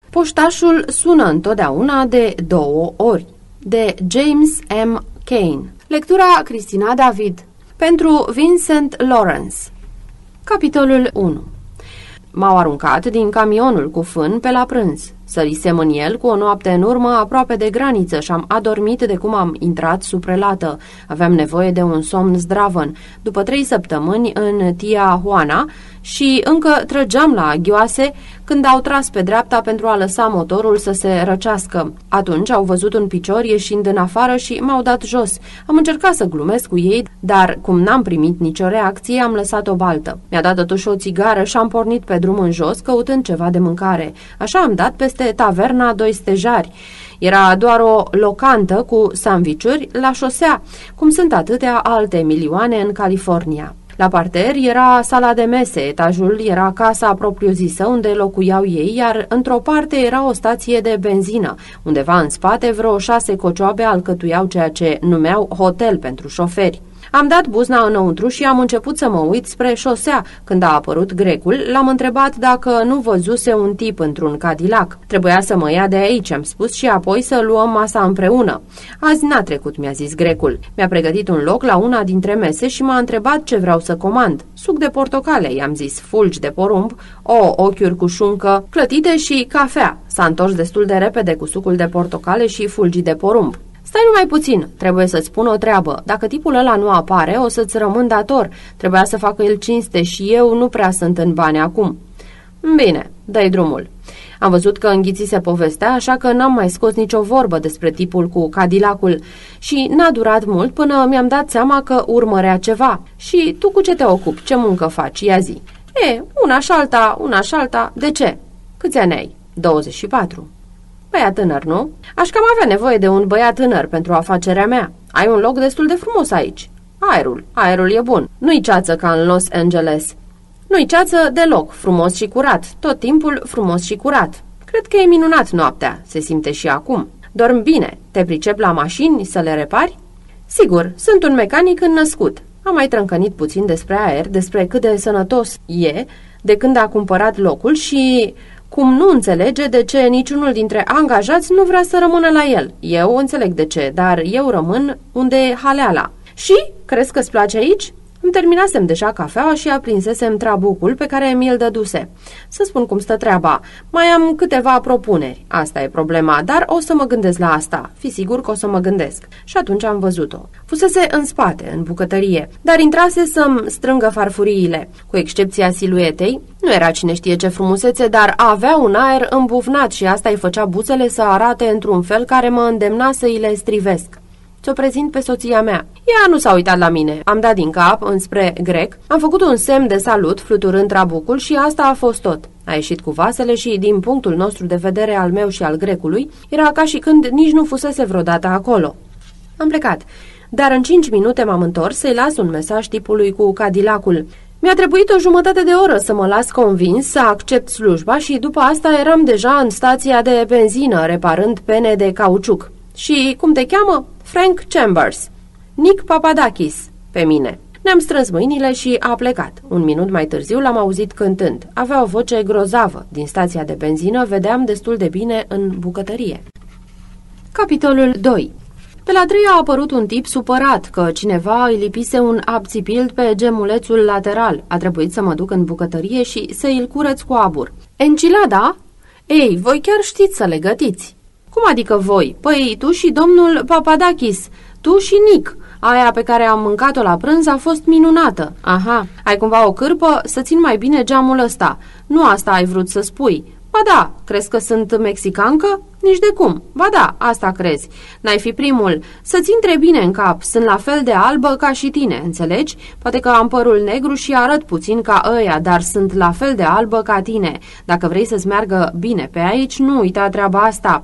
Poștașul sună întotdeauna de 2 ori. De James M. Cain. Lectura Cristina David. Pentru Vincent Lawrence. Capitolul 1. M-au aruncat din camionul cu fân pe la prânz. Sărisem în el cu o noapte în urmă aproape de graniță și am adormit de cum am intrat sub prelată. Aveam nevoie de un somn zdravăn. După 3 săptămâni în Tijuana și încă trăgeam la aghioase când au tras pe dreapta pentru a lăsa motorul să se răcească. Atunci au văzut un picior ieșind în afară și m-au dat jos. Am încercat să glumesc cu ei, dar cum n-am primit nicio reacție, am lăsat-o baltă. Mi-a dat totuși o țigară și am pornit pe drum în jos, căutând ceva de mâncare. Așa am dat peste taverna 2 stejari. Era doar o locantă cu sandvișuri la șosea, cum sunt atâtea alte milioane în California. La parter era sala de mese, etajul era casa propriu-zisă unde locuiau ei, iar într-o parte era o stație de benzină. Undeva în spate vreo 6 cocioabe alcătuiau ceea ce numeau hotel pentru șoferi. Am dat buzna înăuntru și am început să mă uit spre șosea. Când a apărut grecul, l-am întrebat dacă nu văzuse un tip într-un Cadillac. Trebuia să mă ia de aici, am spus, și apoi să luăm masa împreună. Azi n-a trecut, mi-a zis grecul. Mi-a pregătit un loc la una dintre mese și m-a întrebat ce vreau să comand. Suc de portocale, i-am zis, fulgi de porumb, ochiuri cu șuncă, clătite și cafea. S-a întors destul de repede cu sucul de portocale și fulgii de porumb. Stai numai puțin, trebuie să-ți spun o treabă. Dacă tipul ăla nu apare, o să-ți rămân dator. Trebuia să facă el cinste și eu nu prea sunt în bani acum. Bine, dă-i drumul. Am văzut că înghițise povestea, așa că n-am mai scos nicio vorbă despre tipul cu Cadillacul și n-a durat mult până mi-am dat seama că urmărea ceva. Și tu cu ce te ocupi? Ce muncă faci? Ia zi. Una și alta. De ce? Câți ani ai? 24. Băiat tânăr, nu? Aș cam avea nevoie de un băiat tânăr pentru afacerea mea. Ai un loc destul de frumos aici. Aerul e bun. Nu-i ceață ca în Los Angeles. Nu-i ceață deloc, frumos și curat. Tot timpul frumos și curat. Cred că e minunat noaptea, se simte și acum. Dorm bine. Te pricep la mașini să le repari? Sigur, sunt un mecanic înnăscut. Am mai trâncănit puțin despre aer, despre cât de sănătos e de când a cumpărat locul și cum nu înțelege de ce niciunul dintre angajați nu vrea să rămână la el. Eu înțeleg de ce, dar eu rămân unde e haleala. Și? Crezi că-ți place aici? Îmi terminasem deja cafeaua și aprinsesem trabucul pe care mi-l dăduse. Să spun cum stă treaba. Mai am câteva propuneri. Asta e problema, dar o să mă gândesc la asta. Fii sigur că o să mă gândesc. Și atunci am văzut-o. Fusese în spate, în bucătărie, dar intrase să-mi strângă farfuriile. Cu excepția siluetei, nu era cine știe ce frumusețe, dar avea un aer îmbufnat și asta îi făcea buțele să arate într-un fel care mă îndemna să îi le strivesc. Ți-o prezint pe soția mea. Ea nu s-a uitat la mine. Am dat din cap înspre grec, am făcut un semn de salut fluturând trabucul și asta a fost tot. A ieșit cu vasele și, din punctul nostru de vedere al meu și al grecului, era ca și când nici nu fusese vreodată acolo. Am plecat, dar în 5 minute m-am întors să-i las un mesaj tipului cu Cadillacul. Mi-a trebuit o jumătate de oră să mă las convins să accept slujba și după asta eram deja în stația de benzină reparând pene de cauciuc. Și cum te cheamă? Frank Chambers. Nick Papadakis. Pe mine. Ne-am strâns mâinile și a plecat. Un minut mai târziu l-am auzit cântând. Avea o voce grozavă. Din stația de benzină vedeam destul de bine în bucătărie. Capitolul 2. Pe la 3 a apărut un tip supărat că cineva îi lipise un abțipild pe gemulețul lateral. A trebuit să mă duc în bucătărie și să îl cureț cu abur. Enchilada? Ei, voi chiar știți să le gătiți. Cum adică voi? Păi tu și domnul Papadakis, tu și Nick. Aia pe care am mâncat-o la prânz a fost minunată. Aha, ai cumva o cârpă să țin mai bine geamul ăsta. Nu asta ai vrut să spui. Ba da, crezi că sunt mexicancă? Nici de cum. Ba da, asta crezi. N-ai fi primul. Să-ți intre bine în cap. Sunt la fel de albă ca și tine, înțelegi? Poate că am părul negru și arăt puțin ca ăia, dar sunt la fel de albă ca tine. Dacă vrei să-ți meargă bine pe aici, nu uita treaba asta.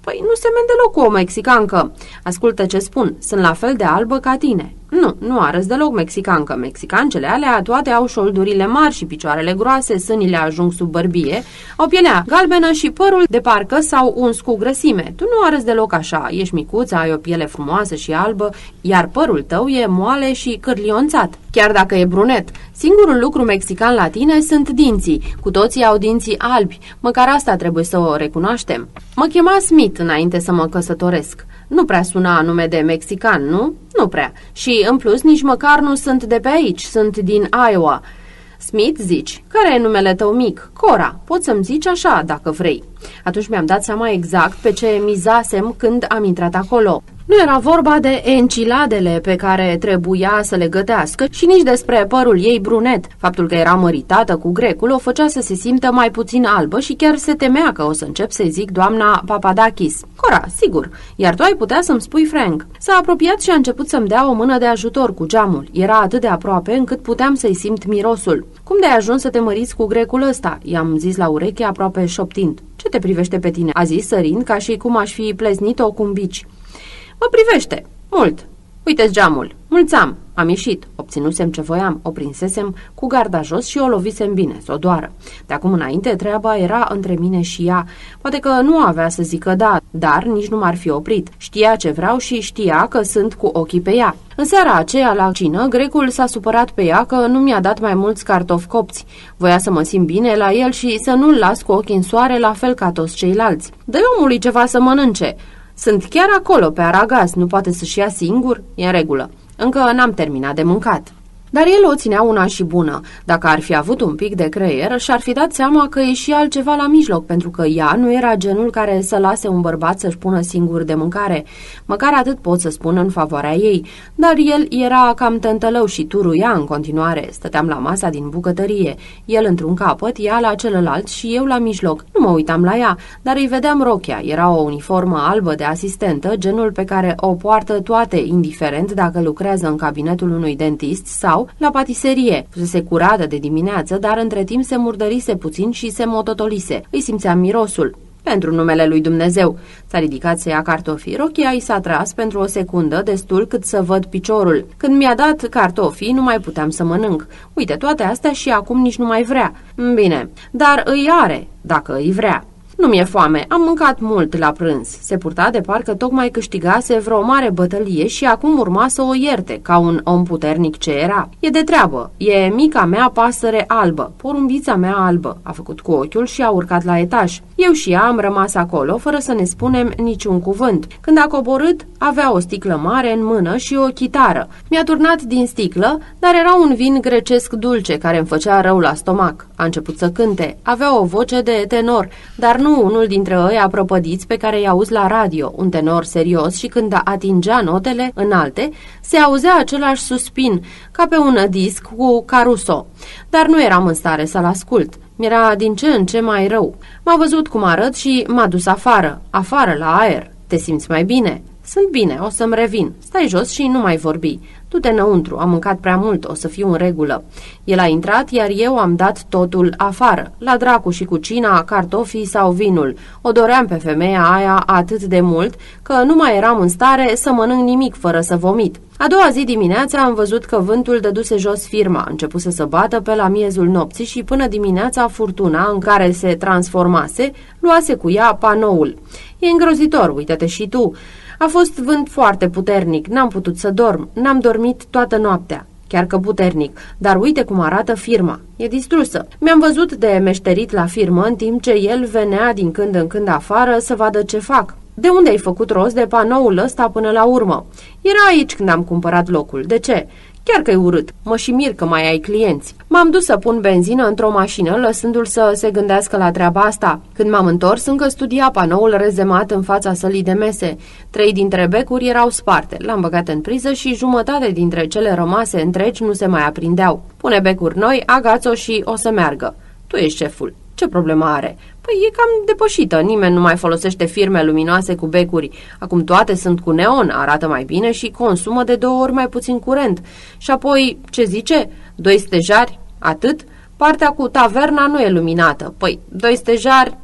Păi nu semeni deloc cu o mexicancă. Ascultă ce spun, sunt la fel de albă ca tine. Nu arăți deloc mexicancă. Mexicancele alea toate au șoldurile mari și picioarele groase, sânile ajung sub bărbie, au pielea galbenă și părul de parcă s-au uns cu grăsime. Tu nu arăți deloc așa, ești micuță, ai o piele frumoasă și albă, iar părul tău e moale și cârlionțat. Chiar dacă e brunet, singurul lucru mexican la tine sunt dinții. Cu toții au dinții albi, măcar asta trebuie să o recunoaștem. Mă chema Smith înainte să mă căsătoresc. Nu prea suna nume de mexican, nu? Nu prea. Și, în plus, nici măcar nu sunt de pe aici, sunt din Iowa. Smith, zici, care e numele tău mic? Cora. Poți să-mi zici așa, dacă vrei. Atunci mi-am dat seama exact pe ce mizasem când am intrat acolo. Nu era vorba de enciladele pe care trebuia să le gătească și nici despre părul ei brunet. Faptul că era măritată cu grecul o făcea să se simtă mai puțin albă și chiar se temea că o să încep să-i zic doamna Papadakis. Cora, sigur, iar tu ai putea să-mi spui Frank. S-a apropiat și a început să-mi dea o mână de ajutor cu geamul. Era atât de aproape încât puteam să-i simt mirosul. Cum de-ai ajuns să te măriți cu grecul ăsta? I-am zis la ureche aproape șoptind. Ce te privește pe tine? A zis sărind ca și cum aș fi pleznit-o cu un bici. Mă privește. Mult. Uite-ți geamul. Mulțam. Am ieșit. Obținusem ce voiam. O prinsesem cu garda jos și o lovisem bine, să o doară. De acum înainte, treaba era între mine și ea. Poate că nu avea să zică da, dar nici nu m-ar fi oprit. Știa ce vreau și știa că sunt cu ochii pe ea. În seara aceea, la cină, grecul s-a supărat pe ea că nu mi-a dat mai mulți cartofi copți. Voia să mă simt bine la el și să nu-l las cu ochii în soare, la fel ca toți ceilalți. Dă-i omului ceva să mănânce. Sunt chiar acolo, pe aragaz, nu poate să-și ia singur? E în regulă. Încă n-am terminat de mâncat. Dar el o ținea una și bună. Dacă ar fi avut un pic de creier, și-ar fi dat seama că e și altceva la mijloc, pentru că ea nu era genul care să lase un bărbat să-și pună singur de mâncare. Măcar atât pot să spun în favoarea ei. Dar el era cam tântălău și turuia în continuare. Stăteam la masa din bucătărie. El într-un capăt, ea la celălalt și eu la mijloc. Nu mă uitam la ea, dar îi vedeam rochia. Era o uniformă albă de asistentă, genul pe care o poartă toate, indiferent dacă lucrează în cabinetul unui dentist sau la patiserie. Fusese curată de dimineață, dar între timp se murdărise puțin și se mototolise. Îi simțeam mirosul. Pentru numele lui Dumnezeu! S-a ridicat să ia cartofii. Rochia i s-a tras pentru o secundă, destul cât să văd piciorul. Când mi-a dat cartofii, nu mai puteam să mănânc. Uite, toate astea și acum nici nu mai vrea. Bine, dar îi are, dacă îi vrea. Nu mi-e foame, am mâncat mult la prânz. Se purta de parcă tocmai câștigase vreo mare bătălie și acum urma să o ierte, ca un om puternic ce era. E de treabă, e mica mea pasăre albă, porumbița mea albă. A făcut cu ochiul și a urcat la etaj. Eu și ea am rămas acolo, fără să ne spunem niciun cuvânt. Când a coborât, avea o sticlă mare în mână și o chitară. Mi-a turnat din sticlă, dar era un vin grecesc dulce care îmi făcea rău la stomac. A început să cânte. Avea o voce de tenor, dar nu unul dintre ăia prăpădiți pe care i-auzi la radio, un tenor serios, și când atingea notele înalte, se auzea același suspin, ca pe un disc cu Caruso. Dar nu eram în stare să-l ascult. Mi-era din ce în ce mai rău. M-a văzut cum arăt și m-a dus afară, la aer. Te simți mai bine? Sunt bine, o să-mi revin. Stai jos și nu mai vorbi. Du-te înăuntru, am mâncat prea mult, o să fiu în regulă. El a intrat, iar eu am dat totul afară. La dracu și cu cina, cartofii sau vinul. O doream pe femeia aia atât de mult că nu mai eram în stare să mănânc nimic fără să vomit. A doua zi dimineața am văzut că vântul dăduse jos firma, începuse să bată pe la miezul nopții și până dimineața furtuna în care se transformase, luase cu ea panoul. E îngrozitor, uite-te și tu. A fost vânt foarte puternic, n-am putut să dorm, n-am dormit toată noaptea. Chiar că puternic, dar uite cum arată firma. E distrusă. Mi-am văzut de meșterit la firmă în timp ce el venea din când în când afară să vadă ce fac. De unde ai făcut rost de panoul ăsta până la urmă? Era aici când am cumpărat locul. De ce? Chiar că-i urât. Mă și mir că mai ai clienți. M-am dus să pun benzină într-o mașină, lăsându-l să se gândească la treaba asta. Când m-am întors, încă studia panoul rezemat în fața sălii de mese. 3 dintre becuri erau sparte. L-am băgat în priză și jumătate dintre cele rămase întregi nu se mai aprindeau. Pune becuri noi, agați-o și o să meargă. Tu ești șeful. Ce problemă are? Păi e cam depășită, nimeni nu mai folosește firme luminoase cu becuri. Acum toate sunt cu neon, arată mai bine și consumă de 2 ori mai puțin curent. Și apoi, ce zice? 2 stejari? Atât? Partea cu taverna nu e luminată. Păi, 2 stejari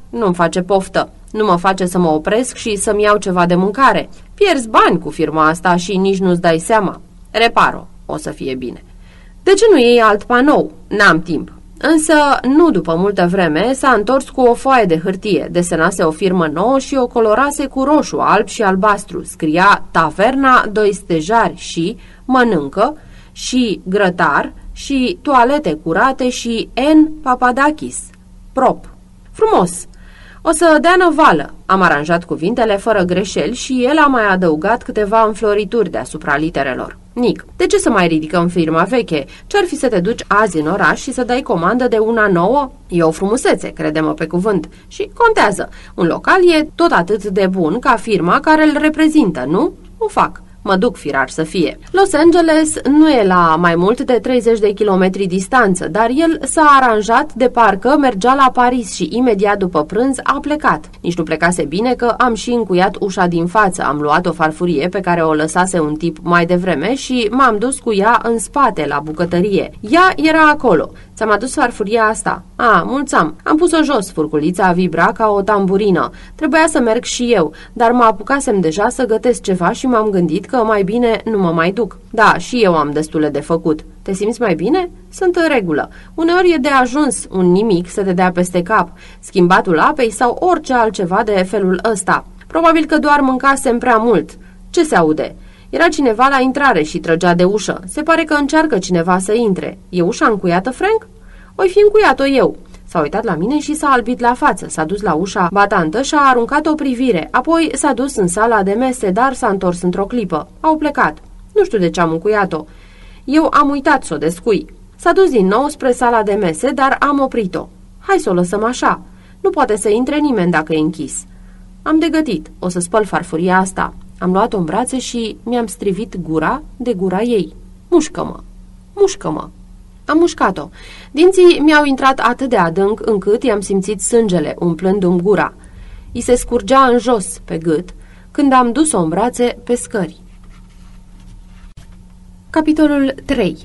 Nu-mi face poftă. Nu mă face să mă opresc și să-mi iau ceva de mâncare. Pierzi bani cu firma asta și nici nu-ți dai seama. Reparo, o să fie bine. De ce nu iei alt panou? N-am timp. Însă, nu după multă vreme, s-a întors cu o foaie de hârtie, desenase o firmă nouă și o colorase cu roșu, alb și albastru. Scria Taverna Doi Stejari și Mănâncă și Grătar și Toalete curate și N. Papadakis. Prop. Frumos! O să dea năvală. Am aranjat cuvintele fără greșeli și el a mai adăugat câteva înflorituri deasupra literelor. Nic, de ce să mai ridicăm firma veche? Ce-ar fi să te duci azi în oraș și să dai comandă de una nouă? E o frumusețe, crede-mă pe cuvânt. Și contează. Un local e tot atât de bun ca firma care îl reprezintă, nu? O fac. Mă duc, firar să fie. Los Angeles nu e la mai mult de 30 de kilometri distanță, dar el s-a aranjat de parcă mergea la Paris și imediat după prânz a plecat. Nici nu plecase bine că am și încuiat ușa din față, am luat o farfurie pe care o lăsase un tip mai devreme și m-am dus cu ea în spate la bucătărie. Ea era acolo. Ți-am adus farfuria asta? Mulțam. Am pus-o jos, furculița vibra ca o tamburină. Trebuia să merg și eu, dar mă apucasem deja să gătesc ceva și m-am gândit că mai bine nu mă mai duc. Da, și eu am destule de făcut. Te simți mai bine? Sunt în regulă. Uneori e de ajuns un nimic să te dea peste cap, schimbatul apei sau orice altceva de felul ăsta. Probabil că doar mâncasem prea mult. Ce se aude? Era cineva la intrare și trăgea de ușă. Se pare că încearcă cineva să intre. E ușa încuiată, Frank? Oi fi încuiat-o eu. S-a uitat la mine și s-a albit la față. S-a dus la ușa batantă și a aruncat o privire. Apoi s-a dus în sala de mese, dar s-a întors într-o clipă. Au plecat. Nu știu de ce am încuiat-o. Eu am uitat să o descui. S-a dus din nou spre sala de mese, dar am oprit-o. Hai să o lăsăm așa. Nu poate să intre nimeni dacă e închis. Am de gătit. O să spăl farfuria asta. Am luat-o în brațe și mi-am strivit gura de gura ei. Mușcă-mă! Mușcă-mă! Am mușcat-o. Dinții mi-au intrat atât de adânc încât i-am simțit sângele umplându-mi gura. I se scurgea în jos, pe gât, când am dus-o în brațe pe scări. Capitolul 3.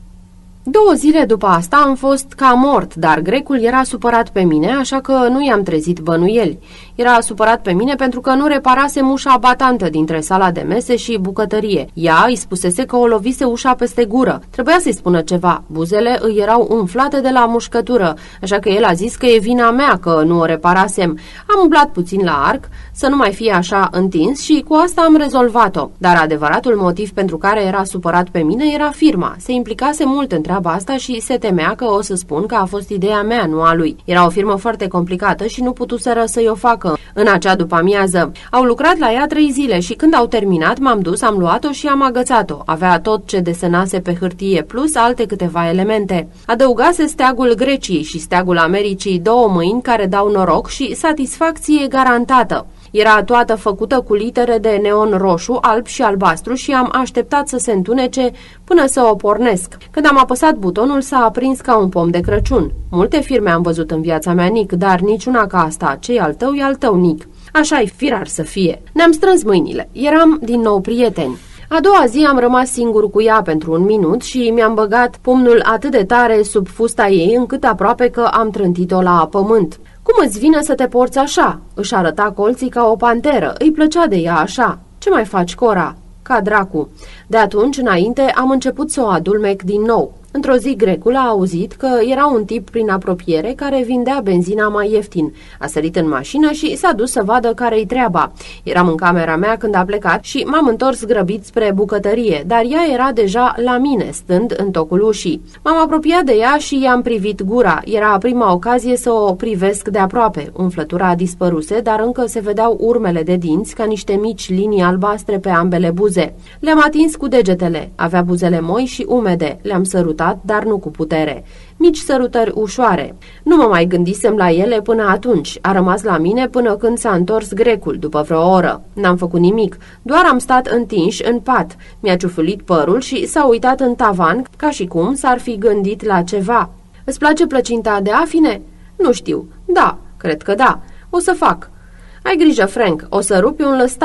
2 zile după asta am fost ca mort, dar grecul era supărat pe mine, așa că nu i-am trezit bănuieli. Era supărat pe mine pentru că nu reparasem ușa batantă dintre sala de mese și bucătărie. Ea îi spusese că o lovise ușa peste gură. Trebuia să-i spună ceva. Buzele îi erau umflate de la mușcătură, așa că el a zis că e vina mea că nu o reparasem. Am umblat puțin la arc, să nu mai fie așa întins și cu asta am rezolvat-o. Dar adevăratul motiv pentru care era supărat pe mine era firma. Se implicase mult în treaba asta și se temea că o să spun că a fost ideea mea, nu a lui. Era o firmă foarte complicată și nu putuseră să-i o facă în acea după-amiază. Au lucrat la ea 3 zile și când au terminat m-am dus, am luat-o și am agățat-o. Avea tot ce desenase pe hârtie plus alte câteva elemente. Adăugase steagul Greciei și steagul Americii, 2 mâini care dau noroc și satisfacție garantată. Era toată făcută cu litere de neon roșu, alb și albastru și am așteptat să se întunece până să o pornesc. Când am apăsat butonul, s-a aprins ca un pom de Crăciun. Multe firme am văzut în viața mea, Nic, dar niciuna ca asta. Ce-i al tău, e al tău, Nic. Așa-i, firar să fie. Ne-am strâns mâinile. Eram din nou prieteni. A doua zi am rămas singur cu ea pentru 1 minut și mi-am băgat pumnul atât de tare sub fusta ei încât aproape că am trântit-o la pământ. Cum îți vine să te porți așa?" Își arăta colții ca o panteră. Îi plăcea de ea așa. Ce mai faci, Cora?" Ca dracu. De atunci înainte am început să o adulmec din nou. Într-o zi grecul a auzit că era un tip prin apropiere care vindea benzina mai ieftin. A sărit în mașină și s-a dus să vadă care-i treaba. Eram în camera mea când a plecat și m-am întors grăbit spre bucătărie, dar ea era deja la mine, stând în tocul ușii. M-am apropiat de ea și i-am privit gura. Era prima ocazie să o privesc de aproape. Umflătura dispăruse, dar încă se vedeau urmele de dinți ca niște mici linii albastre pe ambele buze. Le-am atins cu degetele. Avea buzele moi și umede. Le-am sărutat, dar nu cu putere. Mici sărutări ușoare. Nu mă mai gândisem la ele până atunci. A rămas la mine până când s-a întors grecul, după vreo oră. N-am făcut nimic. Doar am stat întinși în pat. Mi-a ciufulit părul și s-a uitat în tavan, ca și cum s-ar fi gândit la ceva. Îți place plăcinta de afine? Nu știu. Da, cred că da. O să fac. Ai grijă, Frank, o să rupi un lăstar.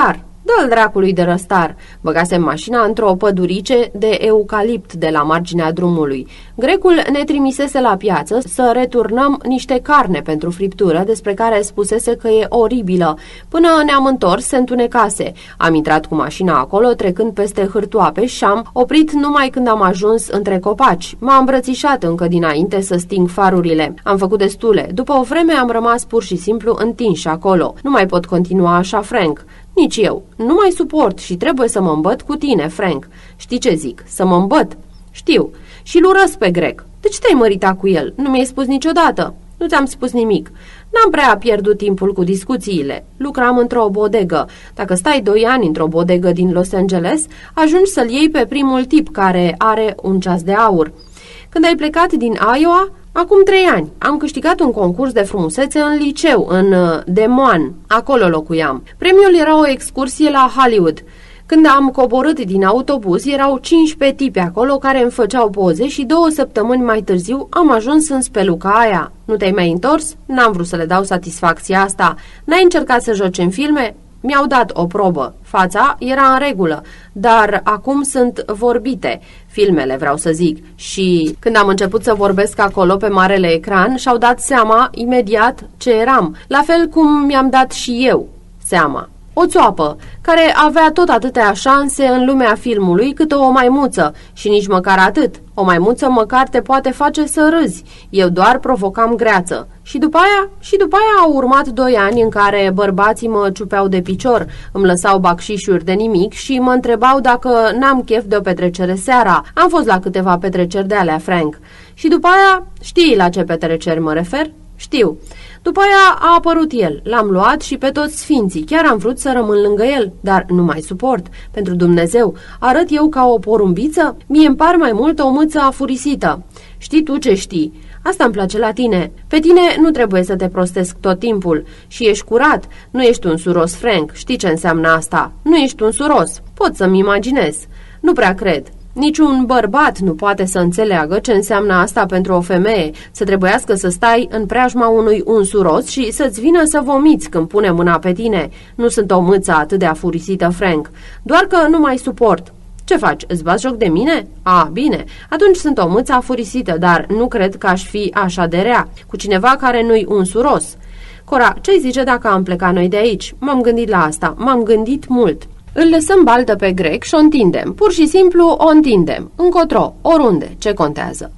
Dă-l dracului de răstar. Băgasem mașina într-o pădurice de eucalipt de la marginea drumului. Grecul ne trimisese la piață să returnăm niște carne pentru friptură, despre care spusese că e oribilă. Până ne-am întors, se întunecase. Am intrat cu mașina acolo, trecând peste hârtoape și am oprit numai când am ajuns între copaci. M-am îmbrățișat încă dinainte să sting farurile. Am făcut destule. După o vreme am rămas pur și simplu întinși acolo. Nu mai pot continua așa, Frank. Nici eu. Nu mai suport și trebuie să mă îmbăt cu tine, Frank. Știi ce zic? Să mă îmbăt? Știu. Și-l urăsc pe grec. De ce te-ai măritat cu el? Nu mi-ai spus niciodată. Nu ți-am spus nimic. N-am prea pierdut timpul cu discuțiile. Lucram într-o bodegă. Dacă stai 2 ani într-o bodegă din Los Angeles, ajungi să-l iei pe primul tip care are un ceas de aur. Când ai plecat din Iowa, acum 3 ani, am câștigat un concurs de frumusețe în liceu, în Des Moines. Acolo locuiam. Premiul era o excursie la Hollywood. Când am coborât din autobuz, erau 15 tipi acolo care îmi făceau poze și 2 săptămâni mai târziu am ajuns în speluca aia. Nu te-ai mai întors? N-am vrut să le dau satisfacția asta. N-ai încercat să joci în filme? Mi-au dat o probă. Fața era în regulă, dar acum sunt vorbite. Filmele, vreau să zic. Și când am început să vorbesc acolo pe marele ecran, și-au dat seama imediat ce eram. La fel cum mi-am dat și eu seama. O țoapă, care avea tot atâtea șanse în lumea filmului cât o maimuță și nici măcar atât. O maimuță măcar te poate face să râzi. Eu doar provocam greață. Și după aia au urmat 2 ani în care bărbații mă ciupeau de picior, îmi lăsau bacșișuri de nimic și mă întrebau dacă n-am chef de o petrecere seara. Am fost la câteva petreceri de alea, Frank. Și după aia, știi la ce petreceri mă refer? Știu. După aia a apărut el, l-am luat și pe toți sfinții, chiar am vrut să rămân lângă el, dar nu mai suport. Pentru Dumnezeu, arăt eu ca o porumbiță? Mie îmi par mai mult o mâță afurisită. Știi tu ce știi? Asta îmi place la tine. Pe tine nu trebuie să te prostesc tot timpul. Și ești curat. Nu ești un suros, Frank. Știi ce înseamnă asta? Nu ești un suros. Pot să-mi imaginez. Nu prea cred. Niciun bărbat nu poate să înțeleagă ce înseamnă asta pentru o femeie, să trebuiască să stai în preajma unui unsuros și să-ți vină să vomiți când pune mâna pe tine. Nu sunt o mâță atât de afurisită, Frank, doar că nu mai suport. Ce faci? Îți bați joc de mine? Bine, atunci sunt o mâță afurisită, dar nu cred că aș fi așa de rea, cu cineva care nu-i unsuros. Cora, ce-i zice dacă am plecat noi de aici? M-am gândit la asta, m-am gândit mult. Îl lăsăm baltă pe grec și o întindem. Pur și simplu o întindem. Încotro, oriunde, ce contează?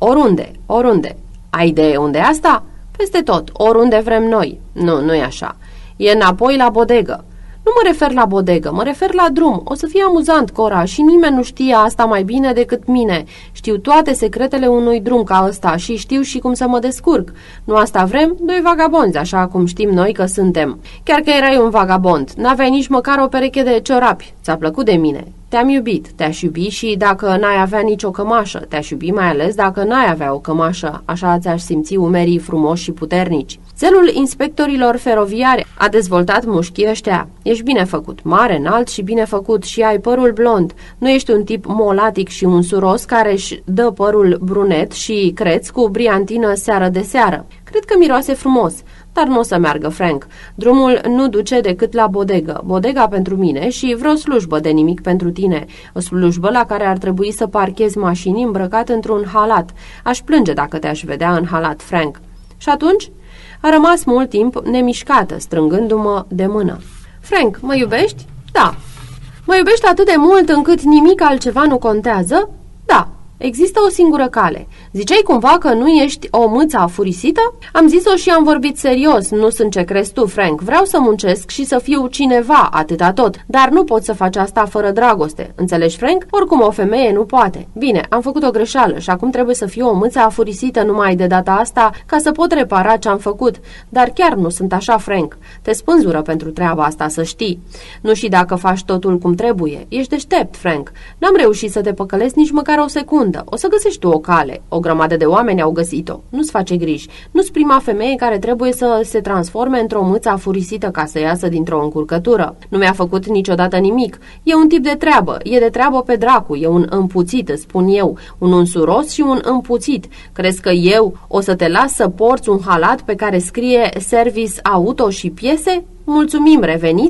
Oriunde. Ai idee unde e asta? Peste tot, oriunde vrem noi. Nu e așa. E înapoi la bodegă. Nu mă refer la bodegă, mă refer la drum. O să fie amuzant, Cora, și nimeni nu știe asta mai bine decât mine. Știu toate secretele unui drum ca ăsta și știu și cum să mă descurc. Nu asta vrem? 2 vagabonzi, așa cum știm noi că suntem. Chiar că erai un vagabond, n-aveai nici măcar o pereche de ciorapi. Ți-a plăcut de mine. Te-am iubit, te-aș iubi și dacă n-ai avea nicio cămașă. Te-aș iubi mai ales dacă n-ai avea o cămașă, așa ți-aș simți umerii frumoși și puternici. Zelul inspectorilor feroviari a dezvoltat mușchii ăștia. Ești bine făcut, mare, înalt și bine făcut și ai părul blond. Nu ești un tip molatic și unsuros care își dă părul brunet și creț cu briantină seară de seară. Cred că miroase frumos, dar nu o să meargă, Frank. Drumul nu duce decât la bodegă. Bodega pentru mine și vreo slujbă de nimic pentru tine. O slujbă la care ar trebui să parchezi mașini îmbrăcat într-un halat. Aș plânge dacă te-aș vedea în halat, Frank. Și atunci? A rămas mult timp nemișcată, strângându-mă de mână. Frank, mă iubești? Da. Mă iubești atât de mult încât nimic altceva nu contează? Da. Există o singură cale. Ziceai cumva că nu ești o mâță afurisită? Am zis-o și am vorbit serios, nu sunt ce crezi tu, Frank. Vreau să muncesc și să fiu cineva, atâta tot. Dar nu pot să faci asta fără dragoste. Înțelegi, Frank? Oricum o femeie nu poate. Bine, am făcut o greșeală și acum trebuie să fiu o mâță afurisită numai de data asta ca să pot repara ce am făcut. Dar chiar nu sunt așa, Frank. Te spânzură pentru treaba asta, să știi. Nu și dacă faci totul cum trebuie. Ești deștept, Frank. N-am reușit să te păcălesc nici măcar o secundă. O să găsești tu o cale. O grămadă de oameni au găsit-o. Nu-ți face griji. Nu-s prima femeie care trebuie să se transforme într-o mâță afurisită ca să iasă dintr-o încurcătură. Nu mi-a făcut niciodată nimic. E un tip de treabă. E de treabă pe dracu. E un împuțit, îți spun eu. Un unsuros și un împuțit. Crezi că eu o să te las să porți un halat pe care scrie service auto și piese? Mulțumim, reveniți?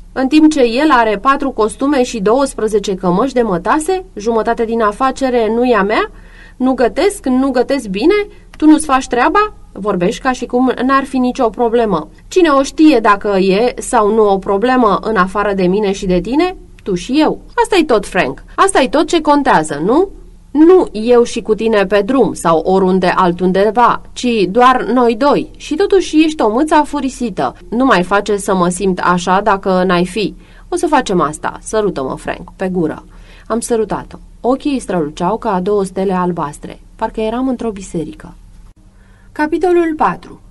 În timp ce el are 4 costume și 12 cămăși de mătase, jumătate din afacere nu e a mea? Nu gătesc bine? Tu nu-ți faci treaba? Vorbești ca și cum n-ar fi nicio problemă. Cine o știe dacă e sau nu o problemă în afară de mine și de tine? Tu și eu. Asta-i tot, Frank. Asta-i tot ce contează, nu? Nu eu și cu tine pe drum sau oriunde altundeva, ci doar noi doi. Și totuși ești o mâță afurisită. Nu mai face să mă simt așa dacă n-ai fi. O să facem asta. Sărută-mă, Frank, pe gură. Am sărutat-o. Ochii îi străluceau ca 2 stele albastre. Parcă eram într-o biserică. Capitolul 4.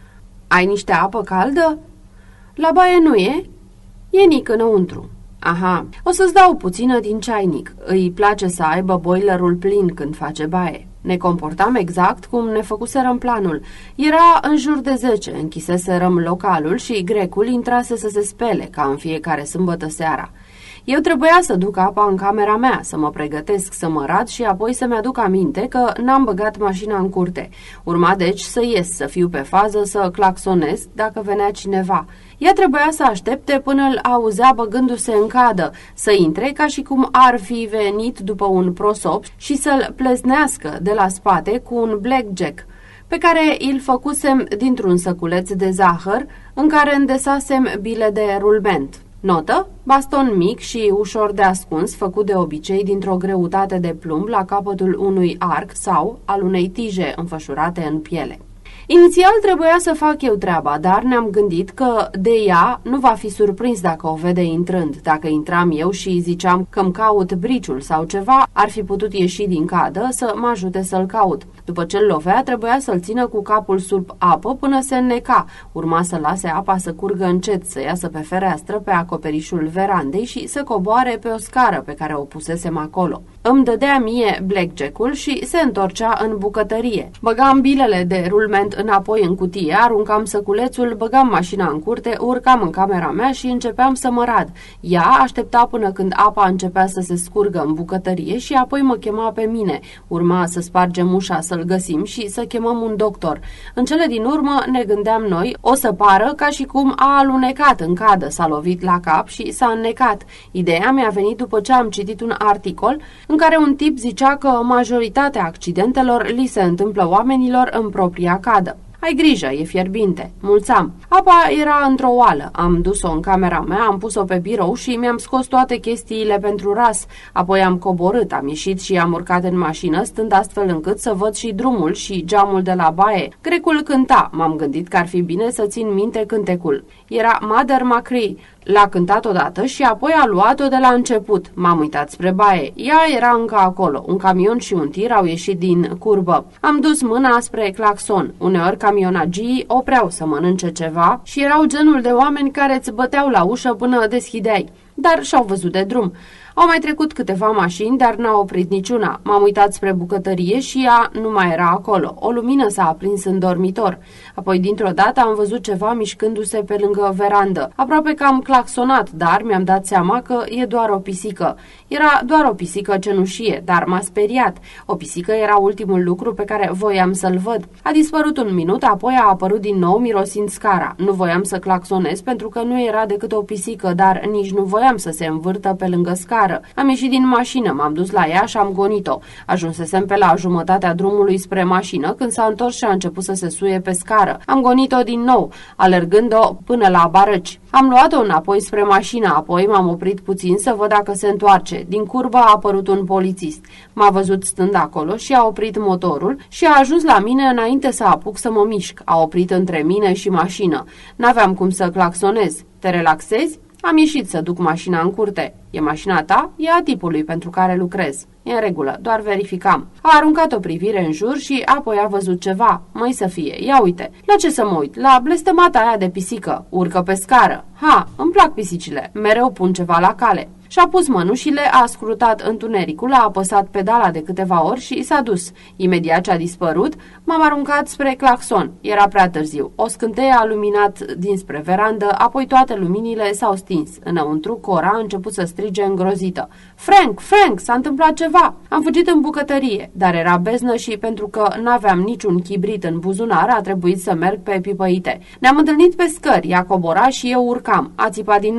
Ai niște apă caldă? La baie nu e? E nic înăuntru. Aha, o să-ți dau puțină din ceainic. Îi place să aibă boilerul plin când face baie. Ne comportam exact cum ne făcuserăm planul. Era în jur de 10, închiseserăm localul și grecul intrase să se spele, ca în fiecare sâmbătă seara. Eu trebuia să duc apa în camera mea, să mă pregătesc să mă rat și apoi să-mi aduc aminte că n-am băgat mașina în curte. Urma deci să ies, să fiu pe fază, să claxonez dacă venea cineva. Ea trebuia să aștepte până îl auzea băgându-se în cadă, să intre ca și cum ar fi venit după un prosop și să-l pleznească de la spate cu un blackjack, pe care îl făcusem dintr-un săculeț de zahăr în care îndesasem bile de rulment. Notă: baston mic și ușor de ascuns, făcut de obicei dintr-o greutate de plumb la capătul unui arc sau al unei tije înfășurate în piele. Inițial trebuia să fac eu treaba, dar ne-am gândit că de ea nu va fi surprins dacă o vede intrând. Dacă intram eu și ziceam că-mi caut briciul sau ceva, ar fi putut ieși din cadă să mă ajute să-l caut. După ce îl lovea, trebuia să-l țină cu capul sub apă până se înneca. Urma să lase apa să curgă încet, să iasă pe fereastră, pe acoperișul verandei și să coboare pe o scară pe care o pusesem acolo. Îmi dădea mie blackjack-ul și se întorcea în bucătărie. Băgam bilele de rulment înapoi în cutie, aruncam săculețul, băgam mașina în curte, urcam în camera mea și începeam să mă rad. Ea aștepta până când apa începea să se scurgă în bucătărie și apoi mă chema pe mine. Urma să spargem ușa, să-l găsim și să chemăm un doctor. În cele din urmă ne gândeam noi, o să pară ca și cum a alunecat în cadă, s-a lovit la cap și s-a înnecat. Ideea mi-a venit după ce am citit un articol în care un tip zicea că majoritatea accidentelor li se întâmplă oamenilor în propria cadă. Ai grijă, e fierbinte. Mulțam. Apa era într-o oală. Am dus-o în camera mea, am pus-o pe birou și mi-am scos toate chestiile pentru ras. Apoi am coborât, am ieșit și am urcat în mașină, stând astfel încât să văd și drumul și geamul de la baie. Grecul cânta. M-am gândit că ar fi bine să țin minte cântecul. Era Mother Macri. L-a cântat odată și apoi a luat-o de la început. M-am uitat spre baie. Ea era încă acolo. Un camion și un tir au ieșit din curbă. Am dus mâna spre claxon. Uneori camionagii opreau să mănânce ceva și erau genul de oameni care îți băteau la ușă până deschideai. Dar și-au văzut de drum. Au mai trecut câteva mașini, dar n-au oprit niciuna. M-am uitat spre bucătărie și ea nu mai era acolo. O lumină s-a aprins în dormitor. Apoi, dintr-o dată, am văzut ceva mișcându-se pe lângă verandă. Aproape că am claxonat, dar mi-am dat seama că e doar o pisică. Era doar o pisică cenușie, dar m-a speriat. O pisică era ultimul lucru pe care voiam să-l văd. A dispărut un minut, apoi a apărut din nou mirosind scara. Nu voiam să claxonez pentru că nu era decât o pisică, dar nici nu voiam să se învârtă pe lângă scară. Am ieșit din mașină, m-am dus la ea și am gonit-o. Ajunsesem pe la jumătatea drumului spre mașină când s-a întors și a început să se suie pe scară. Am gonit-o din nou, alergând-o până la barăci. Am luat-o înapoi spre mașină, apoi m-am oprit puțin să văd dacă se întoarce. Din curbă a apărut un polițist. M-a văzut stând acolo și a oprit motorul și a ajuns la mine înainte să apuc să mă mișc. A oprit între mine și mașină. N-aveam cum să claxonez. Te relaxezi? Am ieșit să duc mașina în curte. E mașina ta? E a tipului pentru care lucrez. E în regulă, doar verificam. A aruncat o privire în jur și apoi a văzut ceva. Măi să fie, ia uite. La ce să mă uit? La blestemata aia de pisică. Urcă pe scară. Ha, îmi plac pisicile. Mereu pun ceva la cale. Și-a pus mănușile, a scrutat întunericul, a apăsat pedala de câteva ori și s-a dus. Imediat ce a dispărut, m-am aruncat spre claxon. Era prea târziu. O scânteie a luminat dinspre verandă, apoi toate luminile s-au stins. Înăuntru, Cora a început să strige îngrozită. Frank, Frank, s-a întâmplat ceva! Am fugit în bucătărie, dar era beznă și pentru că n-aveam niciun chibrit în buzunar, a trebuit să merg pe pipăite. Ne-am întâlnit pe scări, ea cobora și eu urcam. A țipat din nou.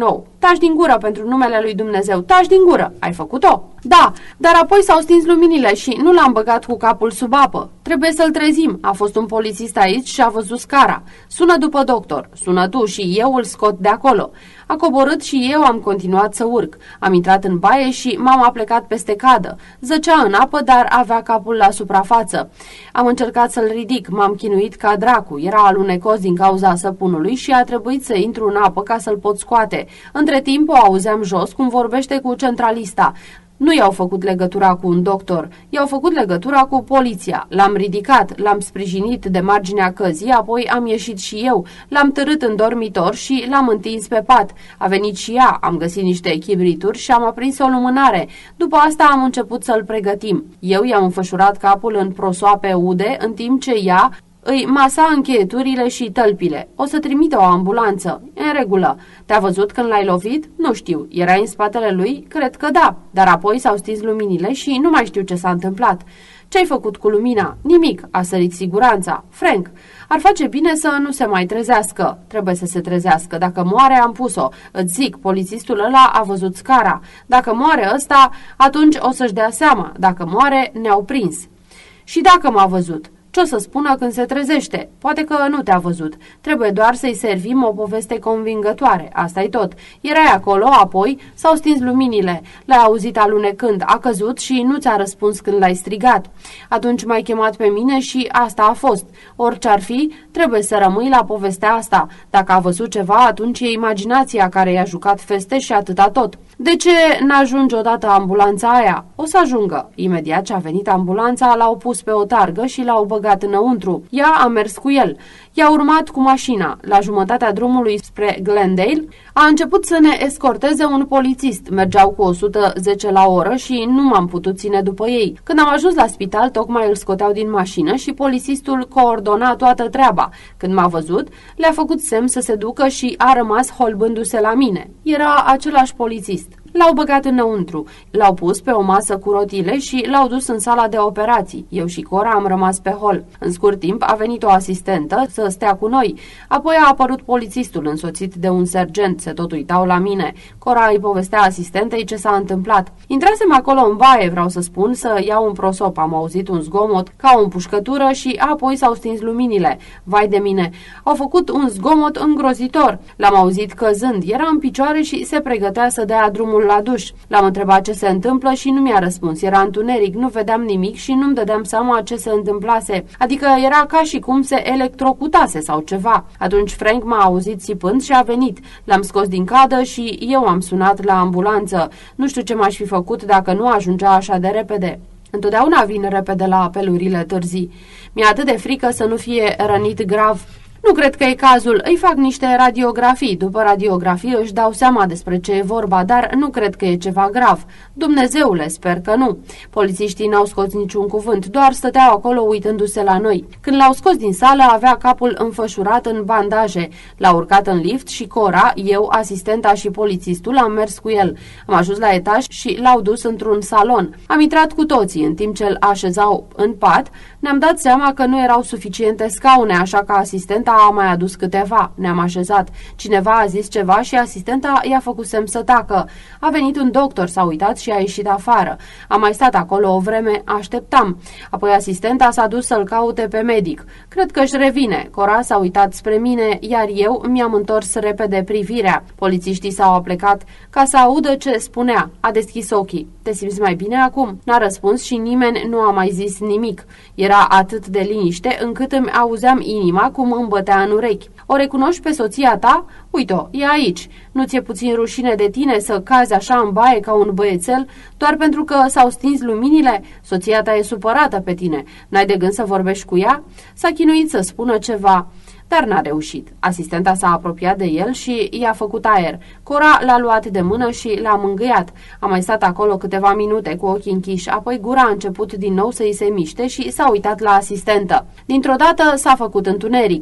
Taci din gură pentru numele lui Dumnezeu, taci din gură. Ai făcut-o? Da, dar apoi s-au stins luminile și nu l-am băgat cu capul sub apă. Trebuie să-l trezim. A fost un polițist aici și a văzut scara. Sună după doctor. Sună tu și eu îl scot de acolo. A coborât și eu am continuat să urc. Am intrat în baie și m-am aplecat peste cadă. Zăcea în apă, dar avea capul la suprafață. Am încercat să-l ridic, m-am chinuit ca dracu. Era alunecos din cauza săpunului și a trebuit să intru în apă ca să-l pot scoate. Între timp o auzeam jos cum vorbește cu centralista. Nu i-au făcut legătura cu un doctor, i-au făcut legătura cu poliția. L-am ridicat, l-am sprijinit de marginea căzii, apoi am ieșit și eu, l-am târât în dormitor și l-am întins pe pat. A venit și ea, am găsit niște chibrituri și am aprins o lumânare. După asta am început să-l pregătim. Eu i-am înfășurat capul în prosoape ude, în timp ce ea îi masa încheieturile și tălpile. O să trimită o ambulanță. În regulă. Te-a văzut când l-ai lovit? Nu știu. Erai în spatele lui? Cred că da. Dar apoi s-au stins luminile și nu mai știu ce s-a întâmplat. Ce-ai făcut cu lumina? Nimic. A sărit siguranța. Frank, ar face bine să nu se mai trezească. Trebuie să se trezească. Dacă moare, am pus-o. Îți zic, polițistul ăla a văzut scara. Dacă moare ăsta, atunci o să-și dea seama. Dacă moare, ne-au prins. Și dacă m-a văzut? Ce o să spună când se trezește? Poate că nu te-a văzut. Trebuie doar să-i servim o poveste convingătoare. Asta-i tot. Erai acolo, apoi s-au stins luminile. L-ai auzit alunecând, a căzut și nu ți-a răspuns când l-ai strigat. Atunci m-ai chemat pe mine și asta a fost. Orice ar fi, trebuie să rămâi la povestea asta. Dacă a văzut ceva, atunci e imaginația care i-a jucat feste și atâta tot. De ce n-ajunge odată ambulanța aia? O să ajungă. Imediat ce a venit ambulanța, l-au pus pe o targă și l-au băgat înăuntru. Ea a mers cu el. I-a urmat cu mașina. La jumătatea drumului spre Glendale a început să ne escorteze un polițist. Mergeau cu 110 la oră și nu m-am putut ține după ei. Când am ajuns la spital, tocmai îl scoteau din mașină și polițistul coordona toată treaba. Când m-a văzut, le-a făcut semn să se ducă și a rămas holbându-se la mine. Era același polițist. L-au băgat înăuntru, l-au pus pe o masă cu rotile și l-au dus în sala de operații. Eu și Cora am rămas pe hol. În scurt timp a venit o asistentă să stea cu noi. Apoi a apărut polițistul însoțit de un sergent. Se tot uitau la mine. Cora îi povestea asistentei ce s-a întâmplat. Intrasem acolo în baie, vreau să spun, să iau un prosop. Am auzit un zgomot ca o împușcătură și apoi s-au stins luminile. Vai de mine! Au făcut un zgomot îngrozitor. L-am auzit căzând. Era în picioare și se pregătea să dea drumul la duș. L-am întrebat ce se întâmplă și nu mi-a răspuns. Era întuneric, nu vedeam nimic și nu-mi dădeam seama ce se întâmplase. Adică era ca și cum se electrocutase sau ceva. Atunci Frank m-a auzit țipând și a venit. L-am scos din cadă și eu am sunat la ambulanță. Nu știu ce m-aș fi făcut dacă nu ajungea așa de repede. Întotdeauna vin repede la apelurile târzii. Mi-e atât de frică să nu fie rănit grav. Nu cred că e cazul. Îi fac niște radiografii. După radiografie își dau seama despre ce e vorba, dar nu cred că e ceva grav. Dumnezeule, sper că nu. Polițiștii n-au scos niciun cuvânt, doar stăteau acolo uitându-se la noi. Când l-au scos din sală, avea capul înfășurat în bandaje. L-a urcat în lift și Cora, eu, asistenta și polițistul am mers cu el. Am ajuns la etaj și l-au dus într-un salon. Am intrat cu toții. În timp ce îl așezau în pat, ne-am dat seama că nu erau suficiente scaune, așa că asistenta a mai adus câteva. Ne-am așezat. Cineva a zis ceva și asistenta i-a făcut semn să tacă. A venit un doctor, s-a uitat și a ieșit afară. Am mai stat acolo o vreme, așteptam. Apoi asistenta s-a dus să-l caute pe medic. Cred că își revine. Cora s-a uitat spre mine, iar eu mi-am întors repede privirea. Polițiștii s-au aplecat ca să audă ce spunea. A deschis ochii. Te simți mai bine acum? N-a răspuns și nimeni nu a mai zis nimic. Era atât de liniște încât îmi auzeam inima cum îmi bătea în urechi. O recunoști pe soția ta? Uite-o, e aici. Nu ți-e puțin rușine de tine să cazi așa în baie ca un băiețel, doar pentru că s-au stins luminile? Soția ta e supărată pe tine. N-ai de gând să vorbești cu ea? S-a chinuit să spună ceva, dar n-a reușit. Asistenta s-a apropiat de el și i-a făcut aer. Cora l-a luat de mână și l-a mângâiat. A mai stat acolo câteva minute cu ochii închiși, apoi gura a început din nou să-i se miște și s-a uitat la asistentă. Dintr-o dată s-a făcut întuneric.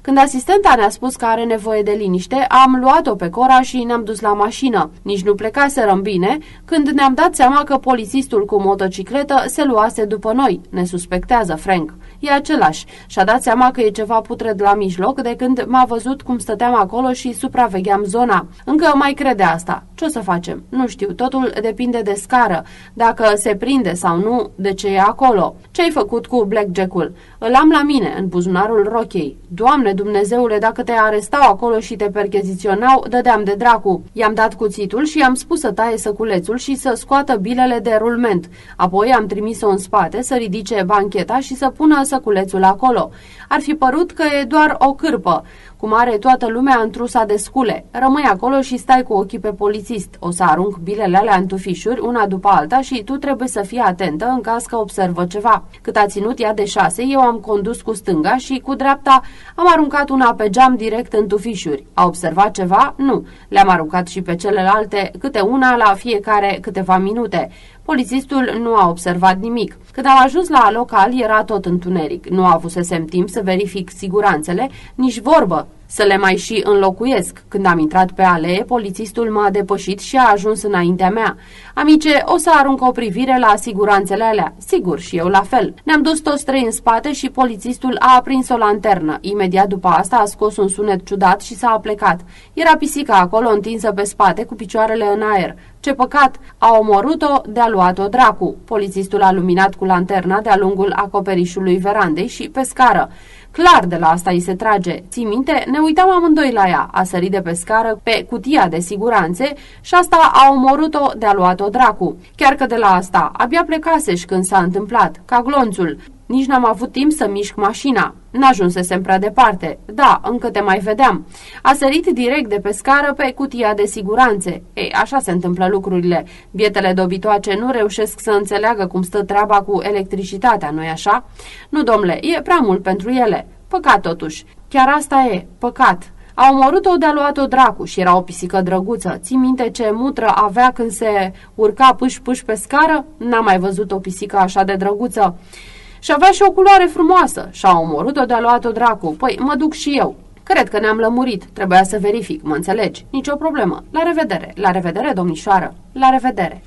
Când asistenta ne-a spus că are nevoie de liniște, am luat-o pe Cora și ne-am dus la mașină. Nici nu plecaserăm bine, când ne-am dat seama că polițistul cu motocicletă se luase după noi. Ne suspectează Frank. E același. Și-a dat seama că e ceva putred la mijloc de când m-a văzut cum stăteam acolo și supravegheam zona. Încă mai crede asta. Ce o să facem? Nu știu, totul depinde de scară. Dacă se prinde sau nu, de ce e acolo. Ce-ai făcut cu Blackjack-ul? Îl am la mine, în buzunarul rochei. Doamne Dumnezeule, dacă te arestau acolo și te percheziționau, dădeam de dracu. I-am dat cuțitul și i-am spus să taie săculețul și să scoată bilele de rulment. Apoi am trimis-o în spate să ridice bancheta și să pună săculețul acolo. Ar fi părut că e doar o cârpă. Cum are toată lumea în trusa de scule. Rămâi acolo și stai cu ochii pe polițist. O să arunc bilele alea în tufișuri, una după alta, și tu trebuie să fii atentă în caz că observă ceva. Cât a ținut ea de 6, eu am condus cu stânga și cu dreapta am aruncat una pe geam direct în tufișuri. A observat ceva? Nu. Le-am aruncat și pe celelalte, câte una la fiecare câteva minute. Polițistul nu a observat nimic. Când am ajuns la local, era tot întuneric. Nu avusesem timp să verific siguranțele, nici vorbă să le mai și înlocuiesc. Când am intrat pe alee, polițistul m-a depășit și a ajuns înaintea mea. Amice, o să arunc o privire la siguranțele alea. Sigur, și eu la fel. Ne-am dus toți trei în spate și polițistul a aprins o lanternă. Imediat după asta a scos un sunet ciudat și s-a plecat. Era pisica acolo întinsă pe spate cu picioarele în aer. Ce păcat! A omorât-o, de-a luat-o dracu. Polițistul a luminat cu lanterna de-a lungul acoperișului verandei și pe scară. Clar de la asta îi se trage. Ții minte? Ne uitam amândoi la ea. A sărit de pe scară pe cutia de siguranțe și asta a omorât-o, de-a luat-o dracu. Chiar că de la asta abia plecaseși când s-a întâmplat, ca glonțul. Nici n-am avut timp să mișc mașina. N-ajunsesem prea departe. Da, încă te mai vedeam. A sărit direct de pe scară pe cutia de siguranțe. Ei, așa se întâmplă lucrurile. Bietele dobitoace nu reușesc să înțeleagă cum stă treaba cu electricitatea, nu-i așa? Nu, domnule, e prea mult pentru ele. Păcat totuși. Chiar asta e, păcat. A omorât-o, de-a luat-o dracu și era o pisică drăguță. Ții minte ce mutră avea când se urca pâș-pâș pe scară? N-am mai văzut o pisică așa de drăguță. Și avea și o culoare frumoasă. Și-a omorât-o, de-a luat-o dracu. Păi, mă duc și eu. Cred că ne-am lămurit. Trebuia să verific, mă înțelegi? Nicio problemă. La revedere. La revedere, domnișoară. La revedere.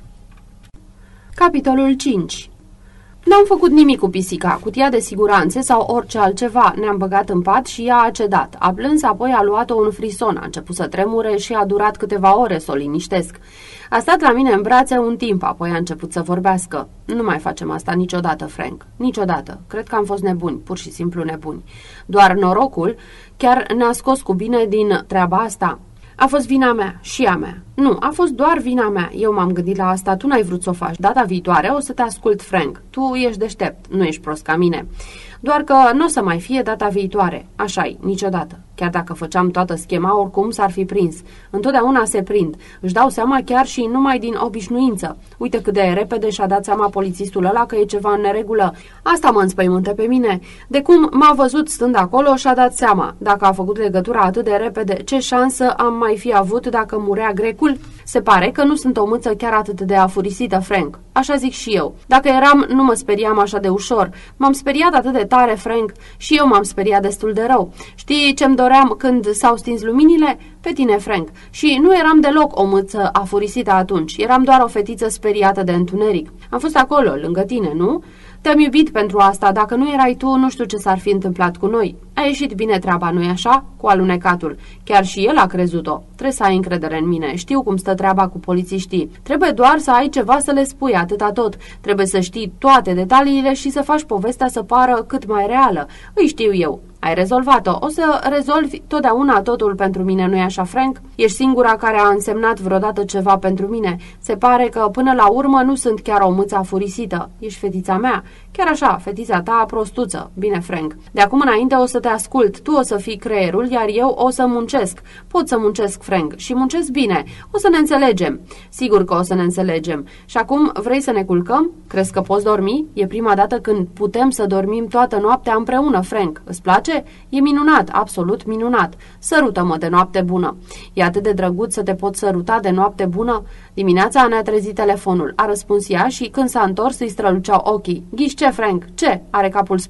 Capitolul 5. N-am făcut nimic cu pisica, cutia de siguranțe sau orice altceva. Ne-am băgat în pat și ea a cedat. A plâns, apoi a luat-o un frison, a început să tremure și a durat câteva ore să o liniștesc. A stat la mine în brațe un timp, apoi a început să vorbească. Nu mai facem asta niciodată, Frank. Niciodată. Cred că am fost nebuni, pur și simplu nebuni. Doar norocul chiar ne-a scos cu bine din treaba asta. A fost vina mea și a mea. Nu, a fost doar vina mea. Eu m-am gândit la asta, tu n-ai vrut să o faci. Data viitoare o să te ascult, Frank. Tu ești deștept, nu ești prost ca mine. Doar că nu o să mai fie data viitoare. Așa-i, niciodată. Chiar dacă făceam toată schema, oricum s-ar fi prins. Întotdeauna se prind. Își dau seama chiar și numai din obișnuință. Uite cât de repede și-a dat seama polițistul ăla că e ceva în neregulă. Asta mă înspăimântă pe mine. De cum m-a văzut stând acolo și-a dat seama. Dacă a făcut legătura atât de repede, ce șansă am mai fi avut dacă murea grecul? Se pare că nu sunt o mâță chiar atât de afurisită, Frank. Așa zic și eu. Dacă eram, nu mă speriam așa de ușor. M-am speriat atât de tare, Frank, și eu m-am speriat destul de rău. Știi ce-mi doream când s-au stins luminile? Pe tine, Frank. Și nu eram deloc o mâță afurisită atunci. Eram doar o fetiță speriată de întuneric. Am fost acolo, lângă tine, nu? Te-am iubit pentru asta. Dacă nu erai tu, nu știu ce s-ar fi întâmplat cu noi. A ieșit bine treaba, nu-i așa? Cu alunecatul. Chiar și el a crezut-o. Trebuie să ai încredere în mine. Știu cum stă treaba cu polițiștii. Trebuie doar să ai ceva să le spui, atâta tot. Trebuie să știi toate detaliile și să faci povestea să pară cât mai reală. Îi știu eu. Ai rezolvat-o. O să rezolvi totdeauna totul pentru mine, nu-i așa, Frank? Ești singura care a însemnat vreodată ceva pentru mine. Se pare că până la urmă nu sunt chiar o mâță afurisită. Ești fetița mea. Chiar așa, fetița ta prostuță. Bine, Frank. De acum înainte o să te ascult. Tu o să fii creierul, iar eu o să muncesc. Pot să muncesc, Frank, și muncesc bine. O să ne înțelegem. Sigur că o să ne înțelegem. Și acum vrei să ne culcăm? Crezi că poți dormi? E prima dată când putem să dormim toată noaptea împreună, Frank. Îți place? E minunat, absolut minunat. Sărută-mă de noapte bună. E atât de drăguț să te pot săruta de noapte bună? Dimineața ne-a trezit telefonul. A răspuns ea și când s-a întors îi străluceau ochii. Ghiși ce, Frank? Ce? Are capul spart.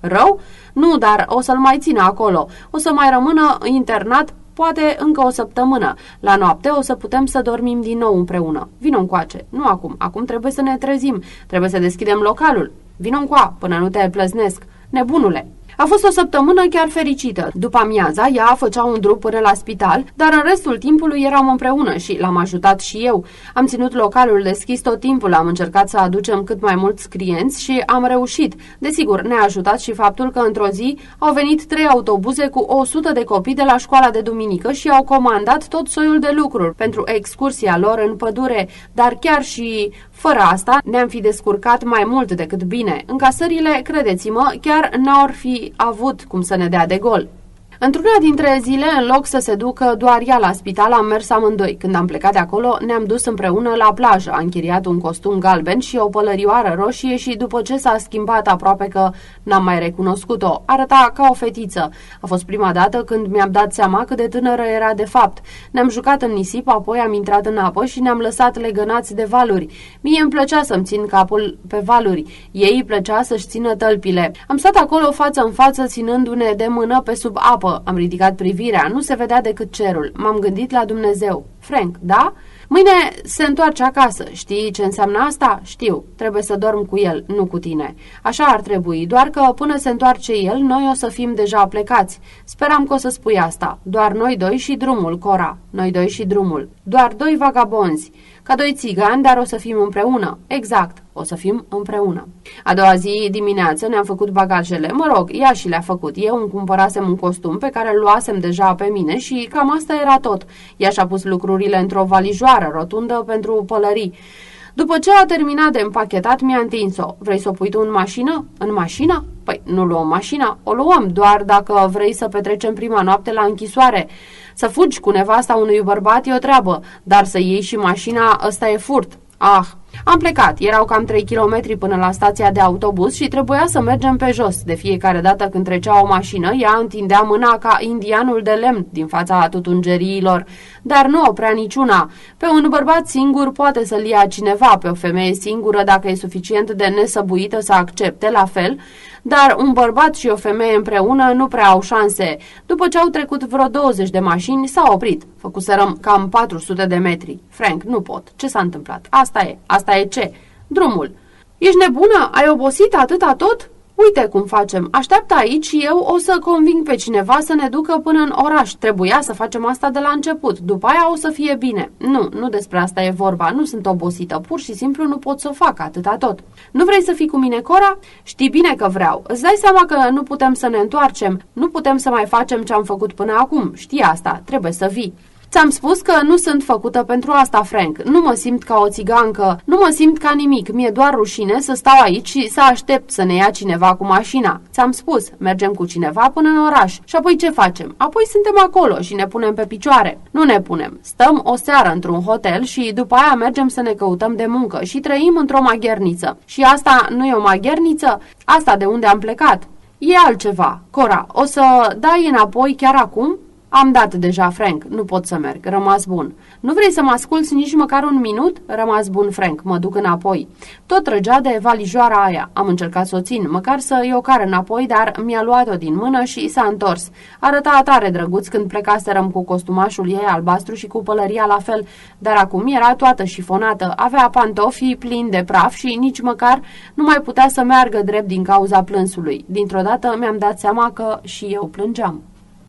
Rău? Nu, dar o să-l mai țină acolo. O să mai rămână internat poate încă o săptămână. La noapte o să putem să dormim din nou împreună. Vino încoace. Nu acum. Acum trebuie să ne trezim. Trebuie să deschidem localul. Vino încoa până nu te plăznesc. Nebunule! A fost o săptămână chiar fericită. După amiaza, ea făcea un drum până la spital, dar în restul timpului eram împreună și l-am ajutat și eu. Am ținut localul deschis tot timpul, am încercat să aducem cât mai mulți clienți și am reușit. Desigur, ne-a ajutat și faptul că într-o zi au venit 3 autobuze cu 100 de copii de la școala de duminică și au comandat tot soiul de lucruri pentru excursia lor în pădure, dar chiar și fără asta ne-am fi descurcat mai mult decât bine. Încasările, credeți-mă, chiar n-ar fi avut cum să ne dea de gol. Într-una dintre zile, în loc să se ducă doar ea la spital, am mers amândoi. Când am plecat de acolo, ne-am dus împreună la plajă. Am închiriat un costum galben și o pălărioară roșie și după ce s-a schimbat aproape că n-am mai recunoscut-o. Arăta ca o fetiță. A fost prima dată când mi-am dat seama cât de tânără era de fapt. Ne-am jucat în nisip, apoi am intrat în apă și ne-am lăsat legănați de valuri. Mie îmi plăcea să-mi țin capul pe valuri. Ei îi plăcea să-și țină tălpile. Am stat acolo față în față, ținându-ne de mână pe sub apă. Am ridicat privirea, nu se vedea decât cerul. M-am gândit la Dumnezeu. Frank, da? Mâine se întoarce acasă. Știi ce înseamnă asta? Știu. Trebuie să dorm cu el, nu cu tine. Așa ar trebui, doar că până se întoarce el, noi o să fim deja plecați. Speram că o să spui asta. Doar noi doi și drumul, Cora. Noi doi și drumul. Doar 2 vagabonzi. Ca 2 țigani, dar o să fim împreună. Exact, o să fim împreună. A doua zi dimineață ne-am făcut bagajele. Mă rog, ea și le-a făcut. Eu îmi cumpărasem un costum pe care îl luasem deja pe mine și cam asta era tot. Ea și-a pus lucrurile într-o valijoară rotundă pentru pălării. După ce a terminat de împachetat, mi-a întins-o. Vrei să o pui tu în mașină? În mașină? Păi, nu luăm mașina. O luăm doar dacă vrei să petrecem prima noapte la închisoare. Să fugi cu nevasta unui bărbat e o treabă, dar să iei și mașina, ăsta e furt. Ah, am plecat. Erau cam 3 kilometri până la stația de autobuz și trebuia să mergem pe jos. De fiecare dată când trecea o mașină, ea întindea mâna ca indianul de lemn din fața tutungeriilor, dar nu oprea niciuna. Pe un bărbat singur poate să-l ia cineva, pe o femeie singură, dacă e suficient de nesăbuită să accepte, la fel, dar un bărbat și o femeie împreună nu prea au șanse. După ce au trecut vreo 20 de mașini, s-au oprit. Făcuserăm cam 400 de metri. Frank, nu pot. Ce s-a întâmplat? Asta e. Asta e ce? Drumul. Ești nebună? Ai obosit atâta tot? Uite cum facem. Așteaptă aici și eu o să conving pe cineva să ne ducă până în oraș. Trebuia să facem asta de la început. După aia o să fie bine. Nu despre asta e vorba. Nu sunt obosită. Pur și simplu nu pot să o fac atâta tot. Nu vrei să fii cu mine, Cora? Știi bine că vreau. Îți dai seama că nu putem să ne întoarcem. Nu putem să mai facem ce am făcut până acum. Știi asta. Trebuie să vii. Ți-am spus că nu sunt făcută pentru asta, Frank. Nu mă simt ca o țigancă, nu mă simt ca nimic. Mi-e doar rușine să stau aici și să aștept să ne ia cineva cu mașina. Ți-am spus, mergem cu cineva până în oraș. Și apoi ce facem? Apoi suntem acolo și ne punem pe picioare. Nu ne punem. Stăm o seară într-un hotel și după aia mergem să ne căutăm de muncă și trăim într-o magherniță. Și asta nu e o magherniță? Asta de unde am plecat. E altceva. Cora, o să dai înapoi chiar acum? Am dat deja, Frank. Nu pot să merg. Rămas bun. Nu vrei să mă asculți nici măcar un minut? Rămas bun, Frank. Mă duc înapoi. Tot trăgea de valijoara aia. Am încercat să o țin, măcar să-i o car înapoi, dar mi-a luat-o din mână și s-a întors. Arăta tare drăguț când plecaserăm cu costumașul ei albastru și cu pălăria la fel, dar acum era toată șifonată. Avea pantofii plini de praf și nici măcar nu mai putea să meargă drept din cauza plânsului. Dintr-o dată mi-am dat seama că și eu plângeam.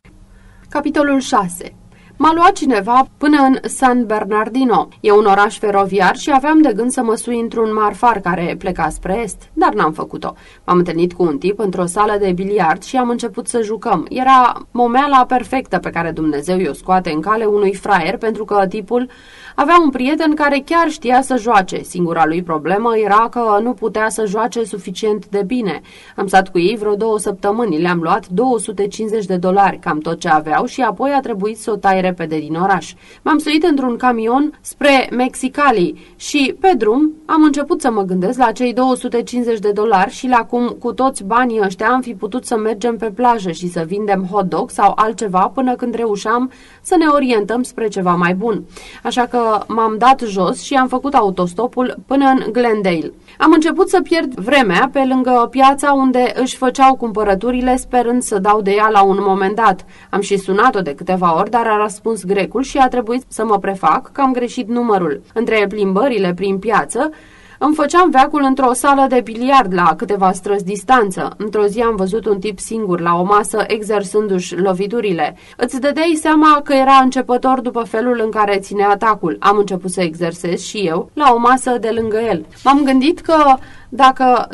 Capitolul 6. M-a luat cineva până în San Bernardino. E un oraș feroviar și aveam de gând să mă sui într-un marfar care pleca spre est, dar n-am făcut-o. M-am întâlnit cu un tip într-o sală de biliard și am început să jucăm. Era momeala perfectă pe care Dumnezeu i-o scoate în cale unui fraier, pentru că tipul avea un prieten care chiar știa să joace. Singura lui problemă era că nu putea să joace suficient de bine. Am stat cu ei vreo 2 săptămâni, le-am luat $250, cam tot ce aveau, și apoi a trebuit să o tai repede din oraș. M-am suit într-un camion spre Mexicali și, pe drum, am început să mă gândesc la cei $250 și la cum cu toți banii ăștia am fi putut să mergem pe plajă și să vindem hot dog sau altceva până când reușeam să ne orientăm spre ceva mai bun. Așa că m-am dat jos și am făcut autostopul până în Glendale. Am început să pierd vremea pe lângă piața unde își făceau cumpărăturile, sperând să dau de ea la un moment dat. Am și sunat-o de câteva ori, dar a răspuns grecul și a trebuit să mă prefac că am greșit numărul. Între plimbările prin piață, îmi făceam veacul într-o sală de biliard la câteva străzi distanță. Într-o zi am văzut un tip singur la o masă exersându-și loviturile. Îți dădeai seama că era începător după felul în care ținea atacul. Am început să exersez și eu la o masă de lângă el. M-am gândit că dacă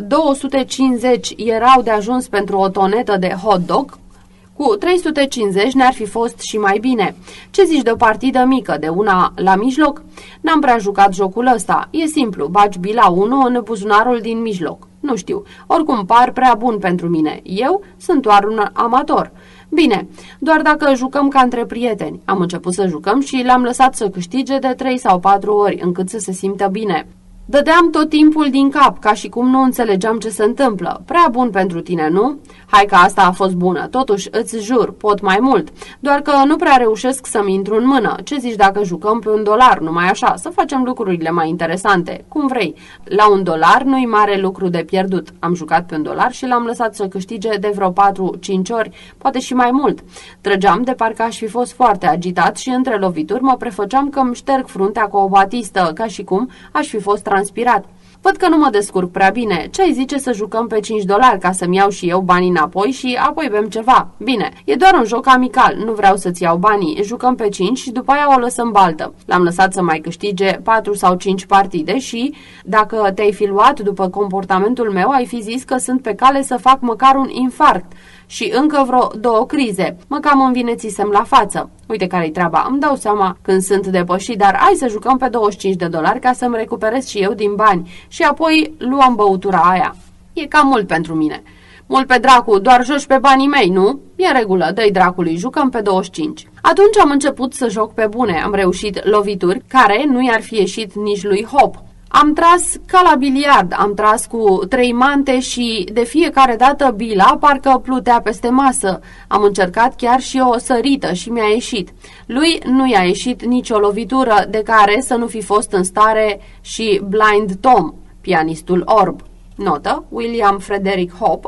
250 erau de ajuns pentru o tonetă de hot dog, cu 350 ne-ar fi fost și mai bine. Ce zici de o partidă mică, de una la mijloc? N-am prea jucat jocul ăsta. E simplu, bagi bila 1 în buzunarul din mijloc. Nu știu, oricum par prea bun pentru mine. Eu sunt doar un amator. Bine, doar dacă jucăm ca între prieteni. Am început să jucăm și l-am lăsat să câștige de 3 sau 4 ori, încât să se simtă bine. Dădeam tot timpul din cap, ca și cum nu înțelegeam ce se întâmplă. Prea bun pentru tine, nu? Hai că asta a fost bună, totuși îți jur, pot mai mult. Doar că nu prea reușesc să-mi intru în mână. Ce zici dacă jucăm pe $1, numai așa, să facem lucrurile mai interesante, cum vrei. La $1 nu-i mare lucru de pierdut. Am jucat pe $1 și l-am lăsat să câștige de vreo 4-5 ori, poate și mai mult. Trăgeam de parcă aș fi fost foarte agitat și între lovituri mă prefăceam că îmi șterg fruntea cu o batistă, ca și cum aș fi fost transpirat. Văd că nu mă descurc prea bine. Ce-ai zice să jucăm pe $5 ca să-mi iau și eu banii înapoi și apoi bem ceva? Bine, e doar un joc amical, nu vreau să-ți iau banii. Jucăm pe 5 și după aia o lăsăm baltă. L-am lăsat să mai câștige 4 sau 5 partide și, dacă te-ai fi luat după comportamentul meu, ai fi zis că sunt pe cale să fac măcar un infarct și încă vreo 2 crize. Mă cam învinețisem la față. Uite care-i treaba, îmi dau seama când sunt depășit, dar hai să jucăm pe $25 ca să-mi recuperez și eu din bani și apoi luăm băutura aia. E cam mult pentru mine. Mult pe dracu, doar joci pe banii mei, nu? E în regulă, dă-i dracului, jucăm pe 25. Atunci am început să joc pe bune, am reușit lovituri care nu i-ar fi ieșit nici lui Hop. Am tras ca la biliard, am tras cu 3 mante și de fiecare dată bila parcă plutea peste masă. Am încercat chiar și o sărită și mi-a ieșit. Lui nu i-a ieșit nicio lovitură de care să nu fi fost în stare și Blind Tom, pianistul orb. Notă: William Frederick Hop,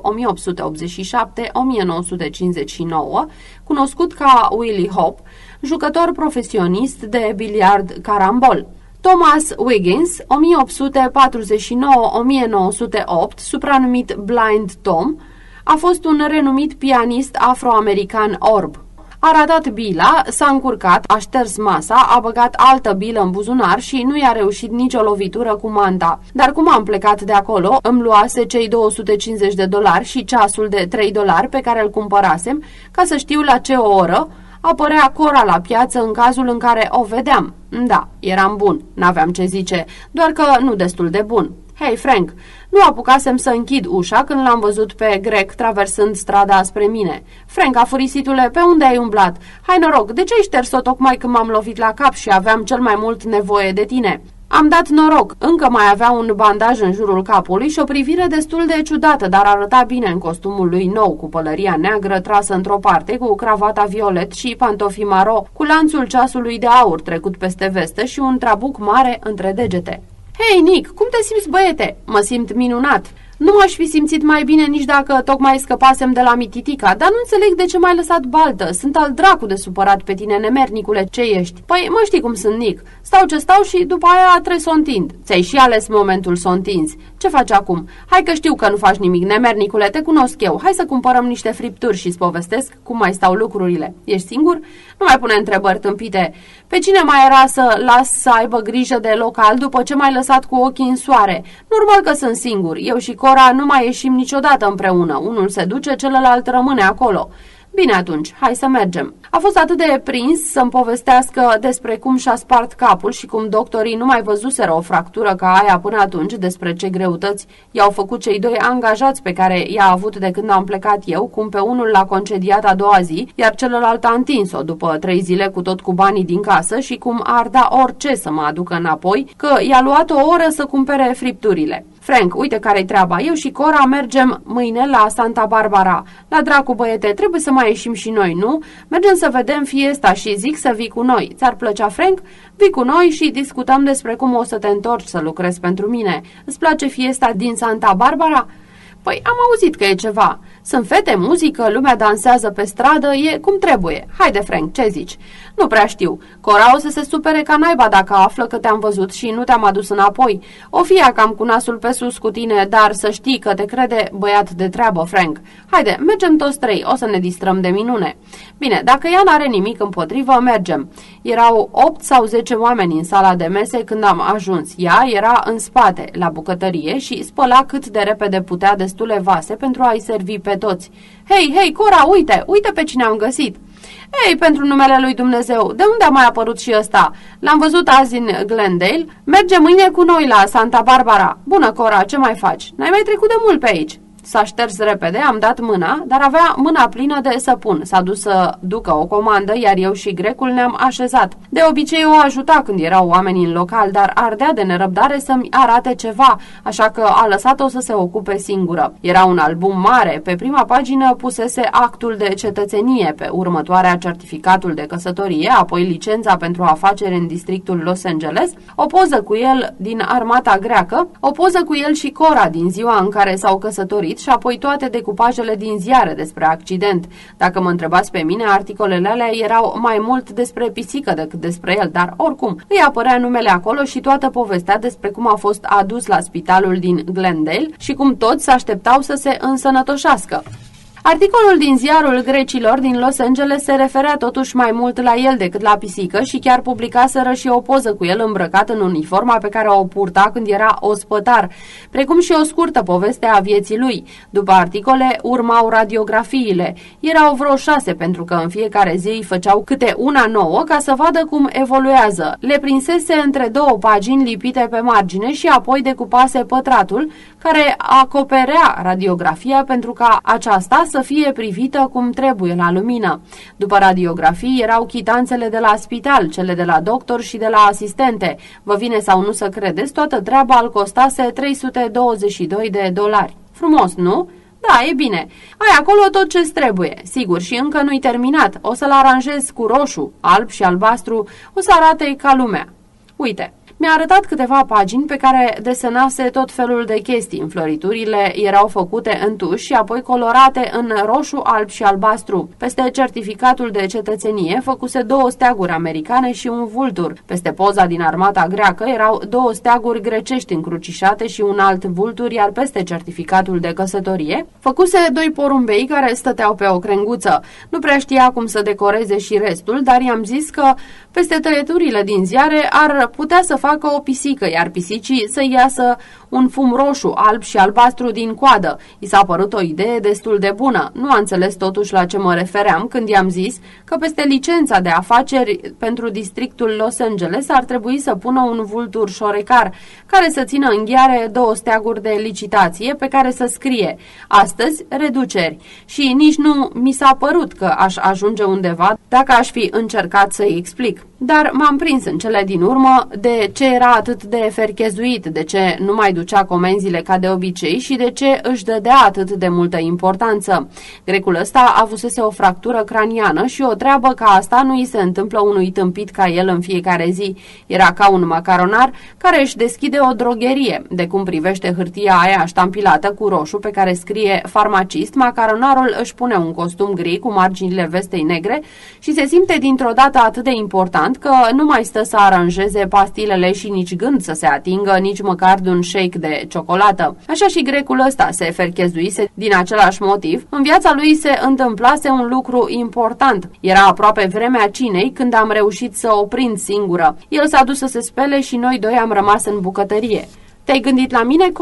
1887-1959, cunoscut ca Willie Hop, jucător profesionist de biliard carambol. Thomas Wiggins, 1849-1908, supranumit Blind Tom, a fost un renumit pianist afroamerican orb. A ratat bila, s-a încurcat, a șters masa, a băgat altă bilă în buzunar și nu i-a reușit nicio lovitură cu manta. Dar cum am plecat de acolo, îmi luase cei $250 și ceasul de $3 pe care îl cumpărasem, ca să știu la ce oră apărea Cora la piață în cazul în care o vedeam. Da, eram bun, n-aveam ce zice, doar că nu destul de bun. Hei, Frank, nu apucasem să închid ușa când l-am văzut pe Greg traversând strada spre mine. Frank, afurisitule, pe unde ai umblat? Hai noroc, de ce ai șters-o tocmai când m-am lovit la cap și aveam cel mai mult nevoie de tine? Am dat noroc, încă mai avea un bandaj în jurul capului și o privire destul de ciudată, dar arăta bine în costumul lui nou, cu pălăria neagră trasă într-o parte, cu cravata violet și pantofii maro, cu lanțul ceasului de aur trecut peste vestă și un trabuc mare între degete. Hei, Nick, cum te simți, băiete? Mă simt minunat. Nu m-aș fi simțit mai bine nici dacă tocmai scăpasem de la mititica, dar nu înțeleg de ce m-ai lăsat baltă. Sunt al dracu de supărat pe tine, nemernicule, ce ești? Păi, mă știi cum sunt, Nick. Stau ce stau și după aia trebuie să o întind. Ți-ai și ales momentul să o întinzi. Ce faci acum? Hai că știu că nu faci nimic, nemernicule, te cunosc eu. Hai să cumpărăm niște fripturi și-ți povestesc cum mai stau lucrurile. Ești singur? Nu mai pune întrebări tâmpite. Pe cine mai era să las să aibă grijă de local după ce m-ai lăsat cu ochii în soare? Normal că sunt singur. Eu și Cora nu mai ieșim niciodată împreună. Unul se duce, celălalt rămâne acolo. Bine atunci, hai să mergem. A fost atât de prins să-mi povestească despre cum și-a spart capul și cum doctorii nu mai văzuseră o fractură ca aia până atunci, despre ce greutăți i-au făcut cei 2 angajați pe care i-a avut de când am plecat eu, cum pe unul l-a concediat a doua zi, iar celălalt a întins-o după 3 zile cu tot cu banii din casă și cum ar da orice să mă aducă înapoi, că i-a luat o oră să cumpere fripturile. Frank, uite care-i treaba. Eu și Cora mergem mâine la Santa Barbara. La dracu, băiete, trebuie să mai ieșim și noi, nu? Mergem să vedem fiesta și zic să vii cu noi. Ți-ar plăcea, Frank? Vii cu noi și discutăm despre cum o să te întorci să lucrezi pentru mine. Îți place fiesta din Santa Barbara? Păi am auzit că e ceva. Sunt fete, muzică, lumea dansează pe stradă, e cum trebuie. Haide, Frank, ce zici? Nu prea știu. Cora o să se supere ca naiba dacă află că te-am văzut și nu te-am adus înapoi. O fi ea cam cu nasul pe sus cu tine, dar să știi că te crede băiat de treabă, Frank. Haide, mergem toți 3, o să ne distrăm de minune. Bine, dacă ea n-are nimic împotrivă, mergem. Erau 8 sau 10 oameni în sala de mese când am ajuns. Ea era în spate, la bucătărie și spăla cât de repede putea destule vase pentru a-i servi pe toți. Hei, Cora, uite pe cine am găsit! Ei, pentru numele lui Dumnezeu, de unde a mai apărut și ăsta? L-am văzut azi în Glendale. Merge mâine cu noi la Santa Barbara. Bună, Cora, ce mai faci? N-ai mai trecut de mult pe aici. S-a șters repede, am dat mâna, dar avea mâna plină de săpun. S-a dus să ducă o comandă, iar eu și grecul ne-am așezat. De obicei o ajuta când erau oameni în local, dar ardea de nerăbdare să-mi arate ceva, așa că a lăsat-o să se ocupe singură. Era un album mare, pe prima pagină pusese actul de cetățenie, pe următoarea certificatul de căsătorie, apoi licența pentru afaceri în districtul Los Angeles, o poză cu el din armata greacă, o poză cu el și Cora din ziua în care s-au căsătorit, și apoi toate decupajele din ziare despre accident. Dacă mă întrebați pe mine, articolele alea erau mai mult despre pisică decât despre el, dar oricum îi apărea numele acolo și toată povestea despre cum a fost adus la spitalul din Glendale și cum toți se așteptau să se însănătoșească. Articolul din ziarul grecilor din Los Angeles se referea totuși mai mult la el decât la pisică și chiar publicaseră și o poză cu el îmbrăcat în uniforma pe care o purta când era ospătar, precum și o scurtă poveste a vieții lui. După articole urmau radiografiile. Erau vreo 6 pentru că în fiecare zi îi făceau câte una nouă ca să vadă cum evoluează. Le prinsese între 2 pagini lipite pe margine și apoi decupase pătratul care acoperea radiografia pentru ca aceasta să fie privită cum trebuie la lumină. După radiografii erau chitanțele de la spital, cele de la doctor și de la asistente. Vă vine sau nu să credeți, toată treaba îl costase $322. Frumos, nu? Da, e bine. Ai acolo tot ce-ți trebuie. Sigur, și încă nu-i terminat. O să-l aranjez cu roșu, alb și albastru. O să arate ca lumea. Uite. Mi-a arătat câteva pagini pe care desenase tot felul de chestii. Înfloriturile erau făcute în tuș și apoi colorate în roșu, alb și albastru. Peste certificatul de cetățenie făcuse 2 steaguri americane și un vultur. Peste poza din armata greacă erau 2 steaguri grecești încrucișate și un alt vultur, iar peste certificatul de căsătorie făcuse 2 porumbei care stăteau pe o crenguță. Nu prea știa cum să decoreze și restul, dar i-am zis că peste tăieturile din ziare ar putea să facă o pisică, iar pisicii să iasă un fum roșu, alb și albastru din coadă. I s-a părut o idee destul de bună. Nu a înțeles totuși la ce mă refeream când i-am zis că peste licența de afaceri pentru districtul Los Angeles ar trebui să pună un vultur șorecar care să țină în gheare 2 steaguri de licitație pe care să scrie astăzi reduceri. Și nici nu mi s-a părut că aș ajunge undeva dacă aș fi încercat să-i explic. Dar m-am prins în cele din urmă de ce era atât de ferchezuit, de ce nu mai ducea comenzile ca de obicei și de ce își dădea atât de multă importanță. Grecul ăsta avusese o fractură craniană și o treabă ca asta nu îi se întâmplă unui tâmpit ca el în fiecare zi. Era ca un macaronar care își deschide o drogherie. De cum privește hârtia aia ștampilată cu roșu pe care scrie farmacist, macaronarul își pune un costum gri cu marginile vestei negre și se simte dintr-o dată atât de important că nu mai stă să aranjeze pastilele și nici gând să se atingă nici măcar de un shake de ciocolată. Așa și grecul ăsta se ferchezuise din același motiv. În viața lui se întâmplase un lucru important. Era aproape vremea cinei când am reușit să o prind singură. El s-a dus să se spele și noi 2 am rămas în bucătărie. Te-ai gândit la mine, Cora?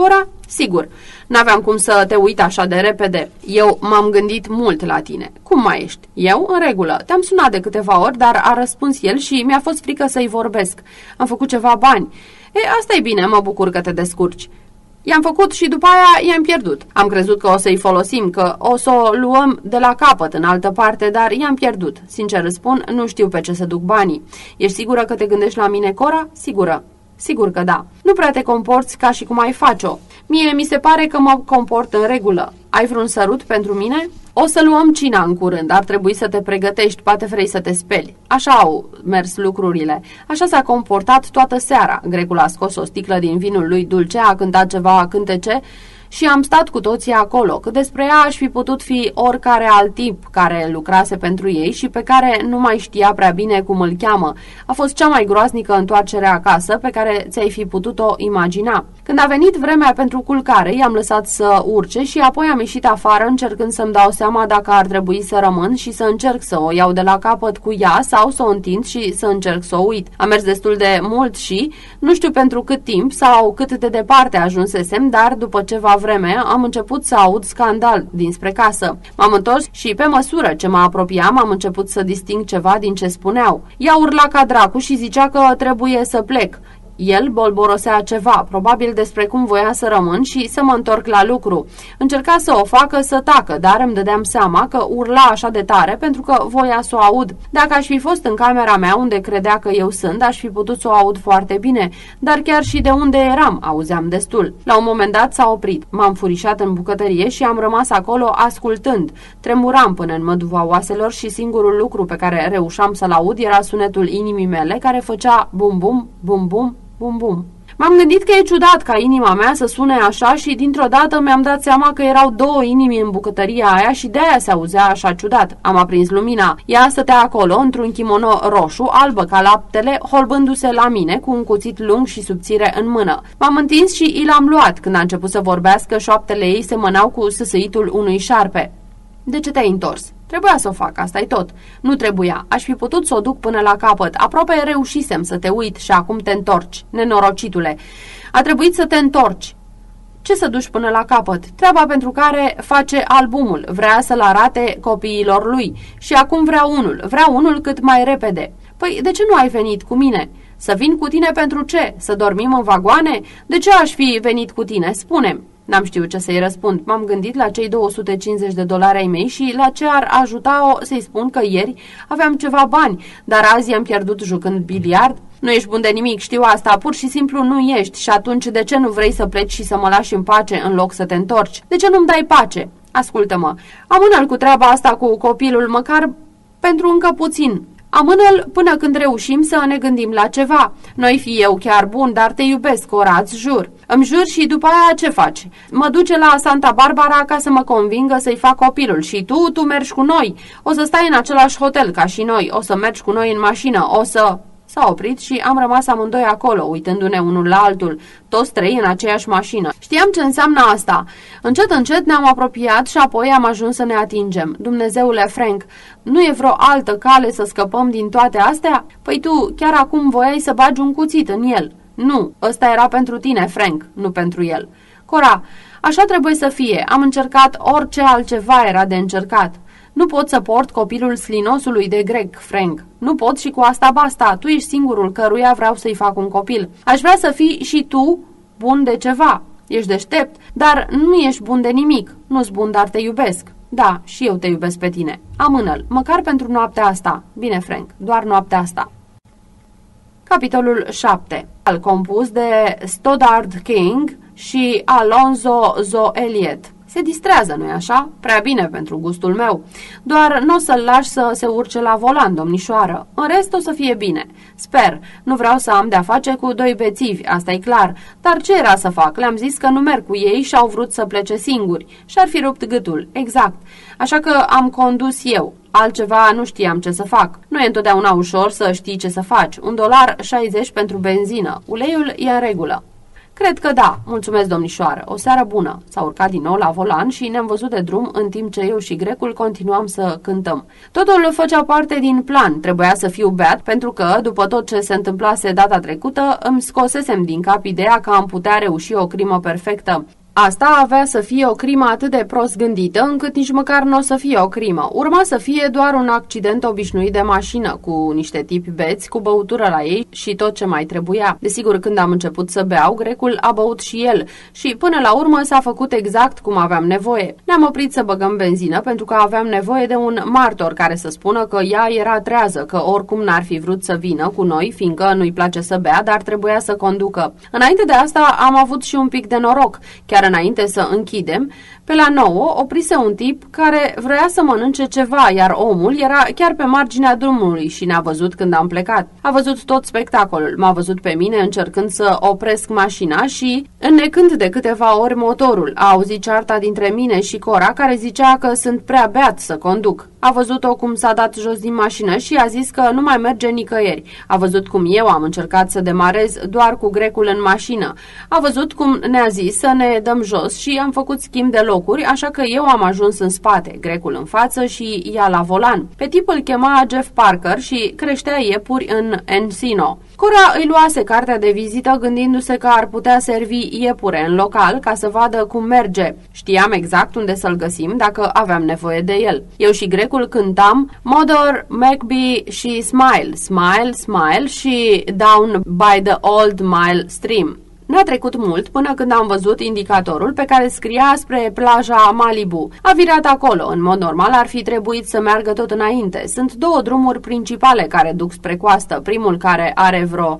Sigur, n-aveam cum să te uit așa de repede. Eu m-am gândit mult la tine. Cum mai ești? Eu? În regulă. Te-am sunat de câteva ori, dar a răspuns el și mi-a fost frică să-i vorbesc. Am făcut ceva bani. Asta e bine, mă bucur că te descurci. I-am făcut și după aia i-am pierdut. Am crezut că o să-i folosim, că o să o luăm de la capăt în altă parte, dar i-am pierdut. Sincer îți spun, nu știu pe ce să duc banii. Ești sigură că te gândești la mine, Cora? Sigură. Sigur că da. Nu prea te comporți ca și cum ai face-o. Mie mi se pare că mă comport în regulă. Ai vreun sărut pentru mine? O să luăm cina în curând, ar trebui să te pregătești, poate vrei să te speli. Așa au mers lucrurile. Așa s-a comportat toată seara. Grecul a scos o sticlă din vinul lui dulce, a cântat ceva cântece și am stat cu toții acolo. Că despre ea aș fi putut fi oricare alt tip care lucrase pentru ei și pe care nu mai știa prea bine cum îl cheamă. A fost cea mai groaznică întoarcere acasă pe care ți-ai fi putut-o imagina. Când a venit vremea pentru culcare, i-am lăsat să urce și apoi am ieșit afară încercând să-mi dau seama dacă ar trebui să rămân și să încerc să o iau de la capăt cu ea sau să o întind și să încerc să o uit. Am mers destul de mult și nu știu pentru cât timp sau cât de departe ajunsesem, dar după ceva vreme am început să aud scandal dinspre casă. M-am întors și pe măsură ce mă apropiam am început să disting ceva din ce spuneau. Ea urla ca dracu și zicea că trebuie să plec. El bolborosea ceva, probabil despre cum voia să rămân și să mă întorc la lucru. Încerca să o facă să tacă, dar îmi dădeam seama că urla așa de tare pentru că voia să o aud. Dacă aș fi fost în camera mea unde credea că eu sunt, aș fi putut să o aud foarte bine, dar chiar și de unde eram, auzeam destul. La un moment dat s-a oprit. M-am furișat în bucătărie și am rămas acolo ascultând. Tremuram până în măduva oaselor și singurul lucru pe care reușeam să-l aud era sunetul inimii mele care făcea bum-bum, bum-bum, bum-bum. M-am gândit că e ciudat ca inima mea să sune așa și dintr-o dată mi-am dat seama că erau două inimi în bucătăria aia și de-aia se auzea așa ciudat. Am aprins lumina. Ea stătea acolo, într-un kimono roșu, albă ca laptele, holbându-se la mine cu un cuțit lung și subțire în mână. M-am întins și i l-am luat. Când a început să vorbească, șoaptele ei semănau cu sâsâitul unui șarpe. De ce te-ai întors? Trebuia să o fac, asta-i tot. Nu trebuia. Aș fi putut să o duc până la capăt. Aproape reușisem să te uit și acum te întorci. Nenorocitule. A trebuit să te întorci. Ce să duci până la capăt? Treaba pentru care face albumul. Vrea să-l arate copiilor lui. Și acum vrea unul. Vrea unul cât mai repede. Păi, de ce nu ai venit cu mine? Să vin cu tine pentru ce? Să dormim în vagoane? De ce aș fi venit cu tine? Spune-mi. N-am știut ce să-i răspund. M-am gândit la cei $250 ai mei și la ce ar ajuta-o să-i spun că ieri aveam ceva bani, dar azi i-am pierdut jucând biliard. Nu ești bun de nimic, știu asta, pur și simplu nu ești și atunci de ce nu vrei să pleci și să mă lași în pace în loc să te întorci? De ce nu-mi dai pace? Ascultă-mă, amână-l cu treaba asta cu copilul măcar pentru încă puțin. Amână-l până când reușim să ne gândim la ceva. Noi fi eu chiar bun, dar te iubesc, Cora, îți jur. Îmi jur și după aia ce faci? Mă duce la Santa Barbara ca să mă convingă să-i fac copilul și tu mergi cu noi. O să stai în același hotel ca și noi, o să mergi cu noi în mașină, o să... S-a oprit și am rămas amândoi acolo, uitându-ne unul la altul, toți trei în aceeași mașină. Știam ce înseamnă asta. Încet, încet ne-am apropiat și apoi am ajuns să ne atingem. Dumnezeule, Frank, nu e vreo altă cale să scăpăm din toate astea? Păi tu chiar acum voiai să bagi un cuțit în el. Nu, ăsta era pentru tine, Frank, nu pentru el. Cora, așa trebuie să fie. Am încercat orice altceva era de încercat. Nu pot să port copilul slinosului de grec, Frank. Nu pot și cu asta basta. Tu ești singurul căruia vreau să-i fac un copil. Aș vrea să fii și tu bun de ceva. Ești deștept, dar nu ești bun de nimic. Nu-s bun, dar te iubesc. Da, și eu te iubesc pe tine. Amână-l, măcar pentru noaptea asta. Bine, Frank, doar noaptea asta. Capitolul 7. Al compus de Stoddard King și Alonzo Zo Elliott. Se distrează, nu-i așa? Prea bine pentru gustul meu. Doar nu o să-l lași să se urce la volan, domnișoară. În rest o să fie bine. Sper. Nu vreau să am de-a face cu doi bețivi, asta-i clar. Dar ce era să fac? Le-am zis că nu merg cu ei și au vrut să plece singuri. Și-ar fi rupt gâtul. Exact. Așa că am condus eu. Altceva nu știam ce să fac. Nu e întotdeauna ușor să știi ce să faci. $1.60 pentru benzină. Uleiul e în regulă. Cred că da, mulțumesc, domnișoară, o seară bună. S-a urcat din nou la volan și ne-am văzut de drum în timp ce eu și grecul continuam să cântăm. Totul făcea parte din plan, trebuia să fiu beat pentru că, după tot ce se întâmplase data trecută, îmi scosesem din cap ideea că am putea reuși o crimă perfectă. Asta avea să fie o crimă atât de prost gândită, încât nici măcar nu o să fie o crimă. Urma să fie doar un accident obișnuit de mașină, cu niște tipi beți, cu băutură la ei și tot ce mai trebuia. Desigur, când am început să beau, Grecul a băut și el și până la urmă s-a făcut exact cum aveam nevoie. Ne-am oprit să băgăm benzină pentru că aveam nevoie de un martor care să spună că ea era trează, că oricum n-ar fi vrut să vină cu noi, fiindcă nu-i place să bea, dar trebuia să conducă. Înainte de asta am avut și un pic de noroc. Chiar înainte să închidem, pe la 9 oprise un tip care vrea să mănânce ceva, iar omul era chiar pe marginea drumului și ne-a văzut când am plecat. A văzut tot spectacolul, m-a văzut pe mine încercând să opresc mașina și înnecând de câteva ori motorul. A auzit cearta dintre mine și Cora, care zicea că sunt prea beat să conduc. A văzut-o cum s-a dat jos din mașină și a zis că nu mai merge nicăieri. A văzut cum eu am încercat să demarez doar cu Grecul în mașină. A văzut cum ne-a zis să ne dăm jos și am făcut schimb de locuri, așa că eu am ajuns în spate, Grecul în față și ea la volan. Pe tip îl chema Jeff Parker și creștea iepuri în Encino. Cora îi luase cartea de vizită gândindu-se că ar putea servi iepure în local ca să vadă cum merge. Știam exact unde să-l găsim dacă aveam nevoie de el. Eu și Grecul cântam Mother, McBee și Smile, Smile, Smile și Down by the Old Mile Stream. N-a trecut mult până când am văzut indicatorul pe care scria spre plaja Malibu. A virat acolo. În mod normal ar fi trebuit să meargă tot înainte. Sunt două drumuri principale care duc spre coastă. Primul, care are vreo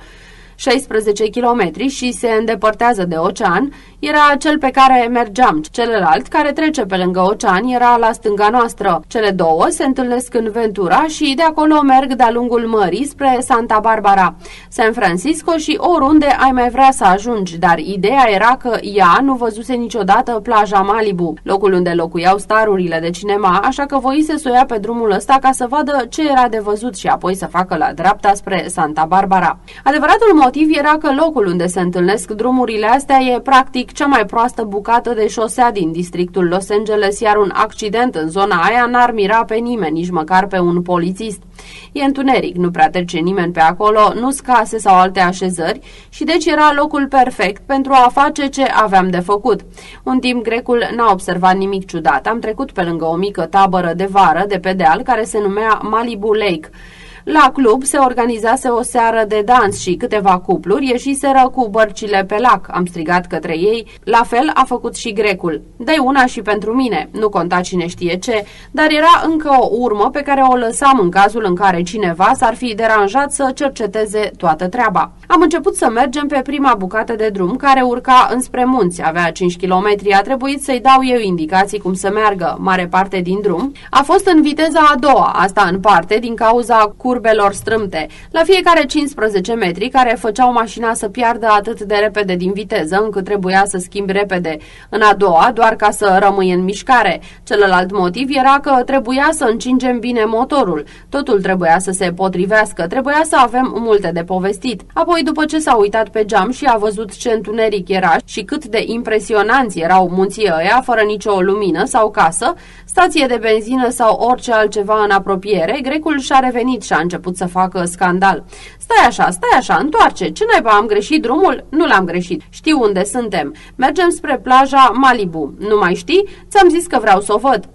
16 kilometri și se îndepărtează de ocean, era cel pe care mergeam. Celălalt, care trece pe lângă ocean, era la stânga noastră. Cele două se întâlnesc în Ventura și de acolo merg de-a lungul mării spre Santa Barbara, San Francisco și oriunde ai mai vrea să ajungi, dar ideea era că ea nu văzuse niciodată plaja Malibu, locul unde locuiau starurile de cinema, așa că voise să o ia pe drumul ăsta ca să vadă ce era de văzut și apoi să facă la dreapta spre Santa Barbara. Adevăratul motiv era că locul unde se întâlnesc drumurile astea e practic cea mai proastă bucată de șosea din districtul Los Angeles, iar un accident în zona aia n-ar mira pe nimeni, nici măcar pe un polițist. E întuneric, nu prea trece nimeni pe acolo, nu-s case sau alte așezări și deci era locul perfect pentru a face ce aveam de făcut. Un timp Grecul n-a observat nimic ciudat. Am trecut pe lângă o mică tabără de vară de pe deal care se numea Malibu Lake. La club se organizase o seară de dans și câteva cupluri ieșiseră cu bărcile pe lac. Am strigat către ei, la fel a făcut și Grecul. Dă-i una și pentru mine, nu conta cine știe ce, dar era încă o urmă pe care o lăsam în cazul în care cineva s-ar fi deranjat să cerceteze toată treaba. Am început să mergem pe prima bucată de drum care urca înspre munți, avea 5 km, a trebuit să-i dau eu indicații cum să meargă. Mare parte din drum a fost în viteza a doua, asta în parte din cauza curbelor strâmte, la fiecare 15 metri, care făceau mașina să piardă atât de repede din viteză, încât trebuia să schimbi repede în a doua, doar ca să rămâi în mișcare. Celălalt motiv era că trebuia să încingem bine motorul. Totul trebuia să se potrivească, trebuia să avem multe de povestit. Apoi, după ce s-a uitat pe geam și a văzut ce întuneric era și cât de impresionanți erau munții ăia, fără nicio lumină sau casă, stație de benzină sau orice altceva în apropiere, Grecul și-a revenit și a început să facă scandal. Stai așa, întoarce. Ce naiba, am greșit drumul? Nu l-am greșit. Știu unde suntem. Mergem spre plaja Malibu. Nu mai știi? Ți-am zis că vreau să o văd.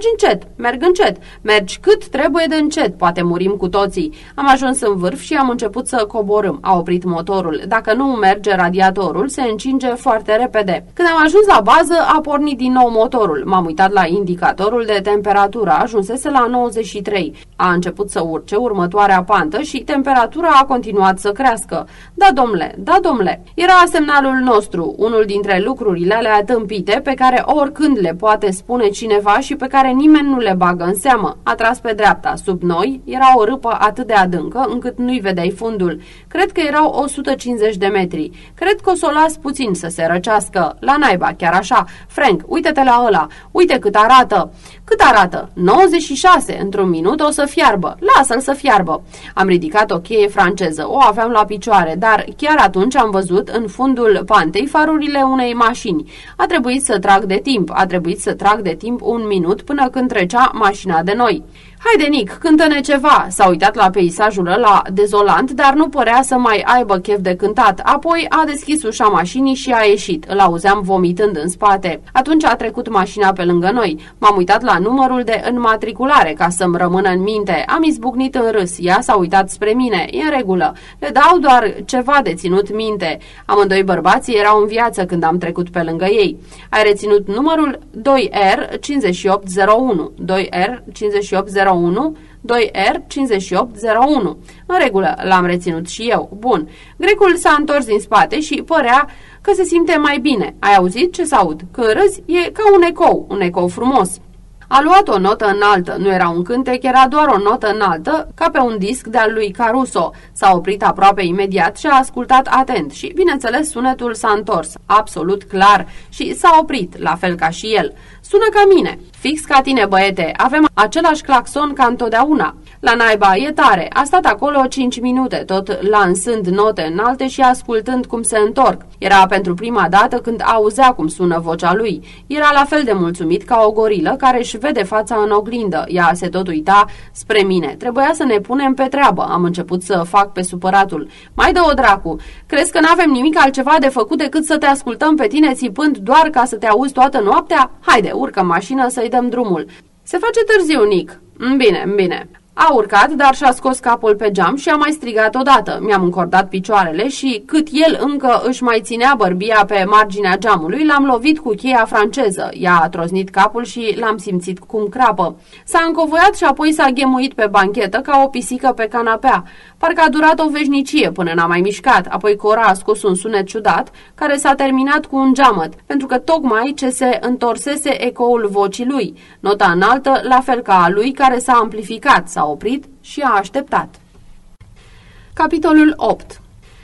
Merg încet. Mergi cât trebuie de încet, poate murim cu toții. Am ajuns în vârf și am început să coborâm. A oprit motorul. Dacă nu merge radiatorul, se încinge foarte repede. Când am ajuns la bază, a pornit din nou motorul. M-am uitat la indicatorul de temperatură, ajunsese la 93. A început să urce următoarea pantă și temperatura a continuat să crească. Da, domnule. Era semnalul nostru, unul dintre lucrurile alea tâmpite pe care oricând le poate spune cineva și pe care nimeni nu le bagă în seamă. A tras pe dreapta. Sub noi era o râpă atât de adâncă încât nu-i vedeai fundul. Cred că erau 150 de metri. Cred că o să o las puțin să se răcească. La naiba, chiar așa. Frank, uite-te la ăla. Uite cât arată. Cât arată? 96. Într-un minut o să fiarbă. Lasă-l să fiarbă. Am ridicat o cheie franceză. O aveam la picioare, dar chiar atunci am văzut în fundul pantei farurile unei mașini. A trebuit să trag de timp un minut până când trecea mașina de noi. Haide, Nick, cântă-ne ceva!" S-a uitat la peisajul ăla dezolant, dar nu părea să mai aibă chef de cântat. Apoi a deschis ușa mașinii și a ieșit. Îl auzeam vomitând în spate. Atunci a trecut mașina pe lângă noi. M-am uitat la numărul de înmatriculare ca să-mi rămână în minte. Am izbucnit în râs. Ea s-a uitat spre mine. E în regulă. Le dau doar ceva de ținut minte. Amândoi bărbații erau în viață când am trecut pe lângă ei. Ai reținut numărul 2R5801. 2R5801. 2R5801. În regulă, l-am reținut și eu. Bun. Grecul s-a întors din spate și părea că se simte mai bine. Ai auzit ce s-aud? Când râzi, e ca un ecou frumos. A luat o notă înaltă, nu era un cântec, era doar o notă înaltă, ca pe un disc de-al lui Caruso. S-a oprit aproape imediat și a ascultat atent și, bineînțeles, sunetul s-a întors, absolut clar, și s-a oprit, la fel ca și el. Sună ca mine. Fix ca tine, băiete, avem același claxon ca întotdeauna. La naiba, e tare. A stat acolo 5 minute, tot lansând note înalte și ascultând cum se întorc. Era pentru prima dată când auzea cum sună vocea lui. Era la fel de mulțumit ca o gorilă care își vede fața în oglindă. Ea se tot uita spre mine. Trebuia să ne punem pe treabă. Am început să fac pe supăratul. Mai dă-o dracu. Crezi că n-avem nimic altceva de făcut decât să te ascultăm pe tine țipând doar ca să te auzi toată noaptea? Haide, urcă în mașină să-i dăm drumul. Se face târziu, Nick. Bine, bine. A urcat, dar și-a scos capul pe geam și a mai strigat odată. Mi-am încordat picioarele și, cât el încă își mai ținea bărbia pe marginea geamului, l-am lovit cu cheia franceză. Ea a troznit capul și l-am simțit cum crapă. S-a încovoiat și apoi s-a ghemuit pe banchetă ca o pisică pe canapea. Parcă a durat o veșnicie până n-a mai mișcat. Apoi Cora a scos un sunet ciudat, care s-a terminat cu un geamăt, pentru că tocmai ce se întorsese ecoul vocii lui. Nota înaltă, la fel ca a lui, care s-a amplificat, s-a oprit și a așteptat. Capitolul 8.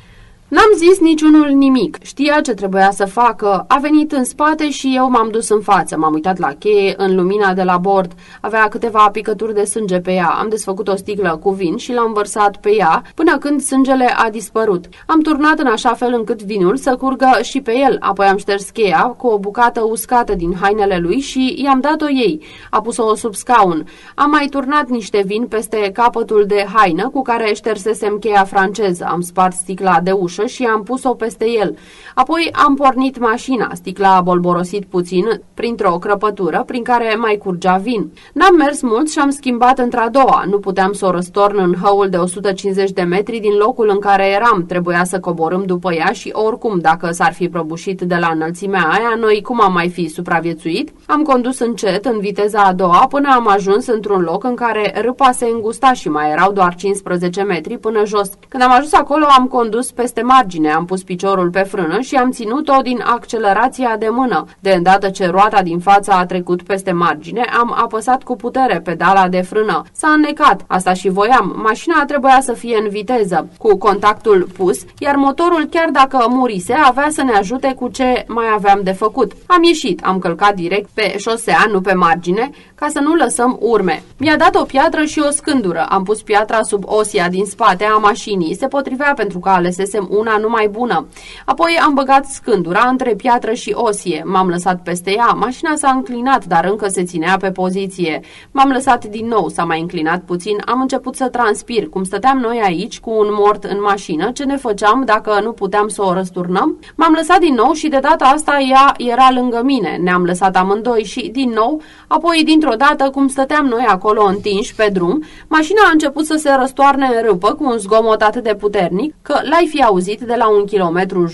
N-am zis niciunul nimic. Știa ce trebuia să facă. A venit în spate și eu m-am dus în față. M-am uitat la cheie, în lumina de la bord. Avea câteva picături de sânge pe ea. Am desfăcut o sticlă cu vin și l-am vărsat pe ea până când sângele a dispărut. Am turnat în așa fel încât vinul să curgă și pe el. Apoi am șters cheia cu o bucată uscată din hainele lui și i-am dat-o ei. A pus-o sub scaun. Am mai turnat niște vin peste capătul de haină cu care ștersesem cheia franceză. Am spart sticla de ușă și am pus-o peste el. Apoi am pornit mașina. Sticla a bolborosit puțin printr-o crăpătură prin care mai curgea vin. N-am mers mult și am schimbat într-a doua. Nu puteam să o răstorn în hăul de 150 de metri din locul în care eram. Trebuia să coborâm după ea și oricum, dacă s-ar fi prăbușit de la înălțimea aia, noi cum am mai fi supraviețuit? Am condus încet, în viteza a doua, până am ajuns într-un loc în care râpa se îngusta și mai erau doar 15 metri până jos. Când am ajuns acolo, am condus peste margine, am pus piciorul pe frână și am ținut-o din accelerația de mână. De îndată ce roata din fața a trecut peste margine, am apăsat cu putere pedala de frână. S-a înnecat. Asta și voiam. Mașina trebuia să fie în viteză, cu contactul pus, iar motorul, chiar dacă murise, avea să ne ajute cu ce mai aveam de făcut. Am ieșit, am călcat direct pe șosea, nu pe margine, ca să nu lăsăm urme. Mi-a dat o piatră și o scândură. Am pus piatra sub osia din spate a mașinii. Se potrivea pentru că alesesem una numai bună. Apoi am băgat scândura între piatră și osie. M-am lăsat peste ea. Mașina s-a înclinat, dar încă se ținea pe poziție. M-am lăsat din nou, s-a mai înclinat puțin. Am început să transpir. Cum stăteam noi aici cu un mort în mașină, ce ne făceam dacă nu puteam să o răsturnăm? M-am lăsat din nou și de data asta ea era lângă mine. Ne-am lăsat amândoi și din nou, apoi dintr-o dată, cum stăteam noi acolo întinși pe drum, mașina a început să se răstoarne în râpă cu un zgomot atât de puternic că l-ai fi auzit de la 1,5 km.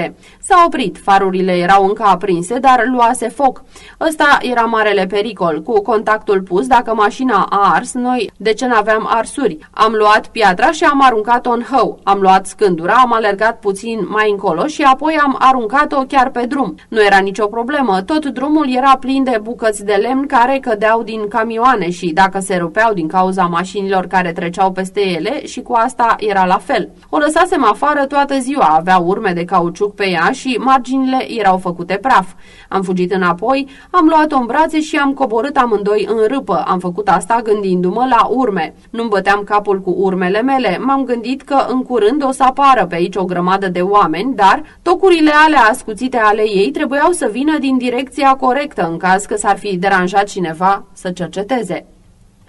S-a oprit, farurile erau încă aprinse, dar luase foc. Ăsta era marele pericol. Cu contactul pus, dacă mașina a ars, noi de ce n-aveam arsuri? Am luat piatra și am aruncat-o în hău. Am luat scândura, am alergat puțin mai încolo și apoi am aruncat-o chiar pe drum. Nu era nicio problemă, tot drumul era plin de bucăți de lemn care cădeau din camioane și dacă se rupeau din cauza mașinilor care treceau peste ele, și cu asta era la fel. O lăsasem afară toată ziua, avea urme de cauciuc pe ea și marginile erau făcute praf. Am fugit înapoi, am luat-o în brațe și am coborât amândoi în râpă. Am făcut asta gândindu-mă la urme. Nu-mi băteam capul cu urmele mele. M-am gândit că în curând o să apară pe aici o grămadă de oameni, dar tocurile alea ascuțite ale ei trebuiau să vină din direcția corectă în caz că s-ar fi deranjat cineva să cerceteze.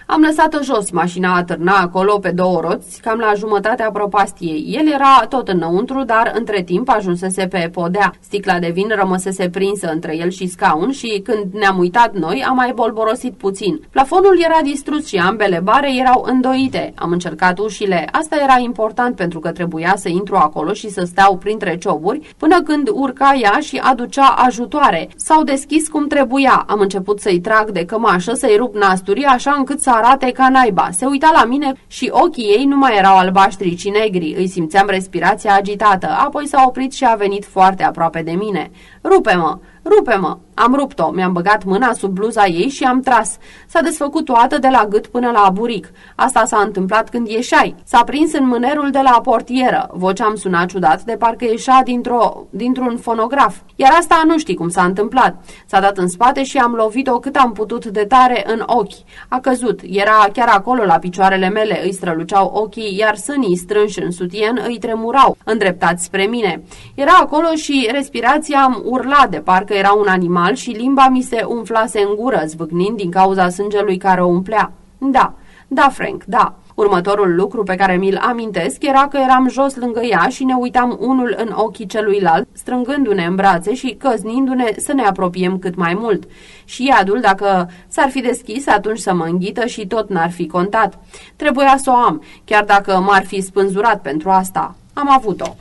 Am lăsat-o jos, mașina atârna acolo pe două roți, cam la jumătatea prăpastiei. El era tot înăuntru, dar între timp ajunsese pe podea. Sticla de vin rămăsese prinsă între el și scaun și când ne-am uitat noi, am mai bolborosit puțin. Plafonul era distrus și ambele bare erau îndoite. Am încercat ușile. Asta era important pentru că trebuia să intru acolo și să stau printre cioburi până când urca ea și aducea ajutoare. S-au deschis cum trebuia. Am început să-i trag de cămașă, să-i rup nasturii așa încât să arate ca naiba. Se uita la mine și ochii ei nu mai erau albaștri, ci negri. Îi simțeam respirația agitată. Apoi s-a oprit și a venit foarte aproape de mine. Rupe-mă! Rupe-mă! Am rupt-o, mi-am băgat mâna sub bluza ei și am tras. S-a desfăcut toată de la gât până la buric. Asta s-a întâmplat când ieșai. S-a prins în mânerul de la portieră. Vocea am sunat ciudat, de parcă ieșea dintr-un fonograf. Iar asta nu știi cum s-a întâmplat. S-a dat în spate și am lovit-o cât am putut de tare în ochi. A căzut. Era chiar acolo la picioarele mele. Îi străluceau ochii, iar sânii strânși în sutien îi tremurau, îndreptați spre mine. Era acolo și respirația am urlat de parcă era un animal și limba mi se umflase în gură, zvâcnind din cauza sângelui care o umplea. Da, Frank, da. Următorul lucru pe care mi-l amintesc era că eram jos lângă ea și ne uitam unul în ochii celuilalt, strângându-ne în brațe și căznindu-ne să ne apropiem cât mai mult. Și iadul, dacă s-ar fi deschis, atunci să mă înghită și tot n-ar fi contat. Trebuia să o am, chiar dacă m-ar fi spânzurat pentru asta. Am avut-o.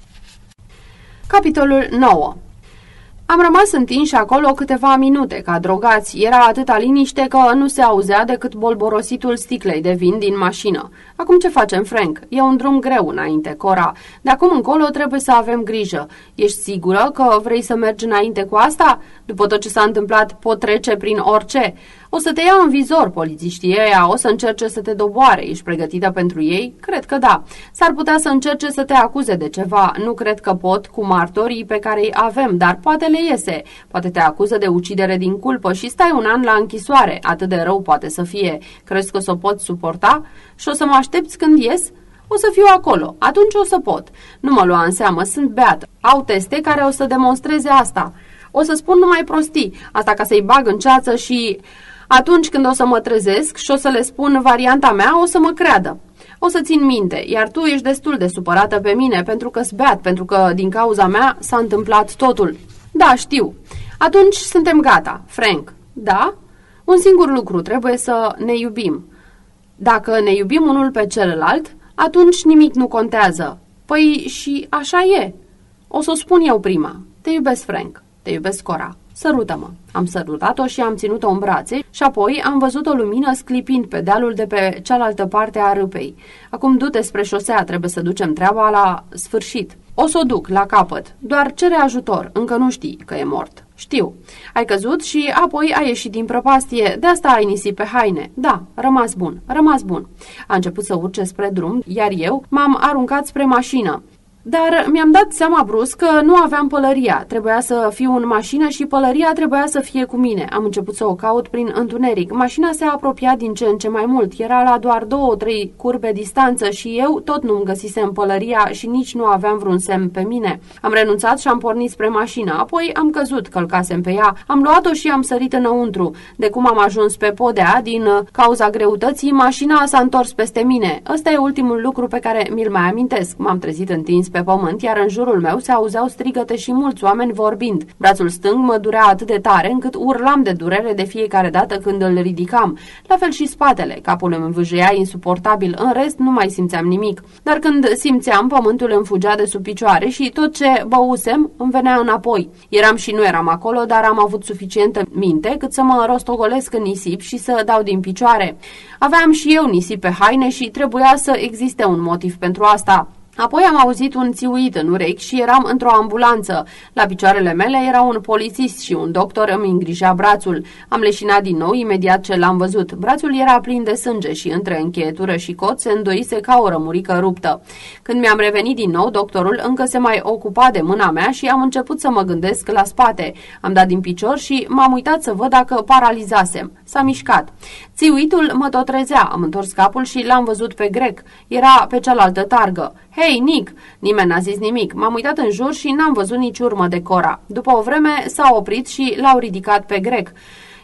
Capitolul 9. Am rămas întinși acolo câteva minute, ca drogați. Era atâta liniște că nu se auzea decât bolborositul sticlei de vin din mașină. Acum ce facem, Frank? E un drum greu înainte, Cora. De acum încolo trebuie să avem grijă. Ești sigură că vrei să mergi înainte cu asta? După tot ce s-a întâmplat, pot trece prin orice. O să te ia în vizor, polițiștii ăia, o să încerce să te doboare. Ești pregătită pentru ei? Cred că da. S-ar putea să încerce să te acuze de ceva. Nu cred că pot cu martorii pe care îi avem, dar poate le iese. Poate te acuză de ucidere din culpă și stai un an la închisoare. Atât de rău poate să fie. Crezi că o să poți suporta? Și o să mă aștepți când ies? O să fiu acolo. Atunci o să pot. Nu mă lua în seamă, sunt beată. Au teste care o să demonstreze asta. O să spun numai prostii. Asta ca să-i bag în ceață și... Atunci când o să mă trezesc și o să le spun varianta mea, o să mă creadă. O să țin minte, iar tu ești destul de supărată pe mine pentru că-s beat, pentru că din cauza mea s-a întâmplat totul. Da, știu. Atunci suntem gata, Frank. Da? Un singur lucru, trebuie să ne iubim. Dacă ne iubim unul pe celălalt, atunci nimic nu contează. Păi și așa e. O să o spun eu prima. Te iubesc, Frank. Te iubesc, Cora. Sărută-mă. Am sărutat-o și am ținut-o în brațe și apoi am văzut o lumină sclipind pe dealul de pe cealaltă parte a râpei. Acum du-te spre șosea, trebuie să ducem treaba la sfârșit. O să o duc la capăt. Doar cere ajutor, încă nu știi că e mort. Știu. Ai căzut și apoi ai ieșit din prăpastie, de asta ai nisip pe haine. Da, rămas bun, rămas bun. A început să urce spre drum, iar eu m-am aruncat spre mașină. Dar mi-am dat seama brusc că nu aveam pălăria. Trebuia să fiu în mașină și pălăria trebuia să fie cu mine. Am început să o caut prin întuneric. Mașina se apropia din ce în ce mai mult. Era la doar 2-3 curbe distanță și eu tot nu-mi găsisem pălăria și nici nu aveam vreun semn pe mine. Am renunțat și am pornit spre mașină. Apoi am căzut, călcasem pe ea. Am luat-o și am sărit înăuntru. De cum am ajuns pe podea, din cauza greutății, mașina s-a întors peste mine. Ăsta e ultimul lucru pe care mi-l mai amintesc. M-am trezit întins pe pământ, iar în jurul meu se auzeau strigăte și mulți oameni vorbind. Brațul stâng mă durea atât de tare încât urlam de durere de fiecare dată când îl ridicam. La fel și spatele, capul îmi învâjea insuportabil, în rest nu mai simțeam nimic. Dar când simțeam, pământul îmi fugea de sub picioare și tot ce băusem îmi venea înapoi. Eram și nu eram acolo, dar am avut suficientă minte cât să mă rostogolesc în nisip și să dau din picioare. Aveam și eu nisip pe haine și trebuia să existe un motiv pentru asta. Apoi am auzit un țiuit în urechi și eram într-o ambulanță. La picioarele mele era un polițist și un doctor îmi îngrijea brațul. Am leșinat din nou imediat ce l-am văzut. Brațul era plin de sânge și între încheietură și cot se îndoise ca o rămurică ruptă. Când mi-am revenit din nou, doctorul încă se mai ocupa de mâna mea și am început să mă gândesc la spate. Am dat din picior și m-am uitat să văd dacă paralizasem. S-a mișcat. Țiuitul mă tot trezea. Am întors capul și l-am văzut pe Greg. Era pe cealaltă targă. Hei, Nick! Nimeni n-a zis nimic. M-am uitat în jur și n-am văzut nici urmă de Cora. După o vreme s-a oprit și l-au ridicat pe Greg.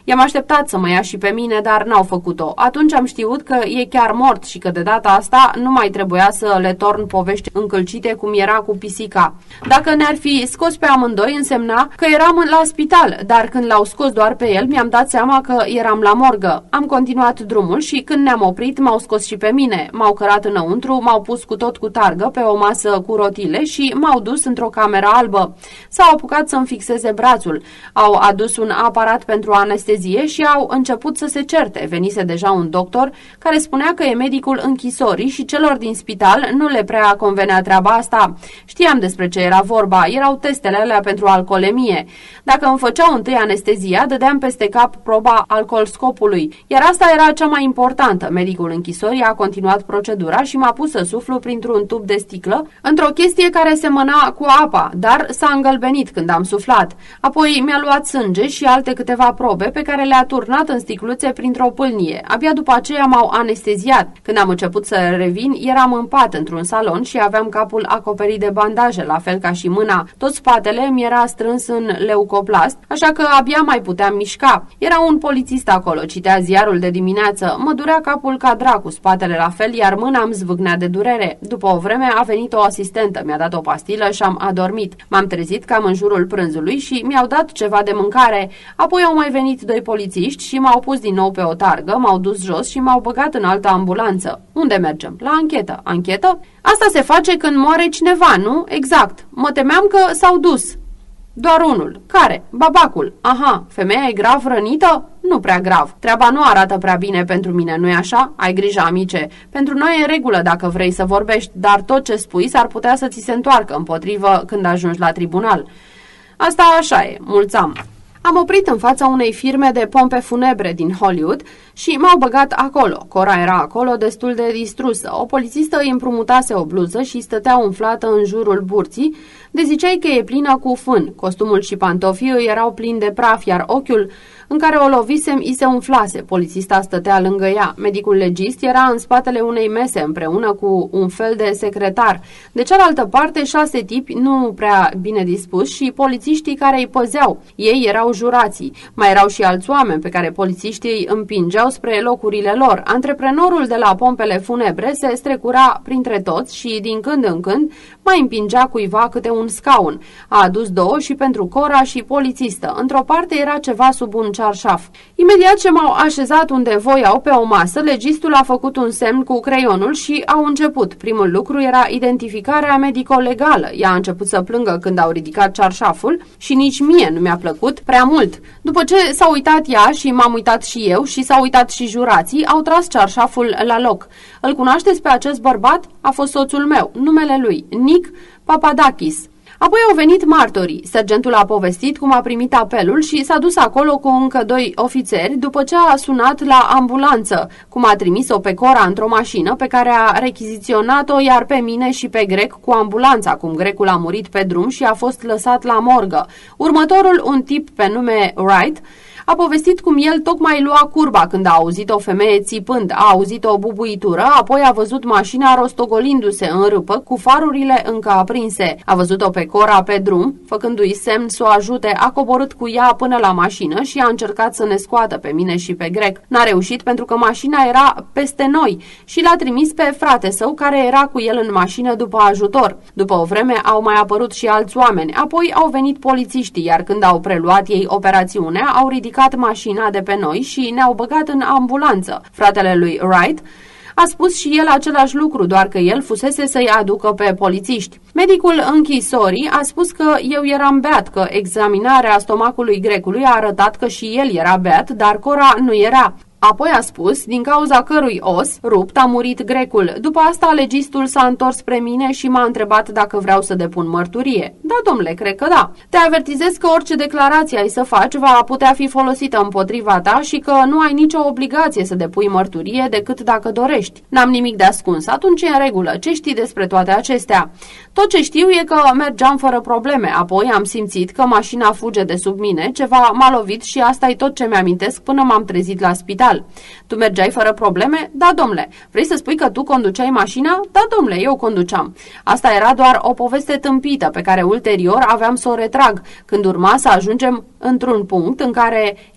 I-am așteptat să mă ia și pe mine, dar n-au făcut-o. Atunci am știut că e chiar mort și că de data asta nu mai trebuia să le torn povești încălcite cum era cu pisica. Dacă ne-ar fi scos pe amândoi, însemna că eram la spital, dar când l-au scos doar pe el, mi-am dat seama că eram la morgă. Am continuat drumul și când ne-am oprit, m-au scos și pe mine. M-au cărat înăuntru, m-au pus cu tot cu targă pe o masă cu rotile și m-au dus într-o cameră albă. S-au apucat să-mi fixeze brațul. Au adus un aparat pentru anestezie și au început să se certe. Venise deja un doctor care spunea că e medicul închisorii și celor din spital nu le prea convenea treaba asta. Știam despre ce era vorba, erau testele alea pentru alcoolemie. Dacă îmi făceau întâi anestezia, dădeam peste cap proba alcoolscopului, iar asta era cea mai importantă. Medicul închisorii a continuat procedura și m-a pus să suflu printr-un tub de sticlă, într-o chestie care semăna cu apa, dar s-a îngălbenit când am suflat. Apoi mi-a luat sânge și alte câteva probe pe care le-a turnat în sticluțe printr-o pâlnie. Abia după aceea m-au anesteziat. Când am început să revin, eram în pat într-un salon și aveam capul acoperit de bandaje, la fel ca și mâna. Tot spatele mi era strâns în leucoplast, așa că abia mai puteam mișca. Era un polițist acolo, citea ziarul de dimineață. Mă durea capul ca dracu, spatele la fel, iar mâna îmi zvâgnea de durere. După o vreme a venit o asistentă, mi-a dat o pastilă și am adormit. M-am trezit cam în jurul prânzului și mi-au dat ceva de mâncare. Apoi au mai venit doi polițiști și m-au pus din nou pe o targă, m-au dus jos și m-au băgat în altă ambulanță. Unde mergem? La anchetă. Anchetă? Asta se face când moare cineva, nu? Exact. Mă temeam că s-au dus. Doar unul. Care? Babacul. Aha, femeia e grav rănită? Nu prea grav. Treaba nu arată prea bine pentru mine, nu-i așa? Ai grijă, amice. Pentru noi e în regulă dacă vrei să vorbești, dar tot ce spui s-ar putea să ți se întoarcă împotrivă când ajungi la tribunal. Asta așa e, mulți am. Am oprit în fața unei firme de pompe funebre din Hollywood și m-au băgat acolo. Cora era acolo destul de distrusă. O polițistă îi împrumutase o bluză și stătea umflată în jurul burții, de ziceai că e plină cu fân. Costumul și pantofii îi erau plini de praf, iar ochiul în care o lovisem i se umflase. Polițista stătea lângă ea. Medicul legist era în spatele unei mese împreună cu un fel de secretar. De cealaltă parte, 6 tipi nu prea bine dispuși și polițiștii care îi păzeau. Ei erau jurații. Mai erau și alți oameni pe care polițiștii îi împingeau spre locurile lor. Antreprenorul de la pompele funebre se strecura printre toți și din când în când mai împingea cuiva câte un scaun. A adus 2 și pentru Cora și polițistă. Într-o parte era ceva sub un cearșaf. Imediat ce m-au așezat unde voiau pe o masă, legistul a făcut un semn cu creionul și au început. Primul lucru era identificarea medico-legală. Ea a început să plângă când au ridicat cearșaful și nici mie nu mi-a plăcut prea mult. După ce s-a uitat ea și m-am uitat și eu și s-au uitat și jurații, au tras cearșaful la loc. Îl cunoașteți pe acest bărbat? A fost soțul meu. Numele lui, Nick Papadakis. Apoi au venit martorii. Sergentul a povestit cum a primit apelul și s-a dus acolo cu încă 2 ofițeri după ce a sunat la ambulanță, cum a trimis-o pe Cora într-o mașină pe care a rechiziționat-o, iar pe mine și pe Grec cu ambulanța, cum Grecul a murit pe drum și a fost lăsat la morgă. Următorul, un tip pe nume Wright, a povestit cum el tocmai lua curba când a auzit o femeie țipând, a auzit o bubuitură, apoi a văzut mașina rostogolindu-se în râpă cu farurile încă aprinse. A văzut-o pe Cora pe drum, făcându-i semn să o ajute, a coborât cu ea până la mașină și a încercat să ne scoată pe mine și pe Grec. N-a reușit pentru că mașina era peste noi și l-a trimis pe frate său care era cu el în mașină după ajutor. După o vreme au mai apărut și alți oameni, apoi au venit polițiștii, iar când au preluat ei operațiunea, au ridicat mașina de pe noi și ne-au băgat în ambulanță. Fratele lui Wright a spus și el același lucru, doar că el fusese să-i aducă pe polițiști. Medicul închisorii a spus că eu eram beat, că examinarea stomacului Grecului a arătat că și el era beat, dar Cora nu era. Apoi a spus, din cauza cărui os rupt a murit Grecul. După asta, legistul s-a întors spre mine și m-a întrebat dacă vreau să depun mărturie. Da, domnule, cred că da. Te avertizez că orice declarație ai să faci va putea fi folosită împotriva ta și că nu ai nicio obligație să depui mărturie decât dacă dorești. N-am nimic de ascuns. Atunci e în regulă. Ce știi despre toate acestea? Tot ce știu e că mergeam fără probleme. Apoi am simțit că mașina fuge de sub mine, ceva m-a lovit și asta e tot ce mi-amintesc până m-am trezit la spital. Tu mergeai fără probleme? Da, domnule. Vrei să spui că tu conduceai mașina? Da, domnule, eu conduceam. Asta era doar o poveste tâmpită pe care ulterior aveam să o retrag, când urma să ajungem într-un punct în care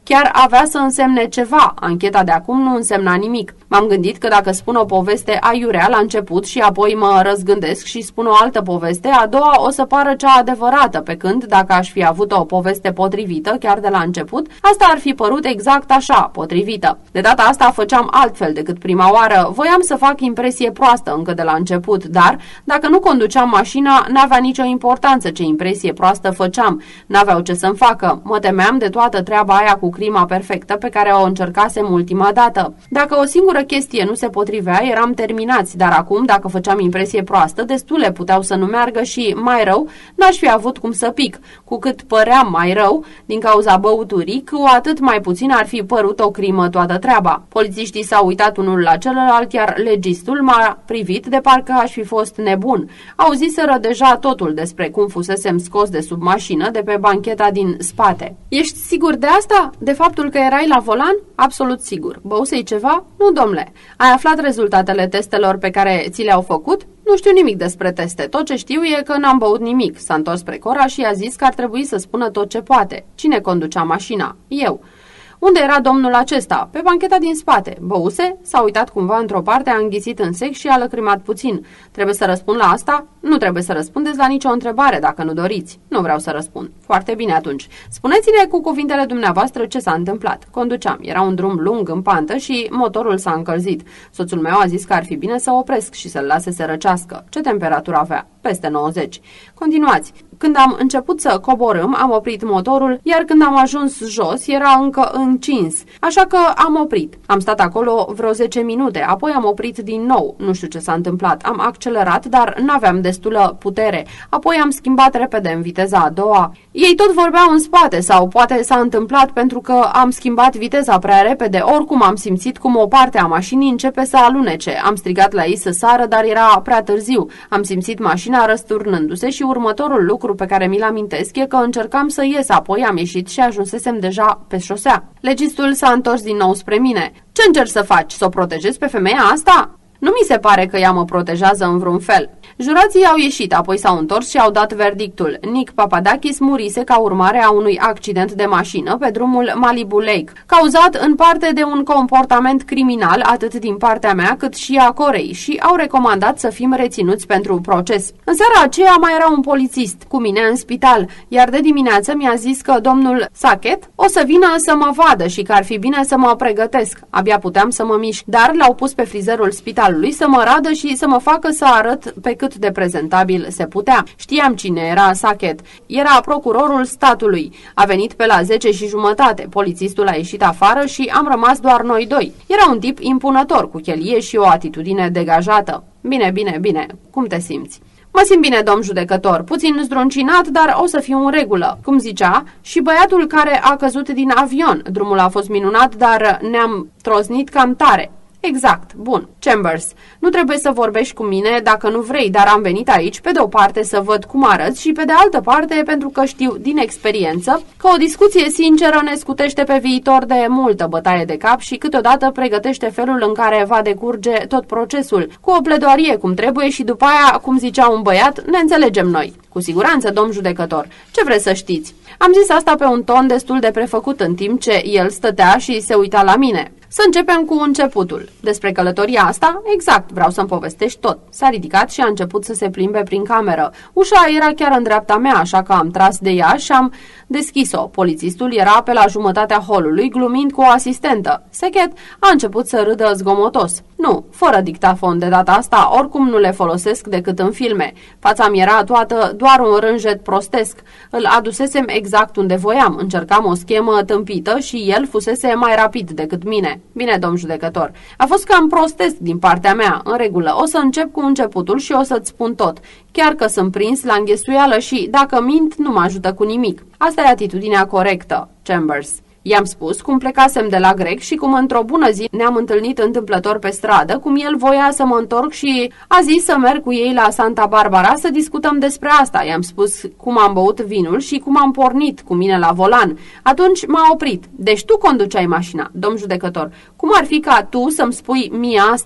chiar avea să însemne ceva. Ancheta de acum nu însemna nimic. M-am gândit că dacă spun o poveste aiurea la început și apoi mă răzgândesc și spun o altă poveste, a doua o să pară cea adevărată, pe când, dacă aș fi avut o poveste potrivită chiar de la început, asta ar fi părut exact așa, potrivită. De data asta făceam altfel decât prima oară. Voiam să fac impresie proastă încă de la început, dar, dacă nu conduceam mașina, n-avea nicio importanță ce impresie proastă făceam. N-aveau ce să-mi facă. Mă temeam de toată treaba aia cu crima perfectă pe care o încercasem ultima dată. Dacă o singură chestie nu se potrivea, eram terminați, dar acum, dacă făceam impresie proastă, destule puteau să nu meargă și, mai rău, n-aș fi avut cum să pic. Cu cât păream mai rău, din cauza băuturii, cu atât mai puțin ar fi părut o crimă toată treaba. Polițiștii s-au uitat unul la celălalt, iar legistul m-a privit de parcă aș fi fost nebun. Auziseră deja totul despre cum fusesem scos de sub mașină, de pe bancheta din spate. Ești sigur de asta? De faptul că erai la volan? Absolut sigur. Băusei ceva? Nu, domnule. Ai aflat rezultatele testelor pe care ți le-au făcut? Nu știu nimic despre teste. Tot ce știu e că n-am băut nimic. S-a întors spre Cora și i-a zis că ar trebui să spună tot ce poate. Cine conducea mașina? Eu. Unde era domnul acesta? Pe bancheta din spate. Băuse? S-a uitat cumva într-o parte, a înghițit în sec și a lăcrimat puțin. Trebuie să răspund la asta? Nu trebuie să răspundeți la nicio întrebare dacă nu doriți. Nu vreau să răspund. Foarte bine atunci. Spuneți-ne cu cuvintele dumneavoastră ce s-a întâmplat. Conduceam. Era un drum lung în pantă și motorul s-a încălzit. Soțul meu a zis că ar fi bine să opresc și să-l lase să răcească. Ce temperatură avea? Peste 90. Continuați. Când am început să coborâm, am oprit motorul, iar când am ajuns jos, era încă încins. Așa că am oprit. Am stat acolo vreo 10 minute, apoi am oprit din nou. Nu știu ce s-a întâmplat. Am accelerat, dar n-aveam destulă putere. Apoi am schimbat repede în viteza a doua. Ei tot vorbeau în spate, sau poate s-a întâmplat pentru că am schimbat viteza prea repede. Oricum am simțit cum o parte a mașinii începe să alunece. Am strigat la ei să sară, dar era prea târziu. Am simțit mașina răsturnându-se și următorul lucru pe care mi-l amintesc e că încercam să ies, apoi am ieșit și ajunsesem deja pe șosea. Legistul s-a întors din nou spre mine. Ce încerci să faci? Să o protejezi pe femeia asta? Nu mi se pare că ea mă protejează în vreun fel. Jurații au ieșit, apoi s-au întors și au dat verdictul. Nick Papadakis murise ca urmare a unui accident de mașină pe drumul Malibu Lake, cauzat în parte de un comportament criminal atât din partea mea cât și a Corei, și au recomandat să fim reținuți pentru proces. În seara aceea mai era un polițist cu mine în spital, iar de dimineață mi-a zis că domnul Sackett o să vină să mă vadă și că ar fi bine să mă pregătesc. Abia puteam să mă mișc, dar l-au pus pe frizerul spitalului să mă radă și să mă facă să arăt pe cât de prezentabil se putea. Știam cine era Sackett. Era procurorul statului. A venit pe la 10:30. Polițistul a ieșit afară și am rămas doar noi doi. Era un tip impunător, cu chelie și o atitudine degajată. Bine. Cum te simți? Mă simt bine, domn judecător, puțin zdruncinat, dar o să fiu în regulă. Cum zicea, și băiatul care a căzut din avion. Drumul a fost minunat, dar ne-am troznit cam tare. Exact, bun. Chambers, nu trebuie să vorbești cu mine dacă nu vrei, dar am venit aici pe de o parte să văd cum arăți și pe de altă parte pentru că știu din experiență că o discuție sinceră ne scutește pe viitor de multă bătaie de cap și câteodată pregătește felul în care va decurge tot procesul, cu o pledoarie cum trebuie și după aia, cum zicea un băiat, ne înțelegem noi. Cu siguranță, domn judecător. Ce vreți să știți? Am zis asta pe un ton destul de prefăcut în timp ce el stătea și se uita la mine. Să începem cu începutul. Despre călătoria asta? Exact, vreau să-mi povestești tot. S-a ridicat și a început să se plimbe prin cameră. Ușa era chiar în dreapta mea, așa că am tras de ea și am deschis-o. Polițistul era pe la jumătatea holului, glumind cu o asistentă. Sackett a început să râdă zgomotos. Nu, fără dictafon de data asta, oricum nu le folosesc decât în filme. Fața mi era toată doar un rânjet prostesc. Îl adusesem exact unde voiam. Încercam o schemă tâmpită și el fusese mai rapid decât mine. Bine, domn judecător, a fost cam prostesc din partea mea. În regulă, o să încep cu începutul și o să-ți spun tot. Chiar că sunt prins la înghesuială și, dacă mint, nu mă ajută cu nimic. Asta e atitudinea corectă, Chambers. I-am spus cum plecasem de la grec și cum într-o bună zi ne-am întâlnit întâmplător pe stradă, cum el voia să mă întorc și a zis să merg cu ei la Santa Barbara să discutăm despre asta. I-am spus cum am băut vinul și cum am pornit cu mine la volan. Atunci m-a oprit. Deci tu conduceai mașina, domn judecător. Cum ar fi ca tu să-mi spui mie asta?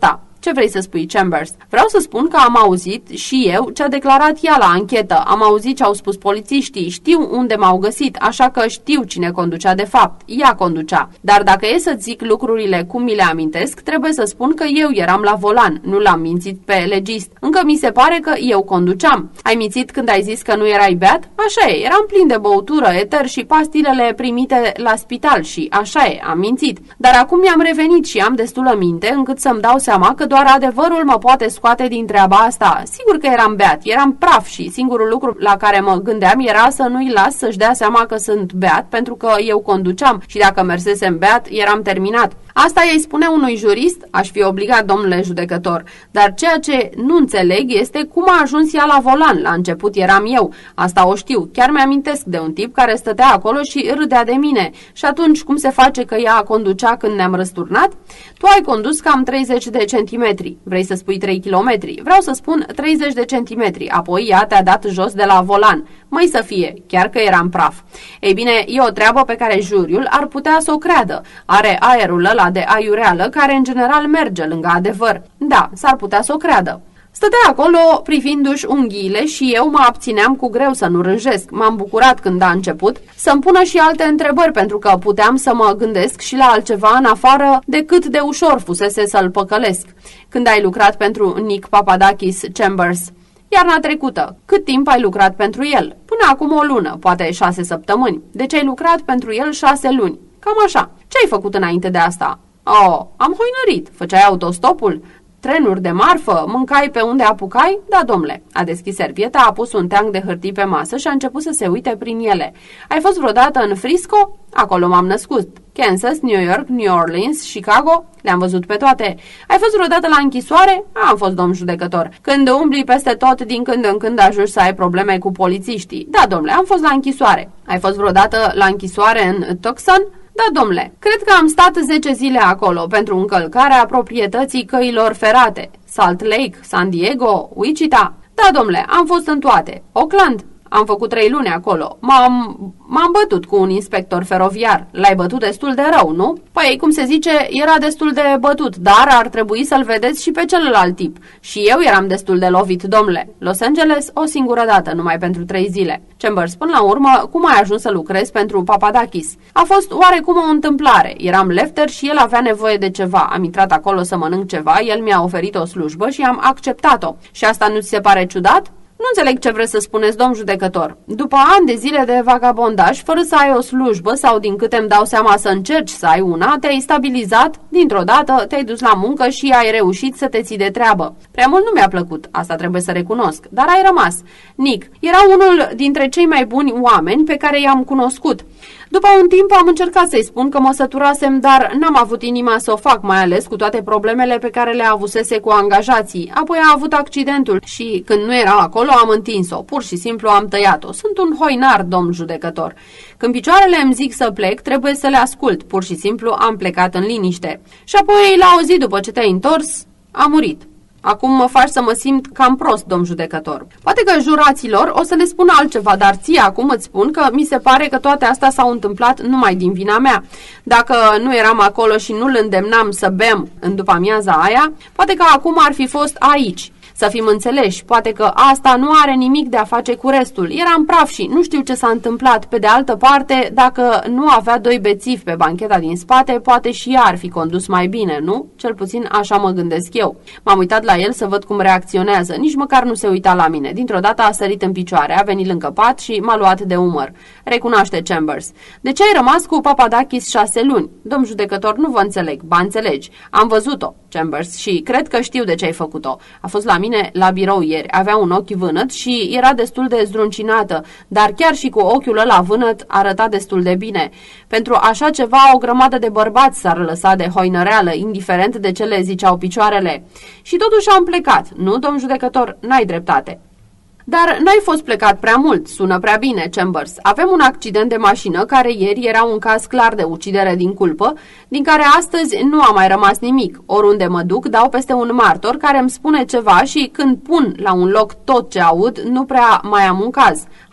Ce vrei să spui, Chambers? Vreau să spun că am auzit și eu ce a declarat ea la anchetă. Am auzit ce au spus polițiștii. Știu unde m-au găsit, așa că știu cine conducea de fapt. Ea conducea. Dar dacă e să zic lucrurile cum mi le amintesc, trebuie să spun că eu eram la volan. Nu l-am mințit pe legist. Încă mi se pare că eu conduceam. Ai mințit când ai zis că nu erai beat? Așa e, eram plin de băutură, eter și pastilele primite la spital și așa e, am mințit. Dar acum mi-am revenit și am destulă minte încât să-mi dau seama că doar adevărul mă poate scoate din treaba asta. Sigur că eram beat, eram praf și singurul lucru la care mă gândeam era să nu-i las să-și dea seama că sunt beat, pentru că eu conduceam și dacă mersesem beat, eram terminat. Asta îi spune unui jurist? Aș fi obligat, domnule judecător. Dar ceea ce nu înțeleg este cum a ajuns ea la volan. La început eram eu. Asta o știu. Chiar mi-amintesc de un tip care stătea acolo și râdea de mine. Și atunci cum se face că ea conducea când ne-am răsturnat? Tu ai condus cam 30 de centimetri. Vrei să spui 3 kilometri? Vreau să spun 30 de centimetri. Apoi ea te-a dat jos de la volan. Măi să fie, chiar că eram praf. Ei bine, e o treabă pe care juriul ar putea să o creadă. Are aerul ăla de aiureală care în general merge lângă adevăr. Da, s-ar putea să o creadă. Stătea acolo privindu-și unghiile și eu mă abțineam cu greu să nu rânjesc. M-am bucurat când a început să-mi pună și alte întrebări pentru că puteam să mă gândesc și la altceva în afară de cât de ușor fusese să-l păcălesc. Când ai lucrat pentru Nick Papadakis, Chambers? Iarna trecută. Cât timp ai lucrat pentru el? Până acum o lună, poate 6 săptămâni. Deci ai lucrat pentru el 6 luni. Cam așa. Ce ai făcut înainte de asta? Oh, am hoinărit. Făceai autostopul? Trenuri de marfă? Mâncai pe unde apucai? Da, domnule. A deschis servieta, a pus un teanc de hârtii pe masă și a început să se uite prin ele. Ai fost vreodată în Frisco? Acolo m-am născut. Kansas, New York, New Orleans, Chicago? Le-am văzut pe toate. Ai fost vreodată la închisoare? Am fost, domn judecător. Când umbli peste tot, din când în când ajungi să ai probleme cu polițiștii. Da, domnule, am fost la închisoare. Ai fost vreodată la închisoare în Tucson? Da, domnule, cred că am stat 10 zile acolo pentru încălcarea proprietății căilor ferate. Salt Lake, San Diego, Wichita. Da, domnule, am fost în toate. Oakland. Am făcut 3 luni acolo. M-am bătut cu un inspector feroviar. L-ai bătut destul de rău, nu? Păi, cum se zice, era destul de bătut, dar ar trebui să-l vedeți și pe celălalt tip. Și eu eram destul de lovit, domnule. Los Angeles o singură dată, numai pentru 3 zile. Chambers, până la urmă, cum ai ajuns să lucrezi pentru Papadakis? A fost oarecum o întâmplare. Eram lefter și el avea nevoie de ceva. Am intrat acolo să mănânc ceva, el mi-a oferit o slujbă și am acceptat-o. Și asta nu ți se pare ciudat? Nu înțeleg ce vreți să spuneți, domn judecător. După ani de zile de vagabondaj, fără să ai o slujbă sau din câte îmi dau seama să încerci să ai una, te-ai stabilizat, dintr-o dată te-ai dus la muncă și ai reușit să te ții de treabă. Prea mult nu mi-a plăcut, asta trebuie să recunosc, dar ai rămas. Nick era unul dintre cei mai buni oameni pe care i-am cunoscut. După un timp am încercat să-i spun că mă săturasem, dar n-am avut inima să o fac, mai ales cu toate problemele pe care le avusese cu angajații. Apoi a avut accidentul și când nu era acolo am întins-o, pur și simplu am tăiat-o. Sunt un hoinar, domn judecător. Când picioarele îmi zic să plec, trebuie să le ascult, pur și simplu am plecat în liniște. Și apoi, la o zi după ce te-ai întors, a murit. Acum mă faci să mă simt cam prost, domn judecător. Poate că juraților o să le spun altceva, dar ție acum îți spun că mi se pare că toate astea s-au întâmplat numai din vina mea. Dacă nu eram acolo și nu-l îndemnam să bem în după-amiaza aia, poate că acum ar fi fost aici. Să fim înțeleși, poate că asta nu are nimic de a face cu restul. Eram praf și nu știu ce s-a întâmplat. Pe de altă parte, dacă nu avea 2 bețivi pe bancheta din spate, poate și ea ar fi condus mai bine, nu? Cel puțin așa mă gândesc eu. M-am uitat la el să văd cum reacționează. Nici măcar nu se uita la mine. Dintr-o dată a sărit în picioare, a venit lângă pat și m-a luat de umăr. Recunoaște Chambers. De ce ai rămas cu Papadakis 6 luni? Domn judecător, nu vă înțeleg. Ba înțelegi. Am văzut-o, Chambers, și cred că știu de ce ai făcut-o. A fost la mine la birou ieri, avea un ochi vânăt și era destul de zdruncinată, dar chiar și cu ochiul ăla vânăt arăta destul de bine. Pentru așa ceva o grămadă de bărbați s-ar lăsa de hoinăreală, indiferent de ce le ziceau picioarele. Și totuși am plecat, nu, domn judecător, n-ai dreptate. Dar n-ai fost plecat prea mult, sună prea bine, Chambers. Avem un accident de mașină care ieri era un caz clar de ucidere din culpă, din care astăzi nu a mai rămas nimic. Oriunde mă duc, dau peste un martor care îmi spune ceva și când pun la un loc tot ce aud, nu prea mai am un caz.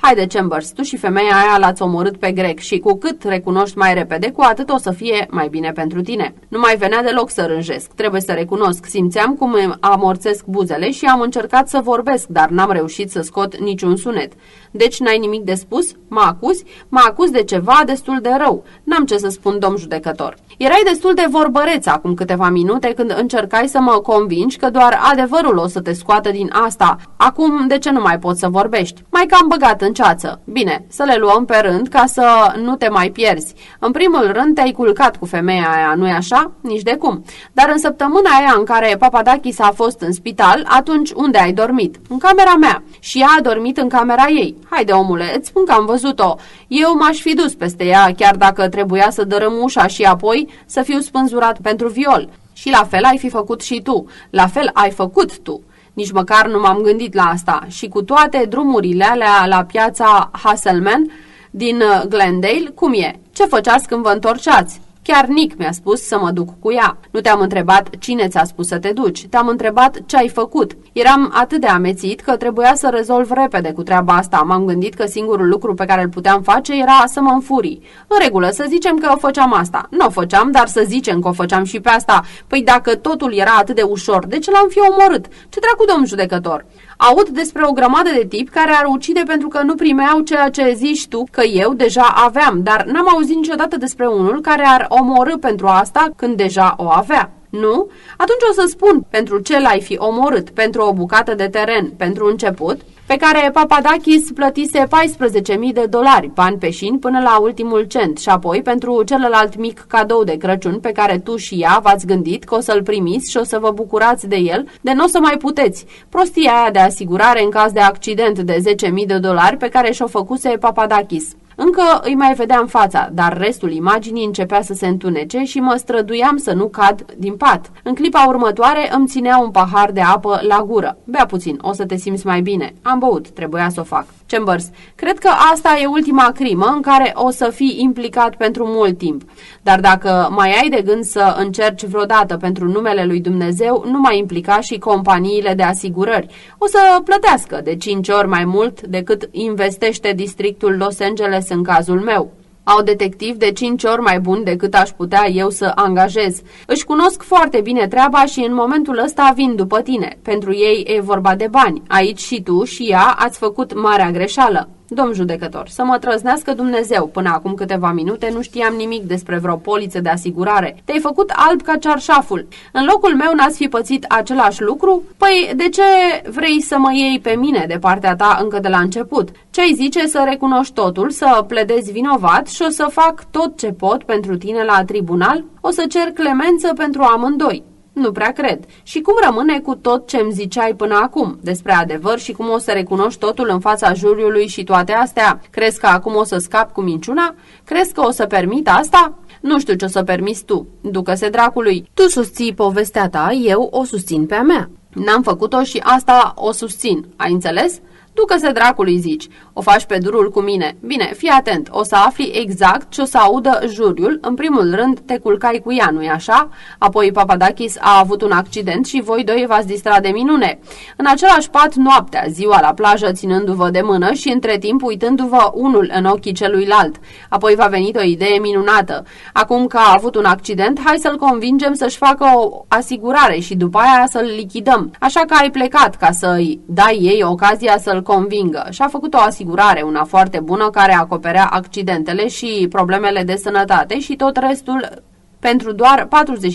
Haide, Chambers, tu și femeia aia l-ați omorât pe Greg și cu cât recunoști mai repede, cu atât o să fie mai bine pentru tine. Nu mai venea deloc să rânjesc, trebuie să recunosc. Simțeam cum îmi amorțesc buzele și am încercat să vorbesc, dar n-am reușit să scot niciun sunet. Deci n-ai nimic de spus? Mă acuzi? Mă acuz de ceva destul de rău. N-am ce să spun, domn judecător. Erai destul de vorbăreț acum câteva minute când încercai să mă convingi că doar adevărul o să te scoată din asta. Acum, de ce nu mai poți să vorbești? Mai cam băgat în ceață. Bine, să le luăm pe rând ca să nu te mai pierzi. În primul rând te-ai culcat cu femeia aia, nu-i așa? Nici de cum. Dar în săptămâna aia în care Papadakis a fost în spital, atunci unde ai dormit? În camera mea. Și ea a dormit în camera ei. Haide, omule, îți spun că am văzut-o. Eu m-aș fi dus peste ea, chiar dacă trebuia să dărâm ușa și apoi să fiu spânzurat pentru viol. Și la fel ai fi făcut și tu. La fel ai făcut tu. Nici măcar nu m-am gândit la asta. Și cu toate drumurile alea la piața Hasselman din Glendale, cum e? Ce făceați când vă întorceați? Chiar Nick mi-a spus să mă duc cu ea. Nu te-am întrebat cine ți-a spus să te duci, te-am întrebat ce ai făcut. Eram atât de amețit că trebuia să rezolv repede cu treaba asta. M-am gândit că singurul lucru pe care îl puteam face era să mă înfurii. În regulă, să zicem că o făceam asta. Nu o făceam, dar să zicem că o făceam și pe asta. Păi dacă totul era atât de ușor, de ce l-am fi omorât? Ce dracu, domn judecător? Aud despre o grămadă de tipi care ar ucide pentru că nu primeau ceea ce zici tu că eu deja aveam, dar n-am auzit niciodată despre unul care ar omorâ pentru asta când deja o avea. Nu? Atunci o să spun pentru ce l-ai fi omorât, pentru o bucată de teren, pentru început, pe care Papadakis plătise $14.000, bani peșini până la ultimul cent, și apoi pentru celălalt mic cadou de Crăciun pe care tu și ea v-ați gândit că o să-l primiți și o să vă bucurați de el, de n-o să mai puteți. Prostia aia de asigurare în caz de accident de $10.000 pe care și-o făcuse Papadakis. Încă îi mai vedeam fața, dar restul imaginii începea să se întunece și mă străduiam să nu cad din pat. În clipa următoare îmi ținea un pahar de apă la gură. Bea puțin, o să te simți mai bine. Am băut, trebuia să o fac. Chambers, cred că asta e ultima crimă în care o să fii implicat pentru mult timp. Dar dacă mai ai de gând să încerci vreodată pentru numele lui Dumnezeu, nu mai implica și companiile de asigurări. O să plătească de 5 ori mai mult decât investește districtul Los Angeles în cazul meu. Au detectivi de 5 ori mai buni decât aș putea eu să angajez. Își cunosc foarte bine treaba și în momentul ăsta vin după tine. Pentru ei e vorba de bani. Aici și tu și ea ați făcut marea greșeală. Domn judecător, să mă trăznească Dumnezeu, până acum câteva minute nu știam nimic despre vreo poliță de asigurare. Te-ai făcut alb ca cearșaful. În locul meu n-ați fi pățit același lucru? Păi, de ce vrei să mă iei pe mine de partea ta încă de la început? Ce-ai zice să recunoști totul, să pledezi vinovat și o să fac tot ce pot pentru tine la tribunal? O să cer clemență pentru amândoi. Nu prea cred. Și cum rămâne cu tot ce-mi ziceai până acum despre adevăr și cum o să recunoști totul în fața juriului și toate astea? Crezi că acum o să scap cu minciuna? Crezi că o să permit asta? Nu știu ce o să permiți tu. Ducă-se dracului. Tu susții povestea ta, eu o susțin pe a mea. N-am făcut-o și asta o susțin. Ai înțeles? Ducă-se dracului, zici. O faci pe durul cu mine. Bine, fii atent, o să afli exact ce o să audă juriul. În primul rând, te culcai cu ea, nu-i așa? Apoi Papadakis a avut un accident și voi doi v-ați distrat de minune. În același pat noaptea, ziua la plajă ținându-vă de mână și între timp uitându-vă unul în ochii celuilalt. Apoi v-a venit o idee minunată. Acum că a avut un accident, hai să-l convingem să-și facă o asigurare și după aia să-l lichidăm. Așa că ai plecat ca să-i dai ei ocazia să-l convingă. Și-a făcut o asigurare, una foarte bună, care acoperea accidentele și problemele de sănătate și tot restul pentru doar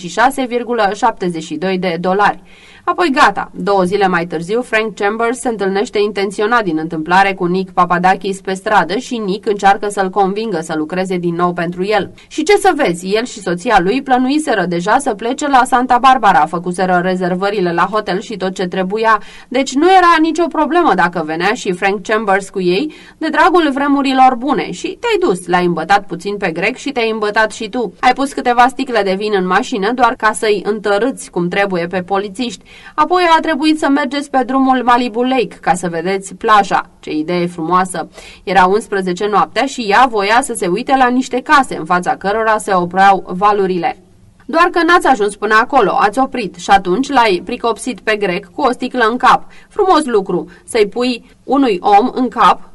$46,72. Apoi gata, 2 zile mai târziu, Frank Chambers se întâlnește intenționat din întâmplare cu Nick Papadakis pe stradă și Nick încearcă să-l convingă să lucreze din nou pentru el. Și ce să vezi, el și soția lui plănuiseră deja să plece la Santa Barbara, făcuseră rezervările la hotel și tot ce trebuia, deci nu era nicio problemă dacă venea și Frank Chambers cu ei, de dragul vremurilor bune. Și te-ai dus, l-ai îmbătat puțin pe Greg și te-ai îmbătat și tu. Ai pus câteva sticle de vin în mașină doar ca să-i întărâți cum trebuie pe polițiști. Apoi a trebuit să mergeți pe drumul Malibu Lake ca să vedeți plaja. Ce idee frumoasă! Era 11 noaptea și ea voia să se uite la niște case în fața cărora se opreau valurile. Doar că n-ați ajuns până acolo, ați oprit și atunci l-ai pricopsit pe Greg cu o sticlă în cap. Frumos lucru, să-i pui unui om în cap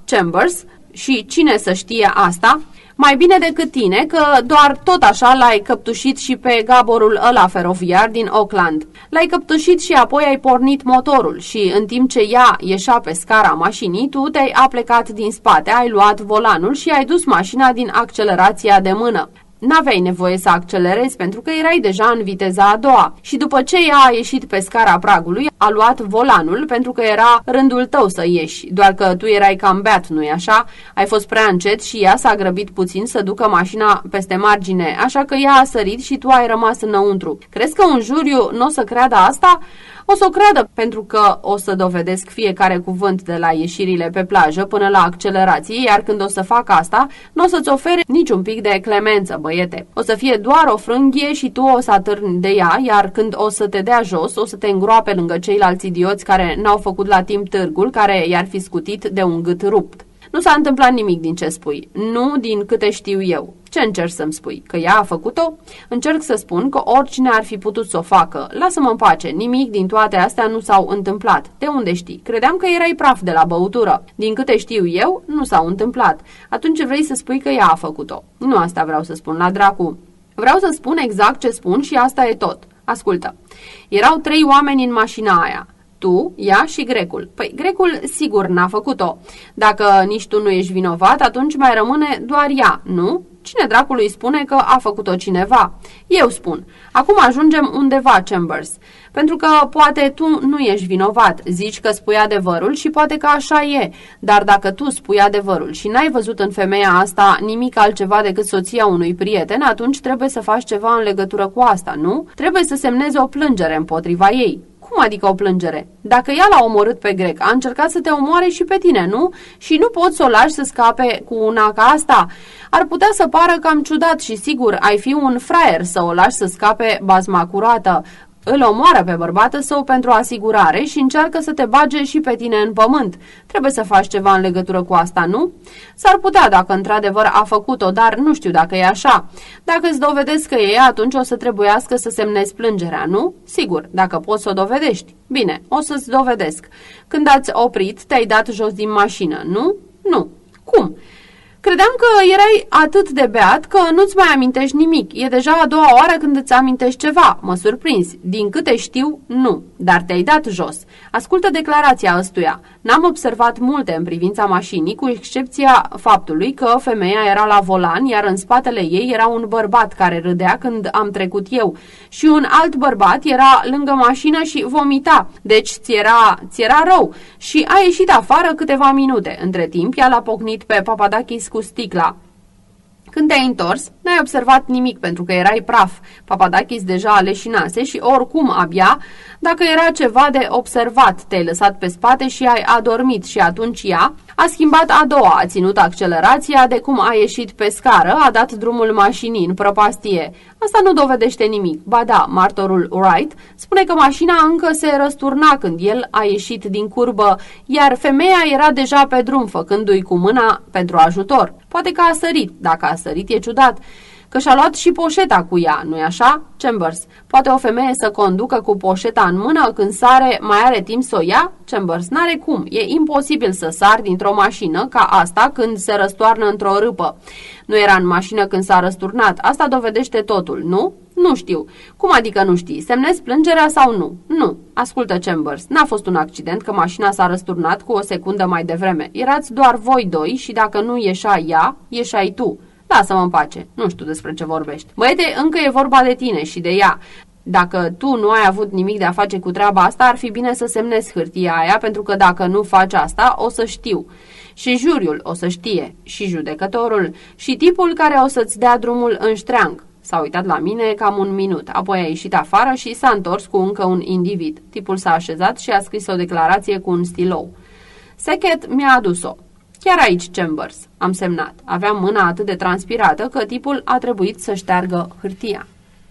Chambers, și cine să știe asta? Mai bine decât tine, că doar tot așa l-ai căptușit și pe gaborul ăla feroviar din Auckland. L-ai căptușit și apoi ai pornit motorul și în timp ce ea ieșea pe scara mașinii, tu te-ai aplecat din spate, ai luat volanul și ai dus mașina din accelerația de mână. N-aveai nevoie să accelerezi pentru că erai deja în viteza a doua și după ce ea a ieșit pe scara pragului, a luat volanul pentru că era rândul tău să ieși, doar că tu erai cam beat, nu-i așa? Ai fost prea încet și ea s-a grăbit puțin să ducă mașina peste margine, așa că ea a sărit și tu ai rămas înăuntru. Crezi că un juriu nu o să creadă asta? O să o creadă pentru că o să dovedesc fiecare cuvânt de la ieșirile pe plajă până la accelerație, iar când o să fac asta, nu o să-ți ofere niciun pic de clemență, băiete. O să fie doar o frânghie și tu o să atârni de ea, iar când o să te dea jos, o să te îngroape lângă ceilalți idioți care n-au făcut la timp târgul, care i-ar fi scutit de un gât rupt. Nu s-a întâmplat nimic din ce spui, nu din câte știu eu. Ce încerci să-mi spui? Că ea a făcut-o? Încerc să spun că oricine ar fi putut să o facă. Lasă-mă în pace, nimic din toate astea nu s-au întâmplat. De unde știi? Credeam că erai praf de la băutură. Din câte știu eu, nu s-au întâmplat. Atunci vrei să spui că ea a făcut-o. Nu asta vreau să spun, la dracu. Vreau să spun exact ce spun și asta e tot. Ascultă. Erau 3 oameni în mașina aia. Tu, ea și grecul. Păi, grecul sigur n-a făcut-o. Dacă nici tu nu ești vinovat, atunci mai rămâne doar ea, nu? Cine dracului spune că a făcut-o cineva? Eu spun. Acum ajungem undeva, Chambers. Pentru că poate tu nu ești vinovat, zici că spui adevărul și poate că așa e. Dar dacă tu spui adevărul și n-ai văzut în femeia asta nimic altceva decât soția unui prieten, atunci trebuie să faci ceva în legătură cu asta, nu? Trebuie să semnezi o plângere împotriva ei. Cum adică o plângere? Dacă ea l-a omorât pe grec, a încercat să te omoare și pe tine, nu? Și nu poți să o lași să scape cu una ca asta? Ar putea să pară cam ciudat și sigur ai fi un fraier să o lași să scape bazma curată. Îl omoară pe bărbatul său pentru asigurare și încearcă să te bage și pe tine în pământ. Trebuie să faci ceva în legătură cu asta, nu? S-ar putea dacă într-adevăr a făcut-o, dar nu știu dacă e așa. Dacă îți dovedesc că e, atunci o să trebuiască să semnezi plângerea, nu? Sigur, dacă poți să o dovedești. Bine, o să-ți dovedesc. Când ați oprit, te-ai dat jos din mașină, nu? Nu. Cum? Credeam că erai atât de beat că nu-ți mai amintești nimic. E deja a doua oară când îți amintești ceva. Mă surprinzi. Din câte știu, nu. Dar te-ai dat jos. Ascultă declarația ăstuia. N-am observat multe în privința mașinii, cu excepția faptului că femeia era la volan, iar în spatele ei era un bărbat care râdea când am trecut eu. Și un alt bărbat era lângă mașină și vomita. Deci ți era rău. Și a ieșit afară câteva minute. Între timp, ea l-a pocnit pe Papadakis cu sticla. Când te-ai întors, n-ai observat nimic pentru că erai praf. Papadakis deja aleșinase și oricum abia, dacă era ceva de observat, te-ai lăsat pe spate și ai adormit și atunci ea a schimbat a doua, a ținut accelerația de cum a ieșit pe scară, a dat drumul mașinii în prăpastie. Asta nu dovedește nimic. Ba da, martorul Wright spune că mașina încă se răsturna când el a ieșit din curbă, iar femeia era deja pe drum, făcându-i cu mâna pentru ajutor. Poate că a sărit. Dacă a sărit, e ciudat. Că și-a luat și poșeta cu ea, nu-i așa? Chambers, poate o femeie să conducă cu poșeta în mână când sare, mai are timp să o ia? Chambers, n-are cum. E imposibil să sari dintr-o mașină ca asta când se răstoarnă într-o râpă. Nu era în mașină când s-a răsturnat. Asta dovedește totul, nu? Nu știu. Cum adică nu știi? Semnezi plângerea sau nu? Nu. Ascultă, Chambers, n-a fost un accident că mașina s-a răsturnat cu o secundă mai devreme. Erați doar voi doi și dacă nu ieșea ea, ieșai tu. Lasă-mă în pace. Nu știu despre ce vorbești. Băiete, încă e vorba de tine și de ea. Dacă tu nu ai avut nimic de a face cu treaba asta, ar fi bine să semnezi hârtia aia, pentru că dacă nu faci asta, o să știu. Și juriul o să știe, și judecătorul, și tipul care o să-ți dea drumul în ștreang. S-a uitat la mine cam un minut, apoi a ieșit afară și s-a întors cu încă un individ. Tipul s-a așezat și a scris o declarație cu un stilou. Sechet mi-a adus-o. Chiar aici, Chambers, am semnat. Aveam mâna atât de transpirată că tipul a trebuit să șteargă hârtia.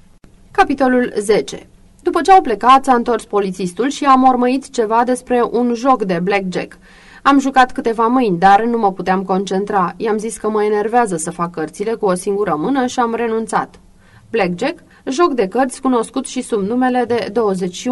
Capitolul 10. După ce au plecat, s-a întors polițistul și a mormăit ceva despre un joc de blackjack. Am jucat câteva mâini, dar nu mă puteam concentra. I-am zis că mă enervează să fac cărțile cu o singură mână și am renunțat. Blackjack? Joc de cărți cunoscut și sub numele de 21.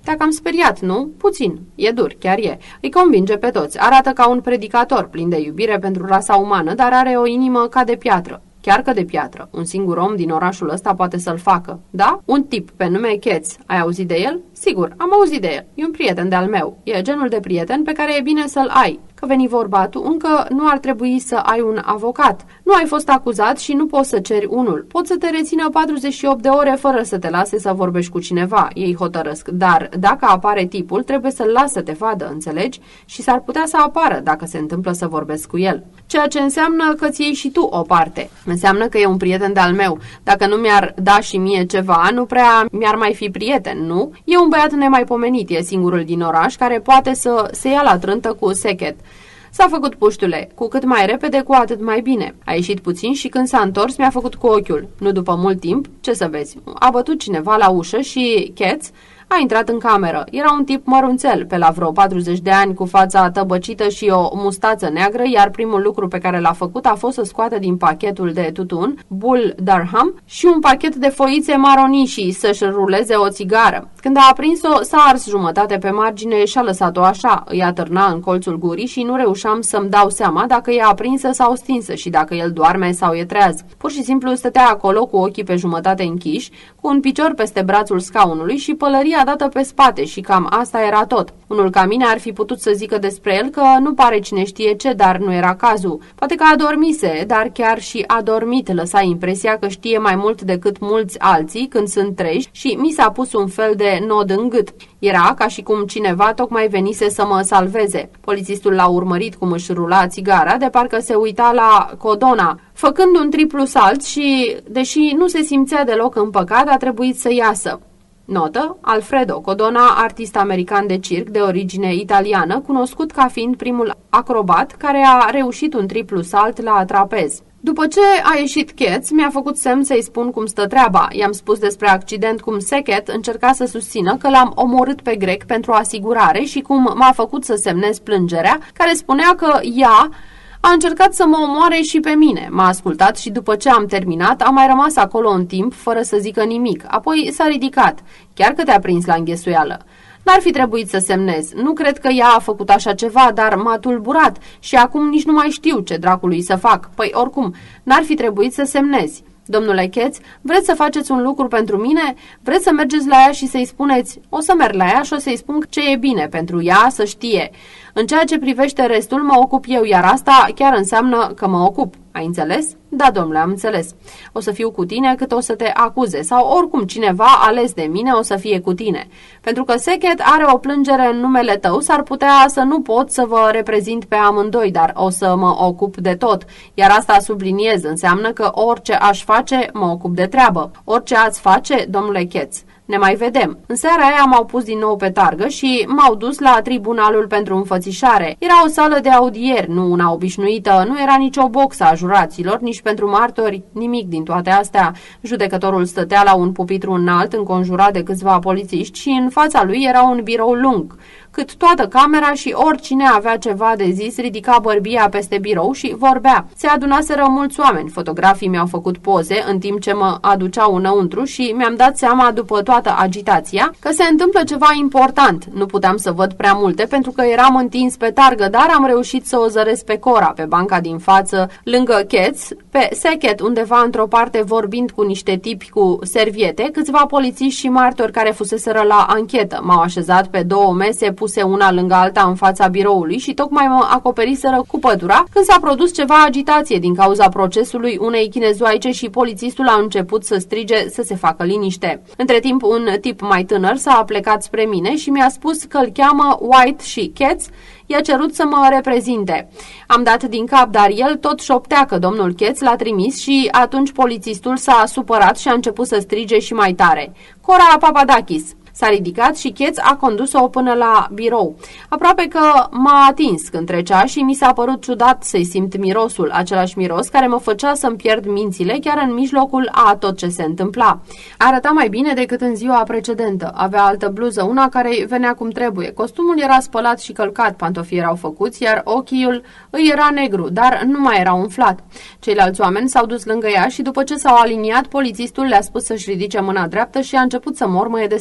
Te-a cam speriat, nu? Puțin. E dur, chiar e. Îi convinge pe toți. Arată ca un predicator plin de iubire pentru rasa umană, dar are o inimă ca de piatră. Chiar că de piatră. Un singur om din orașul ăsta poate să-l facă. Da? Un tip pe nume Katz. Ai auzit de el? Sigur, am auzit de el. E un prieten de-al meu. E genul de prieten pe care e bine să-l ai. Că veni vorba tu, încă nu ar trebui să ai un avocat. Nu ai fost acuzat și nu poți să ceri unul. Poți să te rețină 48 de ore fără să te lase să vorbești cu cineva. Ei hotărăsc. Dar dacă apare tipul, trebuie să-l lasă să te vadă, înțelegi? Și s-ar putea să apară dacă se întâmplă să vorbesc cu el. Ceea ce înseamnă că ți iei și tu o parte. Înseamnă că e un prieten de-al meu. Dacă nu mi-ar da și mie ceva, nu prea mi-ar mai fi prieten, nu? E un băiat nemaipomenit, e singurul din oraș care poate să se ia la trântă cu Sackett. S-a făcut puștule. Cu cât mai repede, cu atât mai bine. A ieșit puțin și când s-a întors, mi-a făcut cu ochiul. Nu după mult timp, ce să vezi, a bătut cineva la ușă și Katz a intrat în cameră. Era un tip mărunțel, pe la vreo 40 de ani, cu fața tăbăcită și o mustață neagră, iar primul lucru pe care l-a făcut a fost să scoată din pachetul de tutun Bull Durham și un pachet de foițe maronii și să-și ruleze o țigară. Când a aprins-o, s-a ars jumătate pe margine și a lăsat-o așa. Îi atârna în colțul gurii și nu reușeam să-mi dau seama dacă e aprinsă sau stinsă și dacă el doarme sau e treaz. Pur și simplu stătea acolo cu ochii pe jumătate închiși, cu un picior peste brațul scaunului și pălăria dată pe spate și cam asta era tot. Unul ca mine ar fi putut să zică despre el că nu pare cine știe ce, dar nu era cazul. Poate că adormise, dar chiar și adormit lăsa impresia că știe mai mult decât mulți alții când sunt treji și mi s-a pus un fel de nod în gât. Era ca și cum cineva tocmai venise să mă salveze. Polițistul l-a urmărit cum își rula țigara, de parcă se uita la Codona, făcând un triplu salt și, deși nu se simțea deloc împăcat, a trebuit să iasă. Notă: Alfredo Codona, artist american de circ de origine italiană, cunoscut ca fiind primul acrobat care a reușit un triplu salt la trapez. După ce a ieșit Katz, mi-a făcut semn să-i spun cum stă treaba. I-am spus despre accident, cum Sackett încerca să susțină că l-am omorât pe grec pentru asigurare și cum m-a făcut să semnez plângerea, care spunea că ea a încercat să mă omoare și pe mine. M-a ascultat și după ce am terminat, a mai rămas acolo un timp fără să zică nimic. Apoi s-a ridicat. Chiar că te-a prins la înghesuială. N-ar fi trebuit să semnez. Nu cred că ea a făcut așa ceva, dar m-a tulburat și acum nici nu mai știu ce dracului să fac. Păi oricum, n-ar fi trebuit să semnezi. Domnule Katz, vreți să faceți un lucru pentru mine? Vreți să mergeți la ea și să-i spuneți? O să merg la ea și o să-i spun ce e bine pentru ea să știe. În ceea ce privește restul, mă ocup eu, iar asta chiar înseamnă că mă ocup. Ai înțeles? Da, domnule, am înțeles. O să fiu cu tine cât o să te acuze sau oricum cineva ales de mine o să fie cu tine. Pentru că Sackett are o plângere în numele tău, s-ar putea să nu pot să vă reprezint pe amândoi, dar o să mă ocup de tot. Iar asta subliniez, înseamnă că orice aș face, mă ocup de treabă. Orice ați face, domnule Katz. Ne mai vedem. În seara aia m-au pus din nou pe targă și m-au dus la tribunalul pentru înfățișare. Era o sală de audieri, nu una obișnuită, nu era nicio boxă a juraților, nici pentru martori, nimic din toate astea. Judecătorul stătea la un pupitru înalt, înconjurat de câțiva polițiști și în fața lui era un birou lung. Cât toată camera și oricine avea ceva de zis ridica bărbia peste birou și vorbea. Se adunaseră mulți oameni, fotografii mi-au făcut poze în timp ce mă aduceau înăuntru și mi-am dat seama după toată agitația că se întâmplă ceva important. Nu puteam să văd prea multe pentru că eram întins pe targă, dar am reușit să o zăresc pe Cora, pe banca din față, lângă Katz, pe Sackett undeva într-o parte vorbind cu niște tipi cu serviete, câțiva polițiști și martori care fuseseră la anchetă. M-au așezat pe două mese puse una lângă alta în fața biroului și tocmai mă acoperiseră cu pătura când s-a produs ceva agitație din cauza procesului unei chinezoaice și polițistul a început să strige să se facă liniște. Între timp, un tip mai tânăr s-a plecat spre mine și mi-a spus că îl cheamă White și Katz i-a cerut să mă reprezinte. Am dat din cap, dar el tot șoptea că domnul Katz l-a trimis și atunci polițistul s-a supărat și a început să strige și mai tare. Cora Papadakis. S-a ridicat și Katz a condus-o până la birou. Aproape că m-a atins când trecea și mi s-a părut ciudat să-i simt mirosul, același miros care mă făcea să-mi pierd mințile chiar în mijlocul a tot ce se întâmpla. Arăta mai bine decât în ziua precedentă. Avea altă bluză, una care venea cum trebuie. Costumul era spălat și călcat, pantofii erau făcuți, iar ochiul îi era negru, dar nu mai era umflat. Ceilalți oameni s-au dus lângă ea și după ce s-au aliniat, polițistul le-a spus să-și ridice mâna dreaptă și a început să mormăie despre adevăr.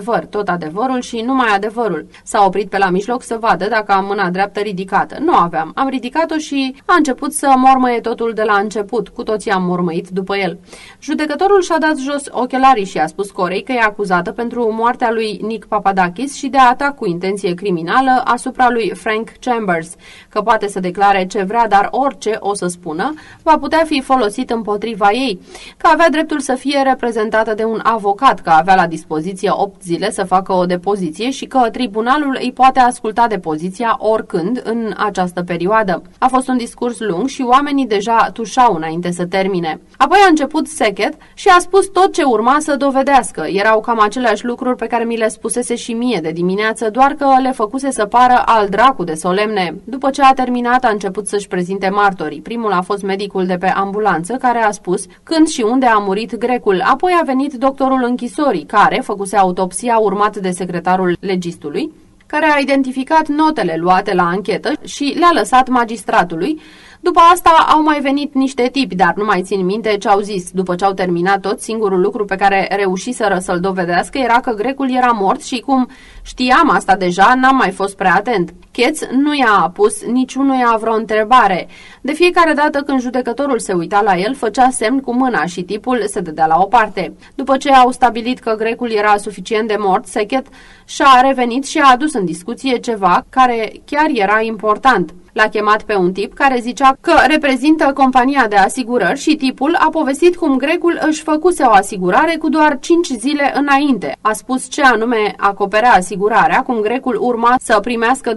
adevăr, tot adevărul și numai adevărul. S-a oprit pe la mijloc să vadă dacă am mâna dreaptă ridicată. Nu aveam. Am ridicat-o și a început să mormăie totul de la început. Cu toții am mormăit după el. Judecătorul și-a dat jos ochelarii și a spus Corei că e acuzată pentru moartea lui Nick Papadakis și de atac cu intenție criminală asupra lui Frank Chambers, că poate să declare ce vrea, dar orice o să spună va putea fi folosit împotriva ei, că avea dreptul să fie reprezentată de un avocat, că avea la dispoziție 8 zile să facă o depoziție și că tribunalul îi poate asculta depoziția oricând în această perioadă. A fost un discurs lung și oamenii deja tușau înainte să termine. Apoi a început Sackett și a spus tot ce urma să dovedească. Erau cam aceleași lucruri pe care mi le spusese și mie de dimineață, doar că le făcuse să pară al dracu de solemne. După ce a terminat, a început să-și prezinte martorii. Primul a fost medicul de pe ambulanță, care a spus când și unde a murit grecul. Apoi a venit doctorul închisorii, care făcuse autopsia, urmat de secretarul legistului, care a identificat notele luate la anchetă și le-a lăsat magistratului. După asta au mai venit niște tipi, dar nu mai țin minte ce au zis. După ce au terminat tot, singurul lucru pe care reușiseră să-l dovedească era că grecul era mort și cum știam asta deja, n-am mai fost prea atent. Ketz nu i-a pus niciunuia vreo întrebare. De fiecare dată când judecătorul se uita la el, făcea semn cu mâna și tipul se dădea la o parte. După ce au stabilit că grecul era suficient de mort, Sackett și-a revenit și a adus în discuție ceva care chiar era important. L-a chemat pe un tip care zicea că reprezintă compania de asigurări și tipul a povestit cum grecul își făcuse o asigurare cu doar 5 zile înainte. A spus ce anume acoperea asigurarea, cum grecul urma să primească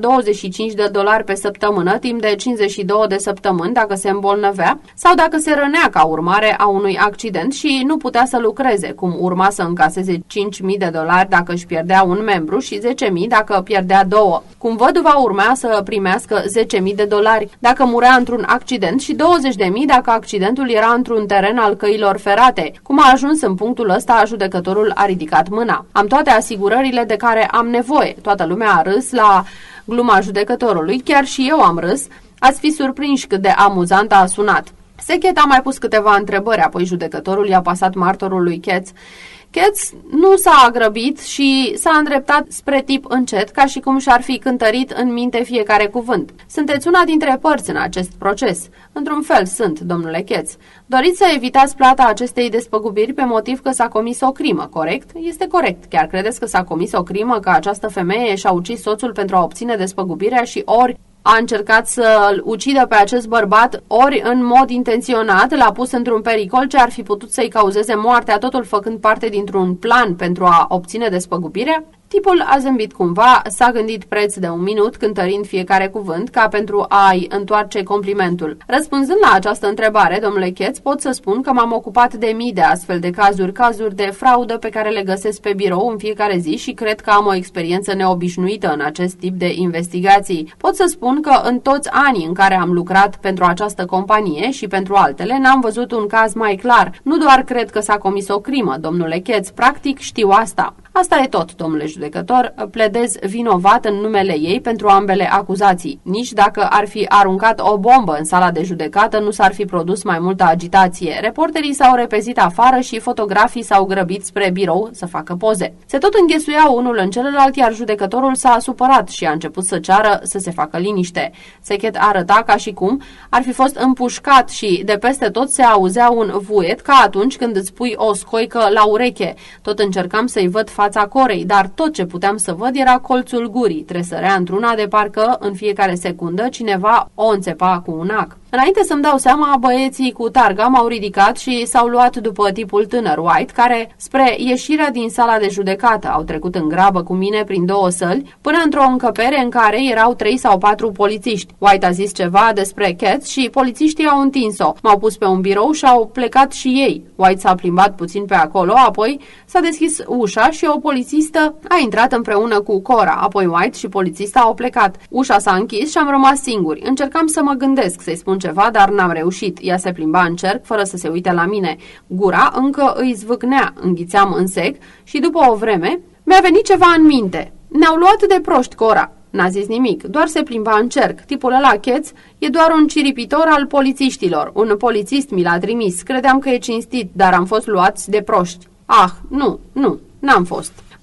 $25 pe săptămână timp de 52 de săptămâni dacă se îmbolnăvea sau dacă se rănea ca urmare a unui accident și nu putea să lucreze, cum urma să încaseze $5.000 dacă își pierdea un membru și 10.000 dacă pierdea 2. Cum văduva urmea să primească $10.000 dacă murea într-un accident și 20.000 dacă accidentul era într-un teren al căilor ferate. Cum a ajuns în punctul ăsta, judecătorul a ridicat mâna. Am toate asigurările de care am nevoie. Toată lumea a râs la gluma judecătorului, chiar și eu am râs. Ați fi surprinși cât de amuzant a sunat. Sackett a mai pus câteva întrebări, apoi judecătorul i-a pasat martorului Ketz. Ketz nu s-a grăbit și s-a îndreptat spre tip încet, ca și cum și-ar fi cântărit în minte fiecare cuvânt. Sunteți una dintre părți în acest proces. Într-un fel sunt, domnule Ketz. Doriți să evitați plata acestei despăgubiri pe motiv că s-a comis o crimă, corect? Este corect. Chiar credeți că s-a comis o crimă, că această femeie și-a ucis soțul pentru a obține despăgubirea și ori a încercat să-l ucidă pe acest bărbat, ori în mod intenționat l-a pus într-un pericol ce ar fi putut să-i cauzeze moartea, totul făcând parte dintr-un plan pentru a obține despăgubirea? Tipul a zâmbit cumva, s-a gândit preț de un minut, cântărind fiecare cuvânt, ca pentru a-i întoarce complimentul. Răspunzând la această întrebare, domnule Ketz, pot să spun că m-am ocupat de mii de astfel de cazuri de fraudă pe care le găsesc pe birou în fiecare zi și cred că am o experiență neobișnuită în acest tip de investigații. Pot să spun că în toți anii în care am lucrat pentru această companie și pentru altele, n-am văzut un caz mai clar. Nu doar cred că s-a comis o crimă, domnule Ketz, practic știu asta. Asta e tot, domnule judecător, pledez vinovat în numele ei pentru ambele acuzații. Nici dacă ar fi aruncat o bombă în sala de judecată, nu s-ar fi produs mai multă agitație. Reporterii s-au repezit afară și fotografii s-au grăbit spre birou să facă poze. Se tot înghesuiau unul în celălalt, iar judecătorul s-a supărat și a început să ceară să se facă liniște. Sackett arăta ca și cum ar fi fost împușcat și de peste tot se auzea un vuiet ca atunci când îți pui o scoică la ureche. Tot încercam să-i văd fața Corei, dar tot ce puteam să văd era colțul gurii. Tresărea într-una de parcă în fiecare secundă cineva o înțepa cu un ac. Înainte să-mi dau seama, băieții cu targa m-au ridicat și s-au luat după tipul tânăr White, care, spre ieșirea din sala de judecată, au trecut în grabă cu mine prin 2 săli, până într-o încăpere în care erau 3 sau 4 polițiști. White a zis ceva despre Ketz și polițiștii au întins-o. M-au pus pe un birou și au plecat și ei. White s-a plimbat puțin pe acolo, apoi s-a deschis ușa și o polițistă a intrat împreună cu Cora. Apoi White și polițista au plecat. Ușa s-a închis și am rămas singuri. Încercam să mă gândesc, să-i spun ceva, dar n-am reușit. Ea se plimba în cerc, fără să se uite la mine. Gura încă îi zvâcnea, înghițeam în sec și după o vreme mi-a venit ceva în minte. Ne-au luat de proști, Cora. N-a zis nimic, doar se plimba în cerc. Tipul ăla, Ketz, e doar un ciripitor al polițiștilor. Un polițist mi l-a trimis. Credeam că e cinstit, dar am fost luați de proști. Ah, nu, n-am fost.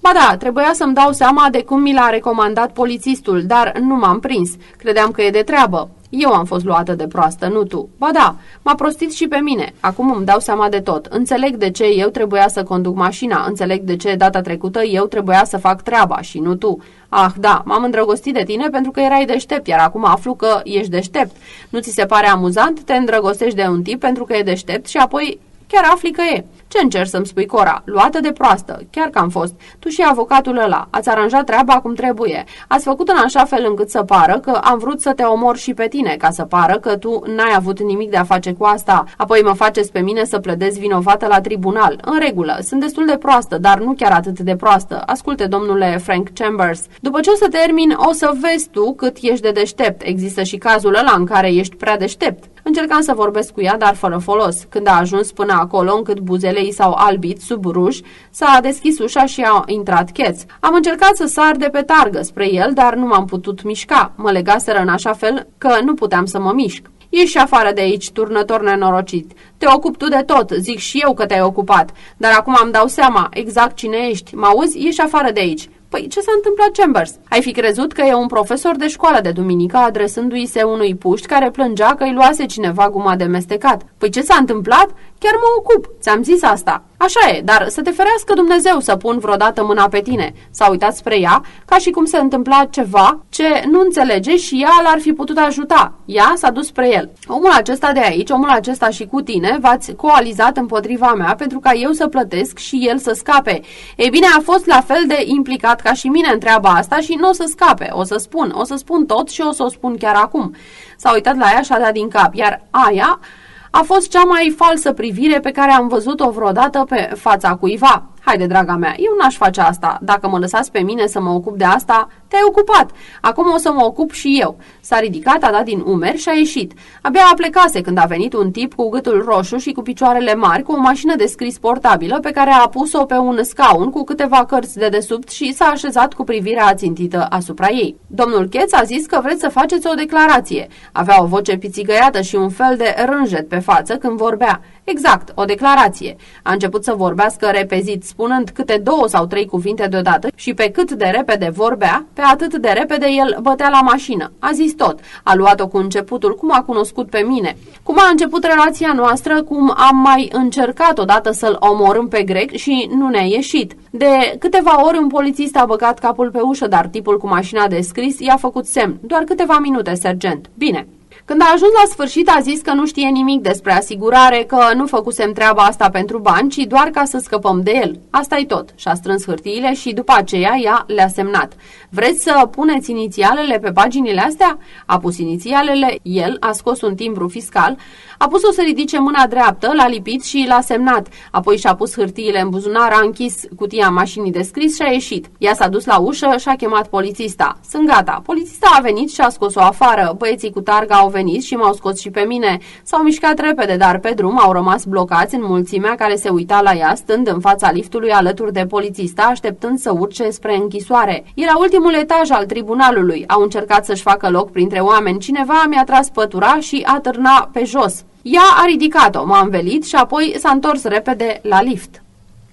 Ba da, trebuia să-mi dau seama de cum mi l-a recomandat polițistul, dar nu m-am prins. Credeam că e de treabă. Eu am fost luată de proastă, nu tu. Ba da, m-a prostit și pe mine. Acum îmi dau seama de tot. Înțeleg de ce eu trebuia să conduc mașina. Înțeleg de ce data trecută eu trebuia să fac treaba și nu tu. Ah, da, m-am îndrăgostit de tine pentru că erai deștept, iar acum aflu că ești deștept. Nu ți se pare amuzant? Te îndrăgostești de un tip pentru că e deștept și apoi chiar afli că e. Ce încerci să-mi spui, Cora? Luată de proastă. Chiar că am fost. Tu și avocatul ăla. Ați aranjat treaba cum trebuie. Ați făcut în așa fel încât să pară că am vrut să te omor și pe tine, ca să pară că tu n-ai avut nimic de a face cu asta. Apoi mă faceți pe mine să pledez vinovată la tribunal. În regulă, sunt destul de proastă, dar nu chiar atât de proastă. Asculte, domnule Frank Chambers. După ce o să termin, o să vezi tu cât ești de deștept. Există și cazul ăla în care ești prea deștept. Încercam să vorbesc cu ea, dar fără folos. Când a ajuns până acolo, încât buzele ei s-au albit sub ruj, s-a deschis ușa și a intrat Cheț. Am încercat să sar de pe targă spre el, dar nu m-am putut mișca. Mă legaseră în așa fel că nu puteam să mă mișc. Ieși afară de aici, turnător nenorocit. Te ocupi tu de tot, zic și eu că te-ai ocupat. Dar acum îmi dau seama exact cine ești. Mă auzi? Ieși afară de aici. Păi, ce s-a întâmplat, Chambers? Ai fi crezut că e un profesor de școală de duminică adresându-i se unui puști care plângea că îi luase cineva guma de mestecat. Păi ce s-a întâmplat? Chiar mă ocup, ți-am zis asta. Așa e, dar să te ferească Dumnezeu să pun vreodată mâna pe tine. S-a uitat spre ea, ca și cum se întâmpla ceva ce nu înțelege și ea l-ar fi putut ajuta. Ea s-a dus spre el. Omul acesta de aici, omul acesta și cu tine, v-ați coalizat împotriva mea pentru ca eu să plătesc și el să scape. Ei bine, a fost la fel de implicat ca și mine în treaba asta și nu o să scape. O să spun tot și o să o spun chiar acum. S-a uitat la ea și a dat din cap, iar aia a fost cea mai falsă privire pe care am văzut-o vreodată pe fața cuiva. Haide, draga mea, eu n-aș face asta. Dacă mă lăsați pe mine să mă ocup de asta, te-ai ocupat. Acum o să mă ocup și eu. S-a ridicat, a dat din umeri și a ieșit. Abia a plecase când a venit un tip cu gâtul roșu și cu picioarele mari, cu o mașină de scris portabilă pe care a pus-o pe un scaun cu câteva cărți de desubt și s-a așezat cu privirea ațintită asupra ei. Domnul Cheț a zis că vreți să faceți o declarație. Avea o voce pițigăiată și un fel de rânjet pe față când vorbea. Exact, o declarație. A început să vorbească repezit, spunând câte 2 sau 3 cuvinte deodată și pe cât de repede vorbea, pe atât de repede el bătea la mașină. A zis tot. A luat-o cu începutul, cum a cunoscut pe mine, cum a început relația noastră, cum am mai încercat odată să-l omorâm pe grec și nu ne-a ieșit. De câteva ori un polițist a băgat capul pe ușă, dar tipul cu mașina de scris i-a făcut semn. Doar câteva minute, sergent. Bine. Când a ajuns la sfârșit a zis că nu știe nimic despre asigurare, că nu făcusem treaba asta pentru bani, ci doar ca să scăpăm de el. Asta-i tot. Și-a strâns hârtiile și după aceea ea le-a semnat. Vreți să puneți inițialele pe paginile astea? A pus inițialele, el a scos un timbru fiscal, a pus-o să ridice mâna dreaptă, l-a lipit și l-a semnat. Apoi și-a pus hârtiile în buzunar, a închis cutia mașinii de scris și a ieșit. Ea s-a dus la ușă și a chemat polițista. Sunt gata. Polițista a venit și a scos-o afară. Băieții cu targa au venit și m-au scos și pe mine. S-au mișcat repede, dar pe drum au rămas blocați în mulțimea care se uita la ea, stând în fața liftului alături de polițista, așteptând să urce spre închisoare. E la ultimul etaj al tribunalului. Au încercat să-și facă loc printre oameni. Cineva mi-a tras pătura și a târna pe jos. Ea a ridicat-o, m-a învelit și apoi s-a întors repede la lift.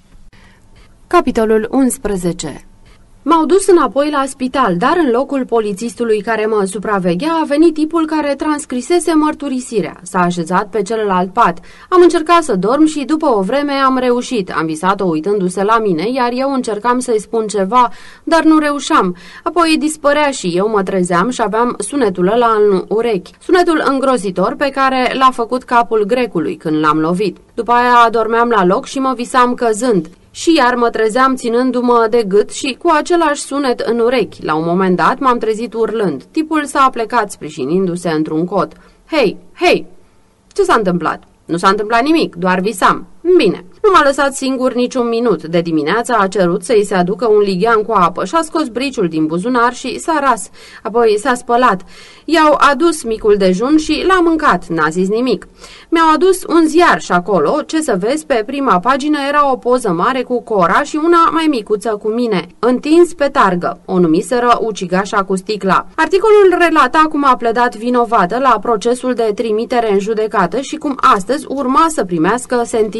Capitolul 11. M-au dus înapoi la spital, dar în locul polițistului care mă supraveghea a venit tipul care transcrisese mărturisirea. S-a așezat pe celălalt pat. Am încercat să dorm și după o vreme am reușit. Am visat-o uitându-se la mine, iar eu încercam să-i spun ceva, dar nu reușeam. Apoi dispărea și eu mă trezeam și aveam sunetul ăla în urechi. Sunetul îngrozitor pe care l-a făcut capul grecului când l-am lovit. După aia adormeam la loc și mă visam căzând. Și iar mă trezeam ținându-mă de gât și cu același sunet în urechi. La un moment dat m-am trezit urlând. Tipul s-a aplecat sprijinindu-se într-un cot. Hei, hei! Ce s-a întâmplat? Nu s-a întâmplat nimic, doar visam. Bine. Nu m-a lăsat singur niciun minut. De dimineață a cerut să-i se aducă un lighean cu apă și-a scos briciul din buzunar și s-a ras. Apoi s-a spălat. I-au adus micul dejun și l-a mâncat. N-a zis nimic. Mi-au adus un ziar și acolo, ce să vezi, pe prima pagină era o poză mare cu Cora și una mai micuță cu mine, întins pe targă. O numiseră ucigașa cu sticla. Articolul relata cum a pledat vinovată la procesul de trimitere în judecată și cum astăzi urma să primească sentința.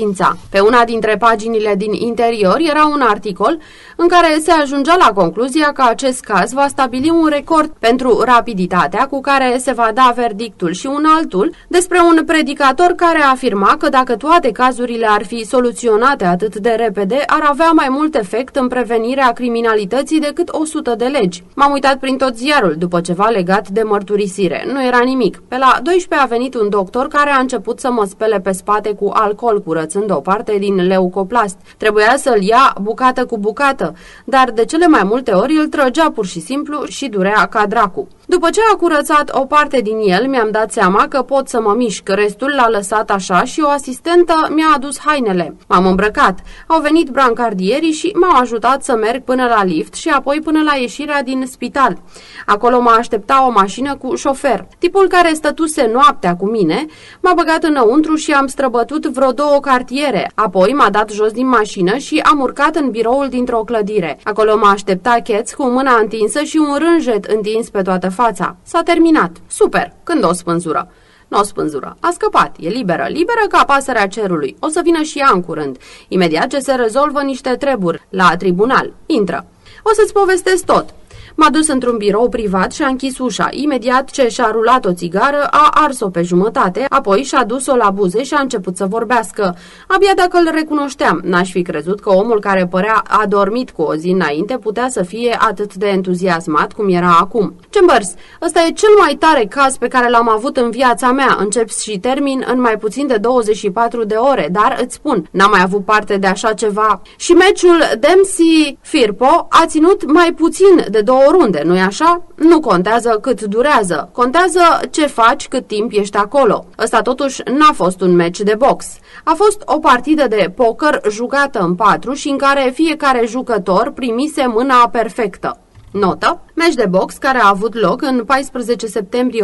cunoștința. Pe una dintre paginile din interior era un articol în care se ajungea la concluzia că acest caz va stabili un record pentru rapiditatea cu care se va da verdictul și un altul despre un predicator care afirma că dacă toate cazurile ar fi soluționate atât de repede, ar avea mai mult efect în prevenirea criminalității decât 100 de legi. M-am uitat prin tot ziarul după ceva legat de mărturisire. Nu era nimic. Pe la 12 a venit un doctor care a început să mă spele pe spate cu alcool, curățând o parte din leucoplast. Trebuia să-l ia bucată cu bucată, dar de cele mai multe ori îl trăgea pur și simplu și durea ca dracu. După ce a curățat o parte din el, mi-am dat seama că pot să mă mișc. Restul l-a lăsat așa și o asistentă mi-a adus hainele. M-am îmbrăcat. Au venit brancardierii și m-au ajutat să merg până la lift și apoi până la ieșirea din spital. Acolo mă aștepta o mașină cu șofer. Tipul care stătuse noaptea cu mine m-a băgat înăuntru și am străbătut vreo 2 cartiere. Apoi m-a dat jos din mașină și am urcat în biroul dintr-o clădire. Acolo mă aștepta Cats cu mâna întinsă și un rânjet întins pe toată fața. S-a terminat. Super! Când o spânzură? Nu o spânzură. A scăpat. E liberă. Liberă ca pasărea cerului. O să vină și ea în curând. Imediat ce se rezolvă niște treburi la tribunal. Intră. O să-ți povestesc tot. M-a dus într-un birou privat și a închis ușa. Imediat ce și-a rulat o țigară, a ars-o pe jumătate, apoi și-a dus-o la buze și a început să vorbească. Abia dacă îl recunoșteam, n-aș fi crezut că omul care părea adormit cu o zi înainte putea să fie atât de entuziasmat cum era acum. Chambers, ăsta e cel mai tare caz pe care l-am avut în viața mea. Încep și termin în mai puțin de 24 de ore, dar îți spun, n-am mai avut parte de așa ceva. Și meciul Dempsey-Firpo a ținut mai puțin de 2 runde, nu-i așa? Nu contează cât durează, contează ce faci cât timp ești acolo. Ăsta totuși n-a fost un meci de box. A fost o partidă de poker jucată în 4 și în care fiecare jucător primise mâna perfectă. Notă: meci de box care a avut loc în 14 septembrie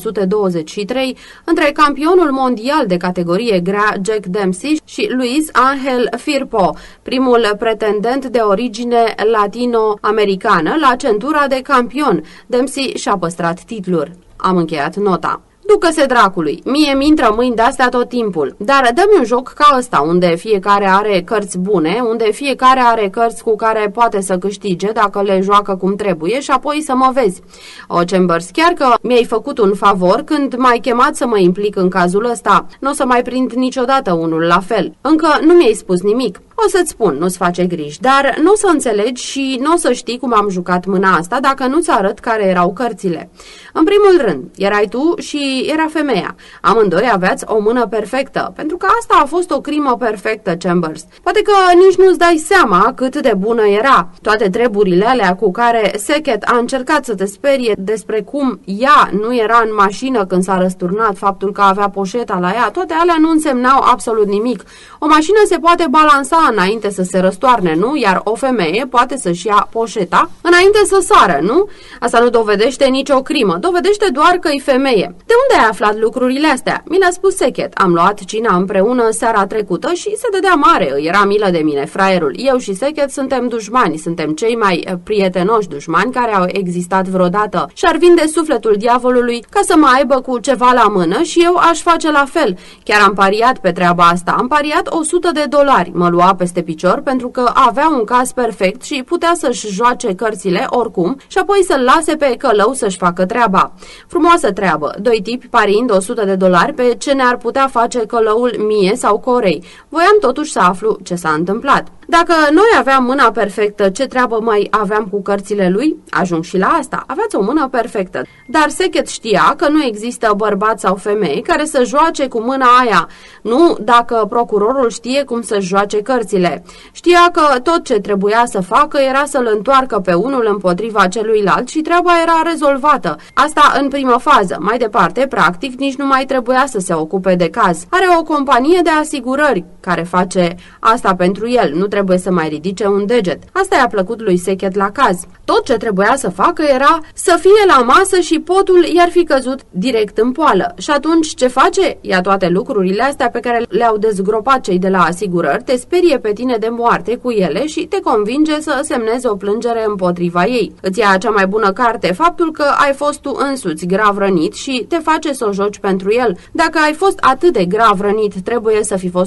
1923 între campionul mondial de categorie grea Jack Dempsey și Luis Angel Firpo, primul pretendent de origine latino-americană la centura de campion. Dempsey și-a păstrat titlul. Am încheiat nota. Ducă-se dracului, mie mi-intră mâini de-astea tot timpul, dar dă-mi un joc ca ăsta, unde fiecare are cărți bune, unde fiecare are cărți cu care poate să câștige dacă le joacă cum trebuie și apoi să mă vezi. O, Chambers, chiar că mi-ai făcut un favor când m-ai chemat să mă implic în cazul ăsta. Nu o să mai prind niciodată unul la fel. Încă nu mi-ai spus nimic. O să-ți spun, nu-ți face griji, dar nu o să înțelegi și nu o să știi cum am jucat mâna asta dacă nu-ți arăt care erau cărțile. În primul rând, erai tu și era femeia. Amândoi aveați o mână perfectă, pentru că asta a fost o crimă perfectă, Chambers. Poate că nici nu-ți dai seama cât de bună era. Toate treburile alea cu care Sackett a încercat să te sperie despre cum ea nu era în mașină când s-a răsturnat, faptul că avea poșeta la ea, toate alea nu însemnau absolut nimic. O mașină se poate balansa înainte să se răstoarne, nu? Iar o femeie poate să-și ia poșeta înainte să sară, nu? Asta nu dovedește nicio crimă, dovedește doar că e femeie. De unde ai aflat lucrurile astea? Mi le-a spus Sackett. Am luat cina împreună seara trecută și se dădea mare, îi era milă de mine, fraierul. Eu și Sackett suntem dușmani, suntem cei mai prietenoși dușmani care au existat vreodată și ar vinde sufletul diavolului ca să mă aibă cu ceva la mână și eu aș face la fel. Chiar am pariat pe treaba asta, am pariat $100. Mă lua peste picior pentru că avea un caz perfect și putea să-și joace cărțile oricum și apoi să-l lase pe călău să-și facă treaba. Frumoasă treabă, 2 tipi parind $100 pe ce ne-ar putea face călăul mie sau Corei. Voiam totuși să aflu ce s-a întâmplat. Dacă noi aveam mâna perfectă, ce treabă mai aveam cu cărțile lui? Ajung și la asta. Aveați o mână perfectă. Dar Sackett știa că nu există bărbat sau femei care să joace cu mâna aia. Nu dacă procurorul știe cum să joace cărțile. Știa că tot ce trebuia să facă era să-l întoarcă pe unul împotriva celuilalt și treaba era rezolvată. Asta în primă fază. Mai departe, practic, nici nu mai trebuia să se ocupe de caz. Are o companie de asigurări care face asta pentru el. Nu trebuie să mai ridice un deget. Asta i-a plăcut lui Sackett la caz. Tot ce trebuia să facă era să fie la masă și potul i-ar fi căzut direct în poală. Și atunci ce face? Ia toate lucrurile astea pe care le-au dezgropat cei de la asigurări, te sperie pe tine de moarte cu ele și te convinge să semnezi o plângere împotriva ei. Îți ia cea mai bună carte, faptul că ai fost tu însuți grav rănit și te face să o joci pentru el. Dacă ai fost atât de grav rănit, trebuie să fi fost un accident.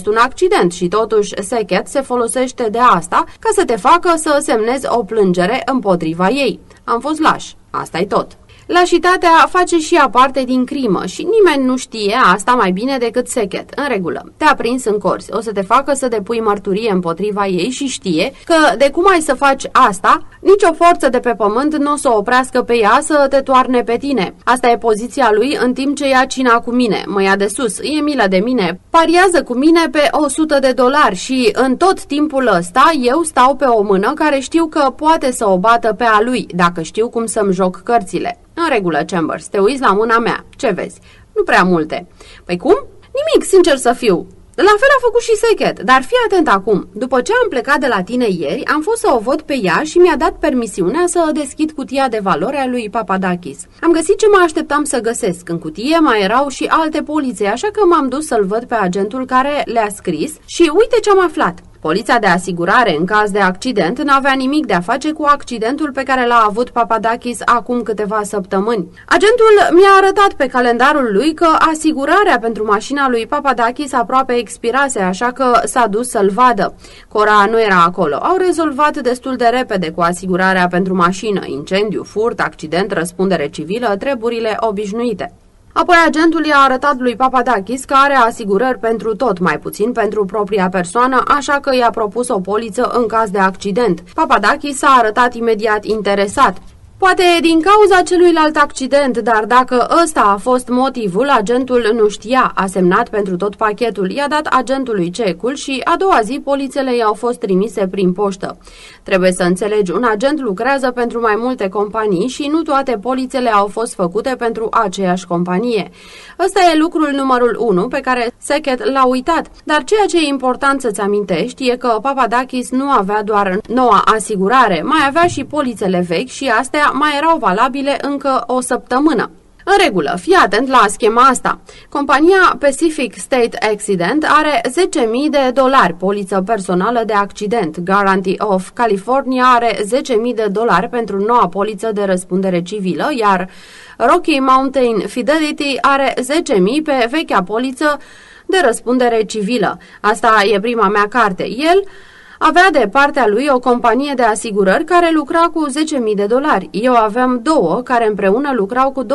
accident și totuși Sackett se folosește de asta ca să te facă să semnezi o plângere împotriva ei. Am fost lași. Asta-i tot. Lașitatea face și ea parte din crimă și nimeni nu știe asta mai bine decât Sackett. În regulă, te-a prins în corzi, o să te facă să depui mărturie împotriva ei și știe că de cum ai să faci asta, nicio forță de pe pământ nu o să oprească pe ea să te toarne pe tine. Asta e poziția lui în timp ce ia cina cu mine, mă ia de sus, e milă de mine, pariază cu mine pe $100 și în tot timpul ăsta eu stau pe o mână care știu că poate să o bată pe a lui, dacă știu cum să-mi joc cărțile. În regulă, Chambers, te uiți la mâna mea. Ce vezi? Nu prea multe. Păi cum? Nimic, sincer să fiu. La fel a făcut și Sackett, dar fii atent acum. După ce am plecat de la tine ieri, am fost să o văd pe ea și mi-a dat permisiunea să deschid cutia de valori a lui Papadakis. Am găsit ce mă așteptam să găsesc. În cutie mai erau și alte polițe, așa că m-am dus să-l văd pe agentul care le-a scris și uite ce am aflat. Polița de asigurare în caz de accident n-avea nimic de a face cu accidentul pe care l-a avut Papadakis acum câteva săptămâni. Agentul mi-a arătat pe calendarul lui că asigurarea pentru mașina lui Papadakis aproape expirase, așa că s-a dus să-l vadă. Cora nu era acolo. Au rezolvat destul de repede cu asigurarea pentru mașină, incendiu, furt, accident, răspundere civilă, treburile obișnuite. Apoi agentul i-a arătat lui Papadakis că are asigurări pentru tot, mai puțin pentru propria persoană, așa că i-a propus o poliță în caz de accident. Papadakis s-a arătat imediat interesat. Poate din cauza celuilalt accident, dar dacă ăsta a fost motivul, agentul nu știa, a semnat pentru tot pachetul, i-a dat agentului cecul și a doua zi polițele i-au fost trimise prin poștă. Trebuie să înțelegi, un agent lucrează pentru mai multe companii și nu toate polițele au fost făcute pentru aceeași companie. Ăsta e lucrul numărul 1 pe care Sackett l-a uitat, dar ceea ce e important să-ți amintești e că Papadakis nu avea doar noua asigurare, mai avea și polițele vechi și astea mai erau valabile încă o săptămână. În regulă, fii atent la schema asta. Compania Pacific State Accident are $10.000, poliță personală de accident. Guarantee of California are $10.000 pentru noua poliță de răspundere civilă, iar Rocky Mountain Fidelity are $10.000 pe vechea poliță de răspundere civilă. Asta e prima mea carte. El avea de partea lui o companie de asigurări care lucra cu $10.000. Eu aveam două care împreună lucrau cu $20.000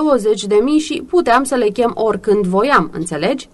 și puteam să le chem oricând voiam, înțelegi?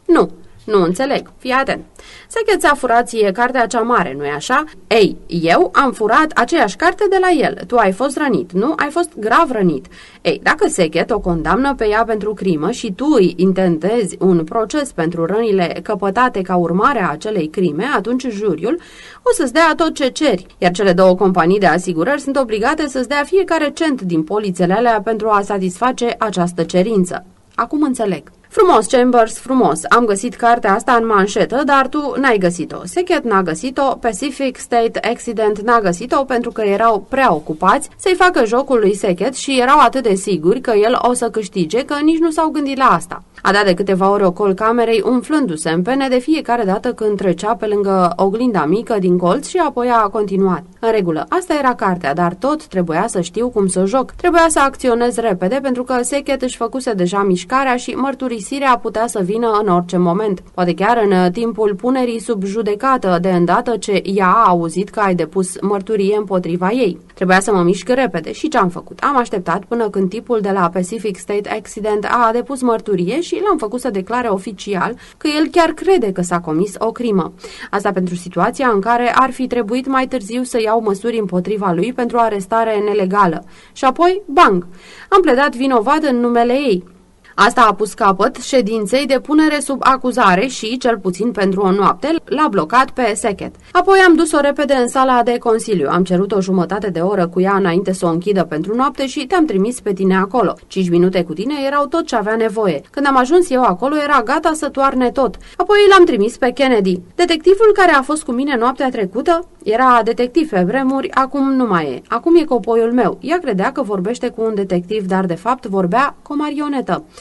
Nu înțeleg, fii atent. Sackett ți-a furat ție cartea cea mare, nu-i așa? Ei, eu am furat aceeași carte de la el. Tu ai fost rănit, nu? Ai fost grav rănit. Ei, dacă Sackett o condamnă pe ea pentru crimă și tu îi intentezi un proces pentru rănile căpătate ca urmare a acelei crime, atunci juriul o să-ți dea tot ce ceri, iar cele două companii de asigurări sunt obligate să-ți dea fiecare cent din polițele alea pentru a satisface această cerință. Acum înțeleg. Frumos, Chambers, frumos. Am găsit cartea asta în manșetă, dar tu n-ai găsit-o. Sackett n-a găsit-o, Pacific State Accident n-a găsit-o pentru că erau prea ocupați să-i facă jocul lui Sackett și erau atât de siguri că el o să câștige că nici nu s-au gândit la asta. A dat de câteva ori ocol camerei umflându-se în pene de fiecare dată când trecea pe lângă oglinda mică din colț și apoi a continuat. În regulă, asta era cartea, dar tot trebuia să știu cum să joc. Trebuia să acționez repede pentru că Sackett își făcuse deja mișcarea și mărturisirea putea să vină în orice moment. Poate chiar în timpul punerii sub judecată, de îndată ce ea a auzit că ai depus mărturie împotriva ei. Trebuia să mă mișc repede și ce am făcut? Am așteptat până când tipul de la Pacific State Accident a depus mărturie și l-am făcut să declare oficial că el chiar crede că s-a comis o crimă. Asta pentru situația în care ar fi trebuit mai târziu să iau măsuri împotriva lui pentru arestare nelegală. Și apoi, bang! Am pledat vinovat în numele ei. Asta a pus capăt ședinței de punere sub acuzare și, cel puțin pentru o noapte, l-a blocat pe Sackett. Apoi am dus-o repede în sala de consiliu. Am cerut o jumătate de oră cu ea înainte să o închidă pentru noapte și te-am trimis pe tine acolo. 5 minute cu tine erau tot ce avea nevoie. Când am ajuns eu acolo, era gata să toarne tot. Apoi l-am trimis pe Kennedy. Detectivul care a fost cu mine noaptea trecută era detectiv pe vremuri, acum nu mai e. Acum e copoiul meu. Ea credea că vorbește cu un detectiv, dar de fapt vorbea cu o marionetă.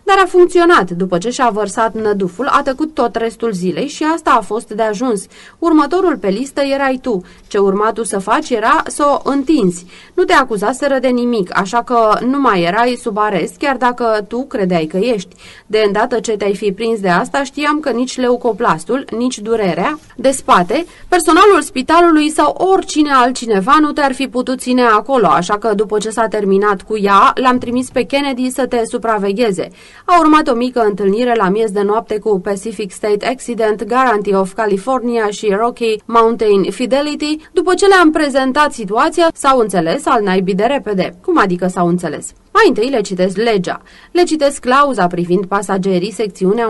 Dar a funcționat. După ce și-a vărsat năduful, a tăcut tot restul zilei și asta a fost de ajuns. Următorul pe listă erai tu. Ce urma tu să faci era să o întinzi. Nu te acuzaseră de nimic, așa că nu mai erai sub arest, chiar dacă tu credeai că ești. De îndată ce te-ai fi prins de asta, știam că nici leucoplastul, nici durerea de spate, personalul spitalului sau oricine altcineva nu te-ar fi putut ține acolo, așa că după ce s-a terminat cu ea, l-am trimis pe Kennedy să te supravegheze. A urmat o mică întâlnire la miez de noapte cu Pacific State Accident, Guarantee of California și Rocky Mountain Fidelity. După ce le-am prezentat situația, s-au înțeles al naibii de repede. Cum adică s-au înțeles? Mai întâi le citesc legea. Le citesc clauza privind pasagerii, secțiunea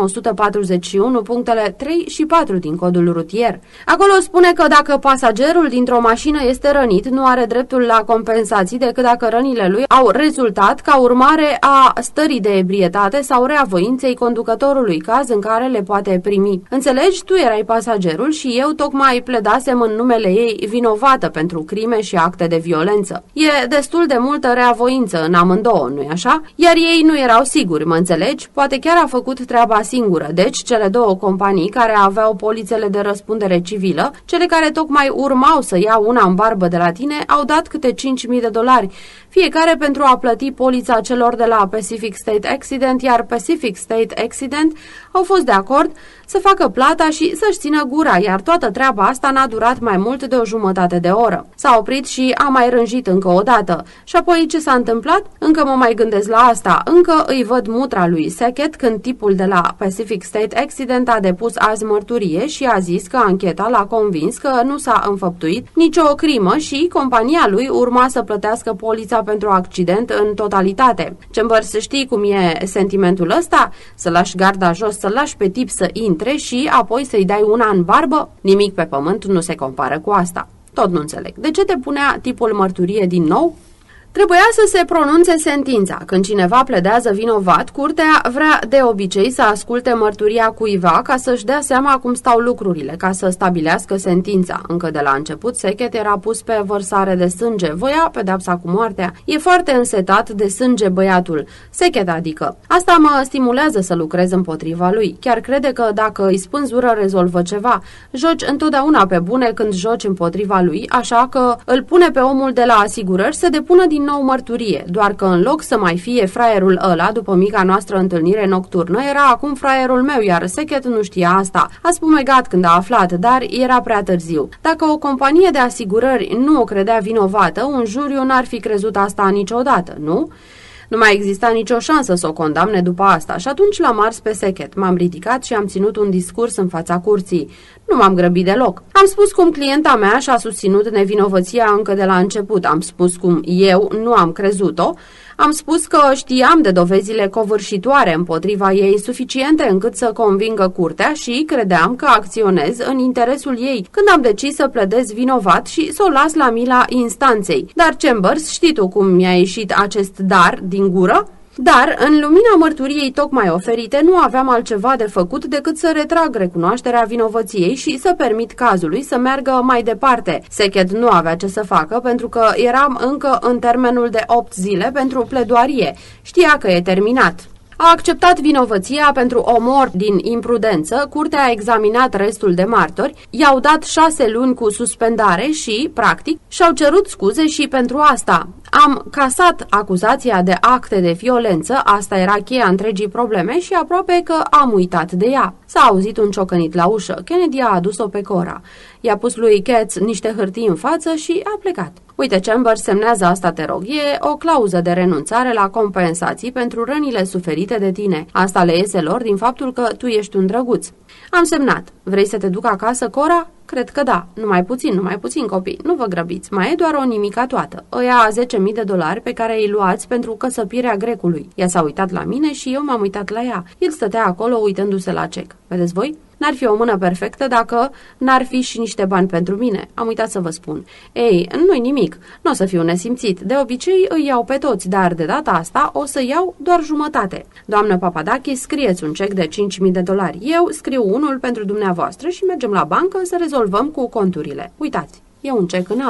141, punctele 3 și 4 din codul rutier. Acolo spune că dacă pasagerul dintr-o mașină este rănit, nu are dreptul la compensații decât dacă rănile lui au rezultat ca urmare a stării de ebrietate sau rea voinței conducătorului, caz în care le poate primi. Înțelegi? Tu erai pasagerul și eu tocmai pledasem în numele ei vinovată pentru crime și acte de violență. E destul de multă rea voință în amândouă, nu-i așa? Iar ei nu erau siguri, mă înțelegi? Poate chiar a făcut treaba singură. Deci, cele două companii care aveau polițele de răspundere civilă, cele care tocmai urmau să iau una în barbă de la tine, au dat câte $5.000, fiecare pentru a plăti polița celor de la Pacific State Accident, iar Pacific State Accident au fost de acord să facă plata și să-și țină gura, iar toată treaba asta n-a durat mai mult de o jumătate de oră. S-a oprit și a mai rânjit încă o dată. Și apoi ce s-a întâmplat? Încă mă mai gândesc la asta. Încă îi văd mutra lui Sackett când tipul de la Pacific State Accident a depus azi mărturie și a zis că ancheta l-a convins că nu s-a înfăptuit nicio crimă și compania lui urma să plătească polița pentru accident în totalitate. Chambers, știi cum e sentimentul ăsta? Să lași garda jos, să lași pe tip să intre și apoi să-i dai una în barbă? Nimic pe pământ nu se compară cu asta. Tot nu înțeleg. De ce te punea tipul mărturie din nou? Trebuia să se pronunțe sentința. Când cineva pledează vinovat, curtea vrea de obicei să asculte mărturia cuiva ca să-și dea seama cum stau lucrurile, ca să stabilească sentința. Încă de la început, Sackett era pus pe vărsare de sânge, voia pedeapsa cu moartea. E foarte însetat de sânge băiatul, Sackett adică. Asta mă stimulează să lucrez împotriva lui. Chiar crede că dacă îi spânzură rezolvă ceva. Joci întotdeauna pe bune când joci împotriva lui, așa că îl pune pe omul de la asigurări să depună din nou mărturie, doar că în loc să mai fie fraierul ăla după mica noastră întâlnire nocturnă, era acum fraierul meu, iar Sackett nu știa asta. A spumegat când a aflat, dar era prea târziu. Dacă o companie de asigurări nu o credea vinovată, un juriu n-ar fi crezut asta niciodată, nu? Nu mai exista nicio șansă să o condamne după asta și atunci l-am ars pe Sackett. M-am ridicat și am ținut un discurs în fața curții. Nu m-am grăbit deloc. Am spus cum clienta mea și-a susținut nevinovăția încă de la început. Am spus cum eu nu am crezut-o. Am spus că știam de dovezile covârșitoare împotriva ei suficiente încât să convingă curtea și credeam că acționez în interesul ei când am decis să pledez vinovat și să o las la mila instanței. Dar Chambers, știi tu cum mi-a ieșit acest dar din gură? Dar, în lumina mărturiei tocmai oferite, nu aveam altceva de făcut decât să retrag recunoașterea vinovăției și să permit cazului să meargă mai departe. Sackett nu avea ce să facă pentru că eram încă în termenul de 8 zile pentru pledoarie. Știa că e terminat. A acceptat vinovăția pentru omor din imprudență, curtea a examinat restul de martori, i-au dat 6 luni cu suspendare și, practic, și-au cerut scuze și pentru asta. Am casat acuzația de acte de violență, asta era cheia întregii probleme și aproape că am uitat de ea. S-a auzit un ciocănit la ușă. Kennedy a adus-o pe Cora. I-a pus lui Katz niște hârtii în față și a plecat. Uite, Chambers, semnează asta, te rog. E o clauză de renunțare la compensații pentru rănile suferite de tine. Asta le iese lor din faptul că tu ești un drăguț. Am semnat. Vrei să te duc acasă, Cora? Cred că da. Numai puțin, copii. Nu vă grăbiți. Mai e doar o nimica toată. Ăia $10.000 pe care îi luați pentru căsăpirea grecului. Ea s-a uitat la mine și eu m-am uitat la ea. El stătea acolo uitându-se la cec. Vedeți voi? N-ar fi o mână perfectă dacă n-ar fi și niște bani pentru mine. Am uitat să vă spun. Ei, nu-i nimic. Nu o să fiu nesimțit. De obicei îi iau pe toți, dar de data asta o să iau doar jumătate. Doamnă Papadakis, scrieți un cec de $5.000. Eu scriu unul pentru dumneavoastră și mergem la bancă să rezolvăm cu conturile. Uitați, e un cec în alb.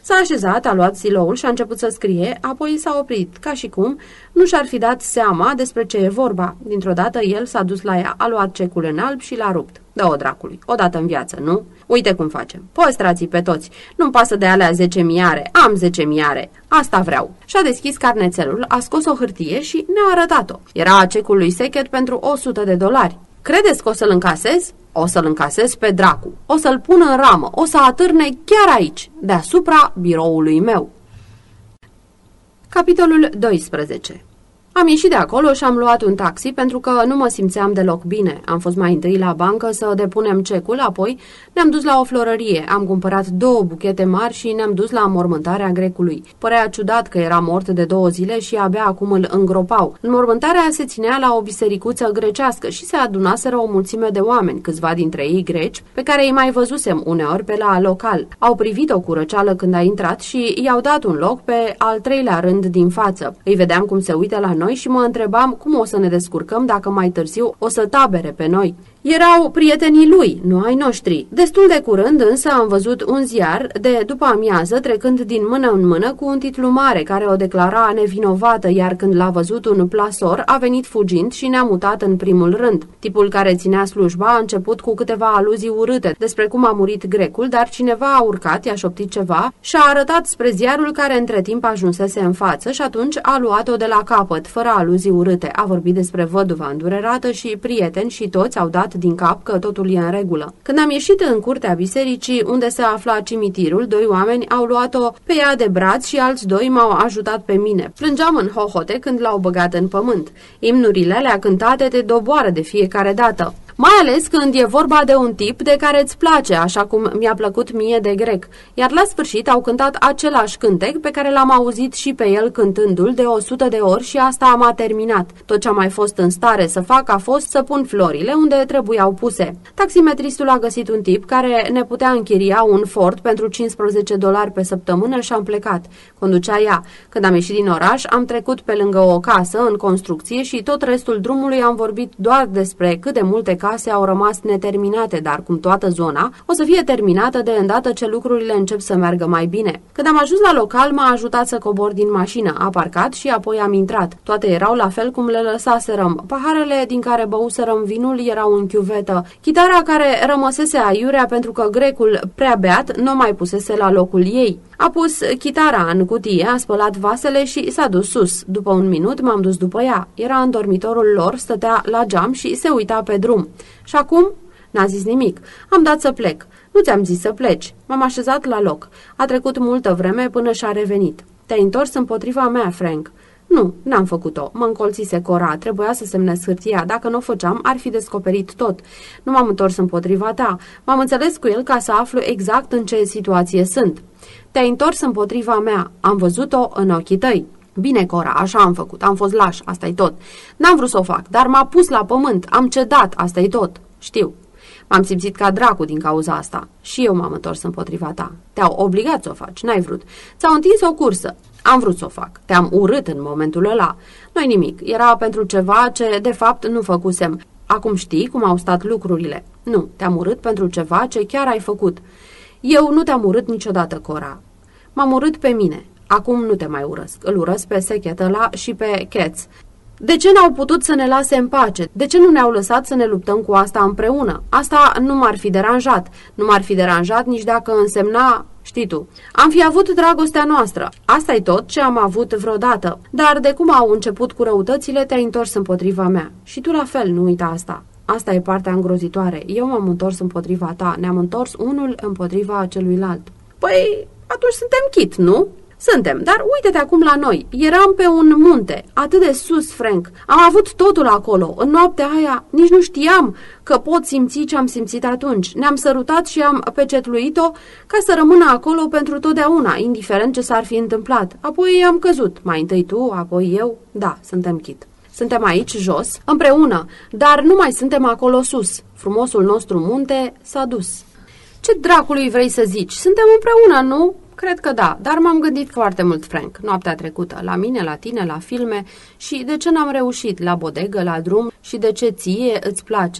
S-a așezat, a luat siloul și a început să scrie, apoi s-a oprit, ca și cum nu și-ar fi dat seama despre ce e vorba. Dintr-o dată el s-a dus la ea, a luat cecul în alb și l-a rupt. Dă-o dracului, odată în viață, nu? Uite cum facem. Păstrați-i pe toți. Nu-mi pasă de alea 10 miare. Am 10 miare. Asta vreau. Și-a deschis carnețelul, a scos o hârtie și ne-a arătat-o. Era cecul lui Sechet pentru $100. Credeți că o să-l încasez? O să-l încasez pe dracu. O să-l pun în ramă. O să atârne chiar aici, deasupra biroului meu. Capitolul 12. Am ieșit de acolo și am luat un taxi pentru că nu mă simțeam deloc bine. Am fost mai întâi la bancă să depunem cecul, apoi ne-am dus la o florărie. Am cumpărat 2 buchete mari și ne-am dus la înmormântarea grecului. Părea ciudat că era mort de 2 zile și abia acum îl îngropau. Înmormântarea se ținea la o bisericuță grecească și se adunaseră o mulțime de oameni, câțiva dintre ei greci, pe care îi mai văzusem uneori pe la local. Au privit-o cu răceală când a intrat și i-au dat un loc pe al 3-lea rând din față. Îi vedeam cum se uită la noi și mă întrebam cum o să ne descurcăm dacă mai târziu o să tabere pe noi. Erau prietenii lui, nu ai noștri. Destul de curând însă am văzut un ziar de după amiază trecând din mână în mână cu un titlu mare care o declara nevinovată, iar când l-a văzut un plasor a venit fugind și ne-a mutat în primul rând. Tipul care ținea slujba a început cu câteva aluzii urâte despre cum a murit grecul, dar cineva a urcat, i-a șoptit ceva și a arătat spre ziarul care între timp ajunsese în față și atunci a luat-o de la capăt, fără aluzii urâte. A vorbit despre văduva îndurerată și prieteni și toți au dat din cap că totul e în regulă. Când am ieșit în curtea bisericii, unde se afla cimitirul, 2 oameni au luat-o pe ea de braț și alți 2 m-au ajutat pe mine. Plângeam în hohote când l-au băgat în pământ. Imnurile alea cântate te doboară de fiecare dată. Mai ales când e vorba de un tip de care îți place, așa cum mi-a plăcut mie de grec. Iar la sfârșit au cântat același cântec pe care l-am auzit și pe el cântându-l de 100 de ori și asta m-a terminat. Tot ce am mai fost în stare să fac a fost să pun florile unde trebuiau puse. Taximetristul a găsit un tip care ne putea închiria un Ford pentru $15 pe săptămână și am plecat. Conducea ea. Când am ieșit din oraș, am trecut pe lângă o casă în construcție și tot restul drumului am vorbit doar despre cât de multe case au rămas neterminate, dar cum toată zona o să fie terminată de îndată ce lucrurile încep să meargă mai bine. Când am ajuns la local, m-a ajutat să cobor din mașină, a parcat și apoi am intrat. Toate erau la fel cum le lăsaserăm. Paharele din care băuserăm vinul erau în chiuvetă. Chitara care rămăsese aiurea pentru că grecul prea beat nu mai pusese la locul ei. A pus chitara în cutie, a spălat vasele și s-a dus sus. După un minut m-am dus după ea. Era în dormitorul lor, stătea la geam și se uita pe drum. Și acum? N-a zis nimic. Am dat să plec. Nu ți-am zis să pleci. M-am așezat la loc. A trecut multă vreme până și-a revenit. Te-ai întors împotriva mea, Frank. Nu, n-am făcut-o. Mă încolțise Cora. Trebuia să semnez hârtia. Dacă nu o făceam, ar fi descoperit tot. Nu m-am întors împotriva ta. M-am înțeles cu el ca să aflu exact în ce situație sunt. Te-ai întors împotriva mea. Am văzut-o în ochii tăi. Bine, Cora, așa am făcut. Am fost laș, asta-i tot. N-am vrut să o fac, dar m-a pus la pământ. Am cedat, asta-i tot. Știu. M-am simțit ca dracu din cauza asta. Și eu m-am întors împotriva ta. Te-au obligat să o faci, n-ai vrut. Ți-au întins o cursă. Am vrut să o fac. Te-am urât în momentul ăla. Nu-i nimic. Era pentru ceva ce, de fapt, nu făcusem. Acum știi cum au stat lucrurile. Nu, te-am urât pentru ceva ce chiar ai făcut. Eu nu te-am urât niciodată, Cora. M-am urât pe mine. Acum nu te mai urăsc. Îl urăsc pe Sechet ăla și pe Cats. De ce n-au putut să ne lase în pace? De ce nu ne-au lăsat să ne luptăm cu asta împreună? Asta nu m-ar fi deranjat. Nu m-ar fi deranjat nici dacă însemna, știi tu. Am fi avut dragostea noastră. Asta-i tot ce am avut vreodată. Dar de cum au început cu răutățile, te-ai întors împotriva mea. Și tu la fel, nu uita asta. Asta e partea îngrozitoare. Eu m-am întors împotriva ta. Ne-am întors unul împotriva celuilalt. Păi, atunci suntem chit, nu? Suntem, dar uite-te acum la noi. Eram pe un munte, atât de sus, Frank. Am avut totul acolo. În noaptea aia nici nu știam că pot simți ce am simțit atunci. Ne-am sărutat și am pecetluit-o ca să rămână acolo pentru totdeauna, indiferent ce s-ar fi întâmplat. Apoi am căzut. Mai întâi tu, apoi eu. Da, suntem chit. Suntem aici, jos, împreună, dar nu mai suntem acolo sus. Frumosul nostru munte s-a dus. Ce dracului vrei să zici? Suntem împreună, nu? Cred că da, dar m-am gândit foarte mult, Frank, noaptea trecută, la mine, la tine, la filme și de ce n-am reușit, la bodegă, la drum și de ce ție îți place.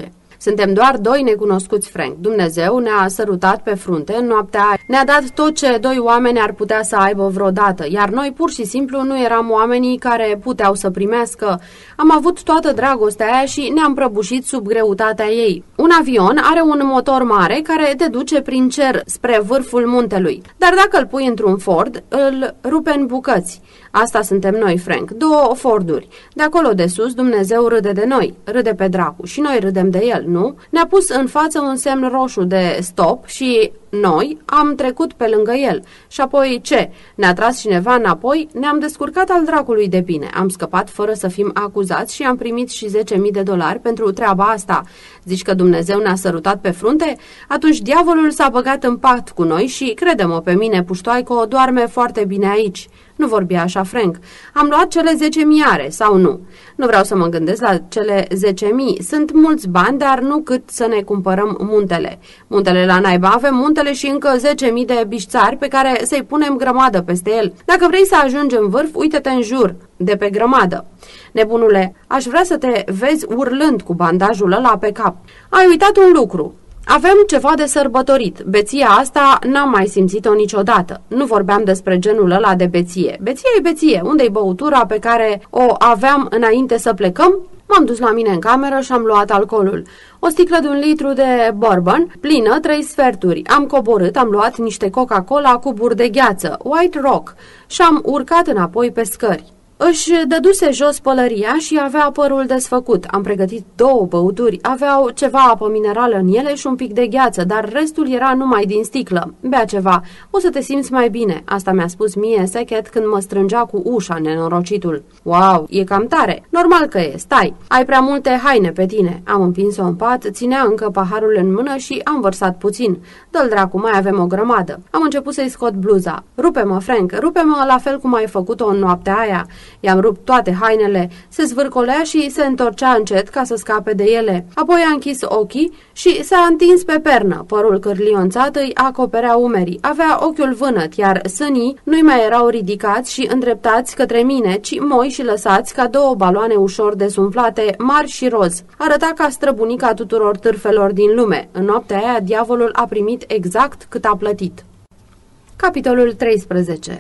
Suntem doar doi necunoscuți, Frank. Dumnezeu ne-a sărutat pe frunte în noaptea aia. Ne-a dat tot ce doi oameni ar putea să aibă vreodată, iar noi pur și simplu nu eram oamenii care puteau să primească. Am avut toată dragostea aia și ne-am prăbușit sub greutatea ei. Un avion are un motor mare care te duce prin cer spre vârful muntelui, dar dacă îl pui într-un Ford, îl rupe în bucăți. Asta suntem noi, Frank, 2 Forduri. De acolo de sus, Dumnezeu râde de noi, râde pe dracu și noi râdem de el, nu? Ne-a pus în față un semn roșu de stop și noi am trecut pe lângă el. Și apoi ce? Ne-a tras cineva înapoi? Ne-am descurcat al dracului de bine. Am scăpat fără să fim acuzați și am primit și $10.000 pentru treaba asta. Zici că Dumnezeu ne-a sărutat pe frunte? Atunci diavolul s-a băgat în pact cu noi și, crede-mă pe mine, puștoaico, doarme foarte bine aici. Nu vorbi așa, Frank. Am luat cele 10.000 sau nu? Nu vreau să mă gândesc la cele 10.000. Sunt mulți bani, dar nu cât să ne cumpărăm muntele. Muntele la naiba, avem muntele și încă 10.000 de bișțari pe care să-i punem grămadă peste el. Dacă vrei să ajungi în vârf, uite-te în jur, de pe grămadă. Nebunule, aș vrea să te vezi urlând cu bandajul ăla pe cap. Ai uitat un lucru. Avem ceva de sărbătorit. Beția asta n-am mai simțit-o niciodată. Nu vorbeam despre genul ăla de beție. Beție e beție. Unde-i băutura pe care o aveam înainte să plecăm? M-am dus la mine în cameră și am luat alcoolul. O sticlă de 1 litru de bourbon, plină 3 sferturi. Am coborât, am luat niște Coca-Cola cu bur de gheață, White Rock, și am urcat înapoi pe scări. Își dăduse jos pălăria și avea părul desfăcut. Am pregătit 2 băuturi, aveau ceva apă minerală în ele și un pic de gheață, dar restul era numai din sticlă. Bea ceva, o să te simți mai bine. Asta mi-a spus mie Sechet când mă strângea cu ușa, nenorocitul. Wow, e cam tare. Normal că e, stai. Ai prea multe haine pe tine. Am împins-o în pat, ținea încă paharul în mână și am vărsat puțin. Dă-l dracu, mai avem o grămadă. Am început să-i scot bluza. Rupe-mă, Frank, rupe-mă la fel cum ai făcut-o în noaptea aia. I-am rupt toate hainele, se zvârcolea și se întorcea încet ca să scape de ele. Apoi a închis ochii și s-a întins pe pernă. Părul cârlionțat îi acoperea umerii. Avea ochiul vânăt, iar sânii nu-i mai erau ridicați și îndreptați către mine, ci moi și lăsați ca 2 baloane ușor desumflate, mari și roz. Arăta ca străbunica tuturor târfelor din lume. În noaptea aia, diavolul a primit exact cât a plătit. Capitolul 13.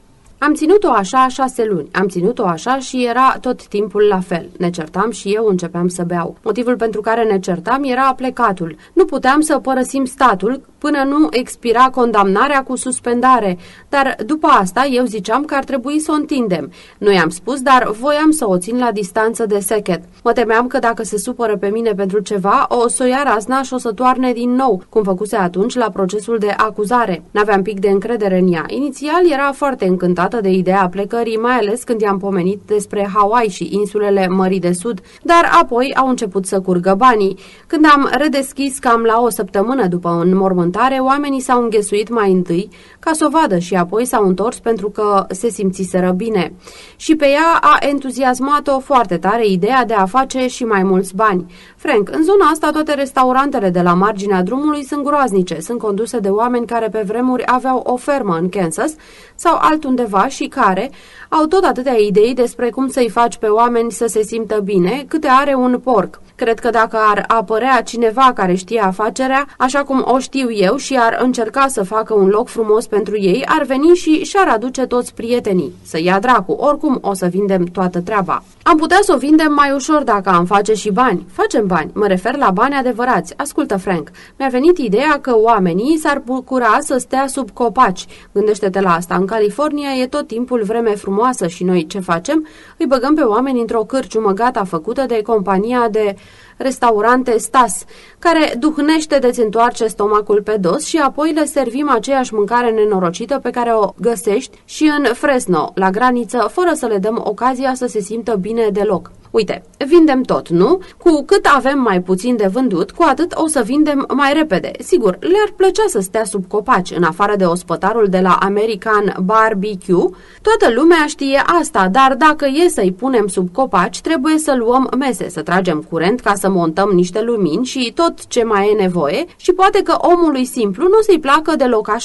Am ținut-o așa 6 luni. Am ținut-o așa și era tot timpul la fel. Ne certam și eu începeam să beau. Motivul pentru care ne certam era plecatul. Nu puteam să părăsim statul până nu expira condamnarea cu suspendare, dar după asta eu ziceam că ar trebui să o întindem. Nu i-am spus, dar voiam să o țin la distanță de Sechet. Mă temeam că dacă se supără pe mine pentru ceva, o să o ia razna și o să toarne din nou, cum făcuse atunci la procesul de acuzare. N-aveam pic de încredere în ea. Inițial era foarte încântată de ideea plecării, mai ales când i-am pomenit despre Hawaii și insulele Mării de Sud, dar apoi au început să curgă banii. Când am redeschis cam la o săptămână după înmormântare, oamenii s-au înghesuit mai întâi ca să o vadă și apoi s-au întors pentru că se simțiseră bine. Și pe ea a entuziasmat-o foarte tare ideea de a face și mai mulți bani. Frank, în zona asta toate restaurantele de la marginea drumului sunt groaznice, sunt conduse de oameni care pe vremuri aveau o fermă în Kansas sau altundeva și care au tot atâtea idei despre cum să-i faci pe oameni să se simtă bine, câte are un porc. Cred că dacă ar apărea cineva care știe afacerea, așa cum o știu eu, și ar încerca să facă un loc frumos pentru ei, ar veni și și-ar aduce toți prietenii. Să ia dracu, oricum o să vindem toată treaba. Am putea să o vindem mai ușor dacă am face și bani. Facem bani, mă refer la bani adevărați. Ascultă, Frank, mi-a venit ideea că oamenii s-ar bucura să stea sub copaci. Gândește-te la asta, în California e tot timpul vreme frumoasă și noi ce facem? Îi băgăm pe oameni într-o cârciumă gata făcută de compania de restaurante Stas, care duhnește de-ți întoarce stomacul pe dos și apoi le servim aceeași mâncare nenorocită pe care o găsești și în Fresno, la graniță, fără să le dăm ocazia să se simtă bine deloc. Uite, vindem tot, nu? Cu cât avem mai puțin de vândut, cu atât o să vindem mai repede. Sigur, le-ar plăcea să stea sub copaci, în afară de ospătarul de la American Barbecue. Toată lumea știe asta, dar dacă e să-i punem sub copaci, trebuie să luăm mese, să tragem curent ca să montăm niște lumini și tot ce mai e nevoie și poate că omului simplu nu se-i placă deloc așa.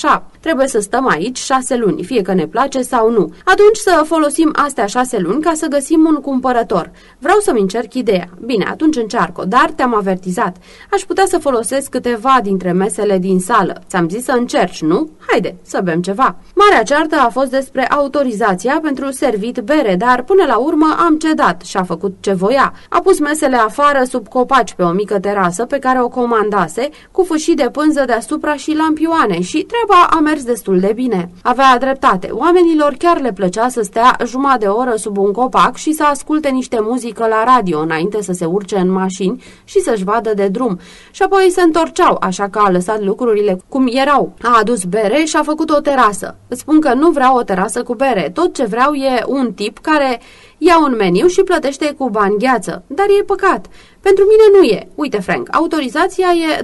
Trebuie să stăm aici 6 luni, fie că ne place sau nu. Atunci să folosim astea 6 luni ca să găsim un cumpărător. Vreau să-mi încerc ideea. Bine, atunci încearcă, dar te-am avertizat. Aș putea să folosesc câteva dintre mesele din sală. Ți-am zis să încerci, nu? Haide, să bem ceva. Marea ceartă a fost despre autorizația pentru servit bere, dar până la urmă am cedat și a făcut ce voia. A pus mesele afară sub copaci pe o mică terasă pe care o comandase, cu fâșii de pânză deasupra și lampioane și treaba a mers destul de bine. Avea dreptate. Oamenilor chiar le plăcea să stea jumătate de oră sub un copac și să asculte niște muzică la radio înainte să se urce în mașini și să-și vadă de drum. Și apoi se întorceau, așa că a lăsat lucrurile cum erau. A adus bere și a făcut o terasă. Îți spun că nu vreau o terasă cu bere. Tot ce vreau e un tip care ia un meniu și plătește cu bani gheață. Dar e păcat. Pentru mine nu e. Uite, Frank, autorizația e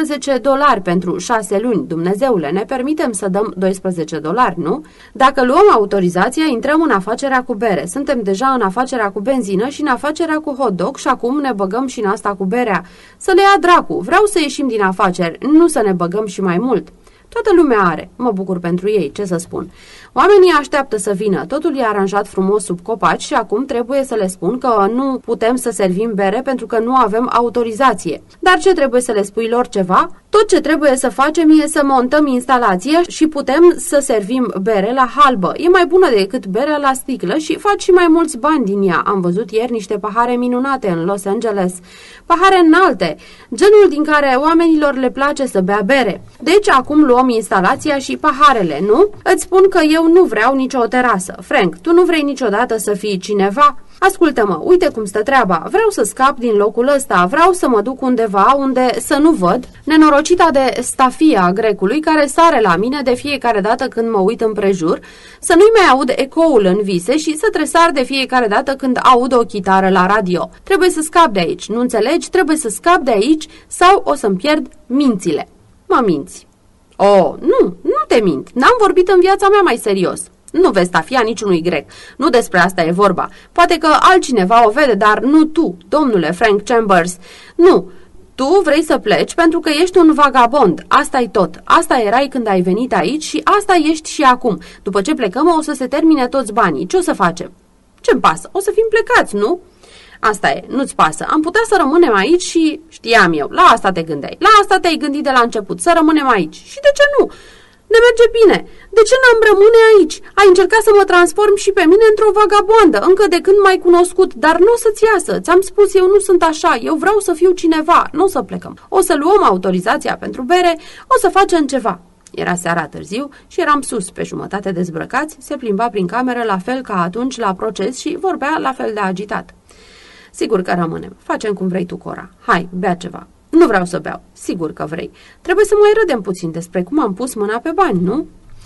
$12 pentru 6 luni. Dumnezeule, ne permitem să dăm $12, nu? Dacă luăm autorizația, intrăm în afacerea cu bere. Suntem deja în afacerea cu benzină și în afacerea cu hot dog și acum ne băgăm și în asta cu berea. Să le ia dracu. Vreau să ieșim din afaceri, nu să ne băgăm și mai mult. Toată lumea are. Mă bucur pentru ei, ce să spun. Oamenii așteaptă să vină. Totul e aranjat frumos sub copaci și acum trebuie să le spun că nu putem să servim bere pentru că nu avem autorizație. Dar ce trebuie să le spui lor ceva? Tot ce trebuie să facem e să montăm instalația și putem să servim bere la halbă. E mai bună decât berea la sticlă și faci și mai mulți bani din ea. Am văzut ieri niște pahare minunate în Los Angeles. Pahare înalte, genul din care oamenilor le place să bea bere. Deci acum luăm instalația și paharele, nu? Îți spun că eu nu vreau nicio terasă. Frank, tu nu vrei niciodată să fii cineva? Ascultă-mă, uite cum stă treaba. Vreau să scap din locul ăsta, vreau să mă duc undeva unde să nu văd nenorocita de stafia a grecului care sare la mine de fiecare dată când mă uit împrejur, să nu-i mai aud ecoul în vise și să tresar de fiecare dată când aud o chitară la radio. Trebuie să scap de aici, nu înțelegi? Trebuie să scap de aici sau o să-mi pierd mințile. Mă minți. Oh, nu te mint. N-am vorbit în viața mea mai serios. Nu vezi stafia niciunui grec. Nu despre asta e vorba. Poate că altcineva o vede, dar nu tu, domnule Frank Chambers. Nu, tu vrei să pleci pentru că ești un vagabond. Asta-i tot. Asta erai când ai venit aici și asta ești și acum. După ce plecăm o să se termine toți banii. Ce o să facem? Ce-mi pasă? O să fim plecați, nu? Asta e, nu-ți pasă. Am putea să rămânem aici și... Știam eu, la asta te gândeai. La asta te-ai gândit de la început, să rămânem aici. Și de ce nu? Ne merge bine. De ce n-am rămâne aici? Ai încercat să mă transform și pe mine într-o vagabondă, încă de când m-ai cunoscut, dar nu o să-ți iasă. Ți-am spus, eu nu sunt așa, eu vreau să fiu cineva. Nu o să plecăm. O să luăm autorizația pentru bere, o să facem ceva. Era seara târziu și eram sus, pe jumătate dezbrăcați, se plimba prin cameră la fel ca atunci la proces și vorbea la fel de agitat. Sigur că rămânem. Facem cum vrei tu, Cora. Hai, bea ceva. Nu vreau să beau. Sigur că vrei. Trebuie să mai râdem puțin despre cum am pus mâna pe bani, nu?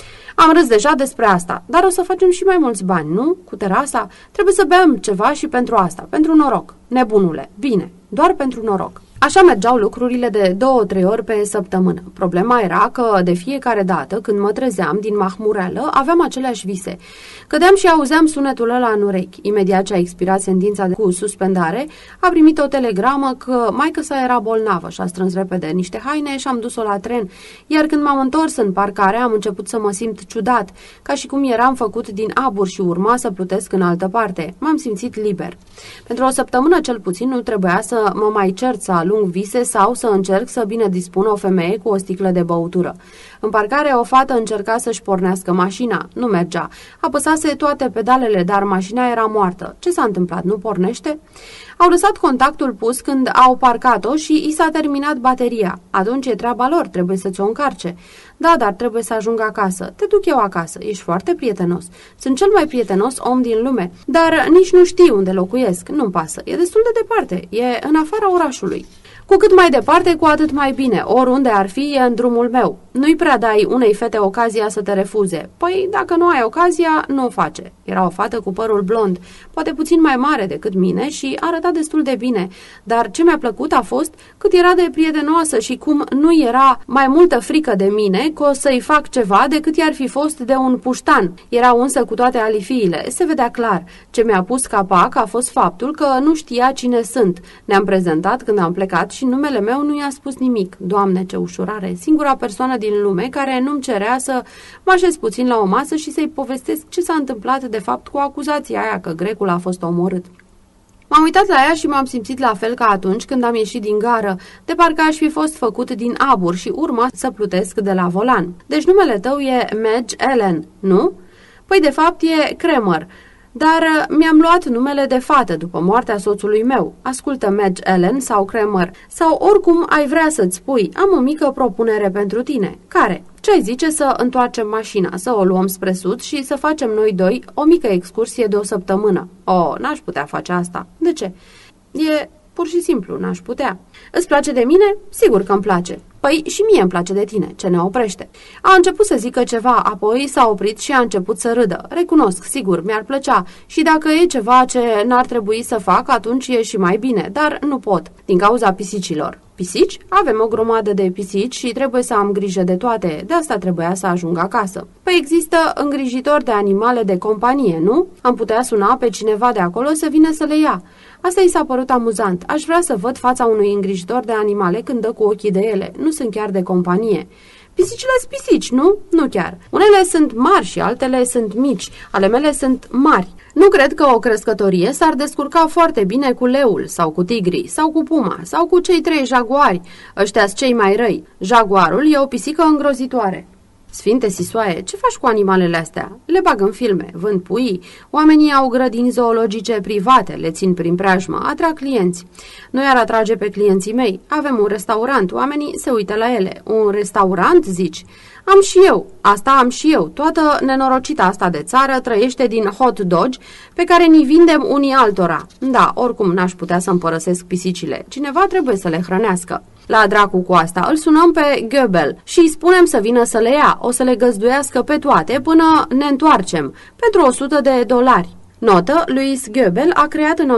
Am râs deja despre asta, dar o să facem și mai mulți bani, nu? Cu terasa? Trebuie să bem ceva și pentru asta, pentru noroc. Nebunule, bine, doar pentru noroc. Așa mergeau lucrurile de 2-3 ori pe săptămână. Problema era că de fiecare dată când mă trezeam din mahmureală, aveam aceleași vise. Cădeam și auzeam sunetul ăla în urechi. Imediat ce a expirat sentința cu suspendare, a primit o telegramă că maică-sa era bolnavă și a strâns repede niște haine și am dus-o la tren. Iar când m-am întors în parcare, am început să mă simt ciudat, ca și cum eram făcut din abur și urma să plutesc în altă parte. M-am simțit liber. Pentru o săptămână cel puțin nu trebuia să mă mai cert să alung vise sau să încerc să bine dispun o femeie cu o sticlă de băutură. În parcare o fată încerca să-și pornească mașina. Nu mergea. Apăsase toate pedalele, dar mașina era moartă. Ce s-a întâmplat? Nu pornește? Au lăsat contactul pus când au parcat-o și i s-a terminat bateria. Atunci e treaba lor, trebuie să ți-o încarce. Da, dar trebuie să ajung acasă. Te duc eu acasă. Ești foarte prietenos. Sunt cel mai prietenos om din lume, dar nici nu știi unde locuiesc. Nu-mi pasă. E destul de departe. E în afara orașului. Cu cât mai departe, cu atât mai bine. Oriunde ar fi, e în drumul meu. Nu-i prea dai unei fete ocazia să te refuze. Păi, dacă nu ai ocazia, nu o face. Era o fată cu părul blond, poate puțin mai mare decât mine și arăta destul de bine. Dar ce mi-a plăcut a fost cât era de prietenoasă și cum nu era mai multă frică de mine că o să-i fac ceva decât i-ar fi fost de un puștan. Era însă cu toate alifiile. Se vedea clar. Ce mi-a pus capac a fost faptul că nu știa cine sunt. Ne-am prezentat când am plecat și și în numele meu nu i-a spus nimic. Doamne, ce ușurare! Singura persoană din lume care nu-mi cerea să mă așez puțin la o masă și să-i povestesc ce s-a întâmplat de fapt cu acuzația aia că grecul a fost omorât. M-am uitat la ea și m-am simțit la fel ca atunci când am ieșit din gară, de parcă aș fi fost făcut din abur și urma să plutesc de la volan. Deci numele tău e Madge Ellen, nu? Păi de fapt e Kramer, dar mi-am luat numele de fată după moartea soțului meu. Ascultă, Madge Ellen sau Kramer, sau oricum ai vrea să-ți spui, am o mică propunere pentru tine. Care? Ce-ai zice să întoarcem mașina, să o luăm spre sud și să facem noi doi o mică excursie de o săptămână? N-aș putea face asta. De ce? E pur și simplu, n-aș putea. Îți place de mine? Sigur că îmi place. Păi și mie îmi place de tine, ce ne oprește. A început să zică ceva, apoi s-a oprit și a început să râdă. Recunosc, sigur, mi-ar plăcea și dacă e ceva ce n-ar trebui să fac, atunci e și mai bine, dar nu pot, din cauza pisicilor. Pisici? Avem o grămadă de pisici și trebuie să am grijă de toate, de asta trebuia să ajung acasă. Păi există îngrijitori de animale de companie, nu? Am putea suna pe cineva de acolo să vină să le ia. Asta i s-a părut amuzant. Aș vrea să văd fața unui îngrijitor de animale când dă cu ochii de ele. Nu sunt chiar de companie. Pisicile sunt pisici, nu? Nu chiar. Unele sunt mari și altele sunt mici. Ale mele sunt mari. Nu cred că o crescătorie s-ar descurca foarte bine cu leul, sau cu tigrii, sau cu puma, sau cu cei 3 jaguari. Ăștia-s cei mai răi. Jaguarul e o pisică îngrozitoare. Sfinte Sisoaie, ce faci cu animalele astea? Le bag în filme, vând puii, oamenii au grădini zoologice private, le țin prin preajmă, atrag clienți. Nu i-ar atrage pe clienții mei. Avem un restaurant, oamenii se uită la ele. Un restaurant, zici? Am și eu, asta am și eu. Toată nenorocita asta de țară trăiește din hot dogi pe care ni vindem unii altora. Da, oricum n-aș putea să-mi părăsesc pisicile. Cineva trebuie să le hrănească. La dracu cu asta, îl sunăm pe Goebel și îi spunem să vină să le ia. O să le găzduiască pe toate până ne întoarcem, pentru $100. Notă, Louis Goebel a creat în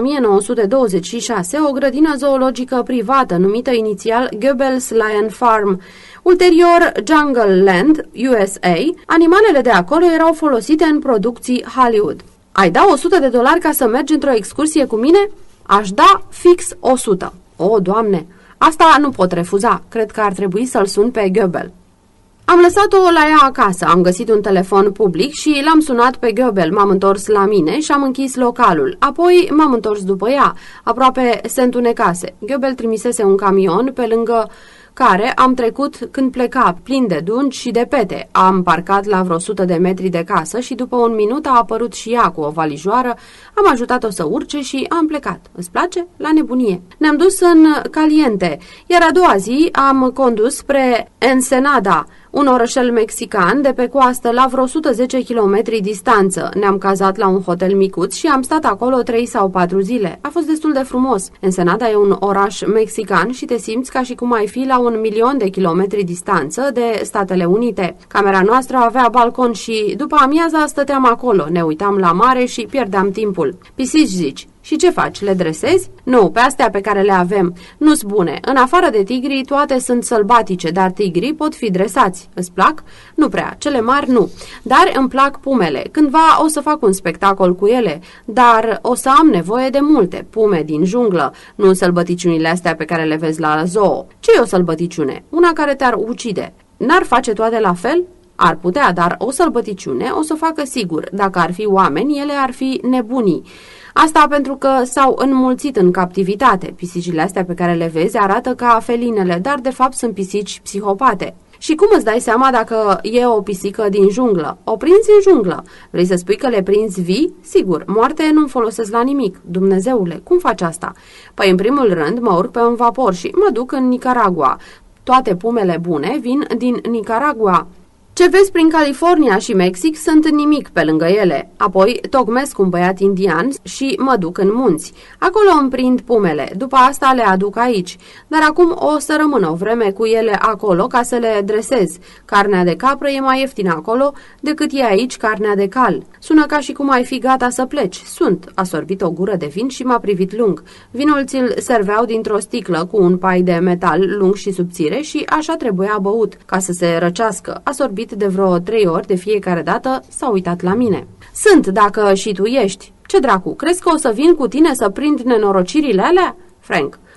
1926 o grădină zoologică privată numită inițial Goebel's Lion Farm. Ulterior, Jungle Land, USA, animalele de acolo erau folosite în producții Hollywood. Ai da $100 ca să mergi într-o excursie cu mine? Aș da fix 100. O, Doamne! Asta nu pot refuza. Cred că ar trebui să-l sun pe Goebel. Am lăsat-o la ea acasă, am găsit un telefon public și l-am sunat pe Goebel, m-am întors la mine și am închis localul. Apoi m-am întors după ea, aproape se întunecase. Goebel trimisese un camion pe lângă care am trecut când pleca, plin de dungi și de pete. Am parcat la vreo 100 de metri de casă și după un minut a apărut și ea cu o valijoară, am ajutat-o să urce și am plecat. Îți place? La nebunie. Ne-am dus în Caliente, iar a doua zi am condus spre Ensenada, un orășel mexican de pe coastă la vreo 110 km distanță. Ne-am cazat la un hotel micuț și am stat acolo 3 sau 4 zile. A fost destul de frumos. Ensenada e un oraș mexican și te simți ca și cum ai fi la 1.000.000 de kilometri distanță de Statele Unite. Camera noastră avea balcon și după amiaza stăteam acolo, ne uitam la mare și pierdeam timpul. Pisici, zici? Și ce faci? Le dresezi? Nu, pe astea pe care le avem nu-s bune. În afară de tigrii, toate sunt sălbatice, dar tigrii pot fi dresați. Îți plac? Nu prea, cele mari nu. Dar îmi plac pumele. Cândva o să fac un spectacol cu ele, dar o să am nevoie de multe pume din junglă, nu sălbăticiunile astea pe care le vezi la zoo. Ce e o sălbăticiune? Una care te-ar ucide. N-ar face toate la fel? Ar putea, dar o sălbăticiune o să o facă sigur. Dacă ar fi oameni, ele ar fi nebunii. Asta pentru că s-au înmulțit în captivitate. Pisicile astea pe care le vezi arată ca felinele, dar de fapt sunt pisici psihopate. Și cum îți dai seama dacă e o pisică din junglă? O prinzi în junglă. Vrei să spui că le prinzi vii? Sigur, moarte nu-mi folosesc la nimic. Dumnezeule, cum faci asta? Păi în primul rând mă urc pe un vapor și mă duc în Nicaragua. Toate pumele bune vin din Nicaragua. Ce vezi prin California și Mexic sunt nimic pe lângă ele. Apoi tocmesc un băiat indian și mă duc în munți. Acolo îmi prind pumele, după asta le aduc aici. Dar acum o să rămân o vreme cu ele acolo ca să le dresez. Carnea de capră e mai ieftină acolo decât e aici carnea de cal. Sună ca și cum ai fi gata să pleci. Sunt. A sorbit o gură de vin și m-a privit lung. Vinul ți-l serveau dintr-o sticlă cu un pai de metal lung și subțire și așa trebuia băut, ca să se răcească. A sorbit de vreo 3 ori, de fiecare dată s-a uitat la mine. Sunt, dacă și tu ești. Ce dracu, crezi că o să vin cu tine să prind nenorocirile alea? Frank,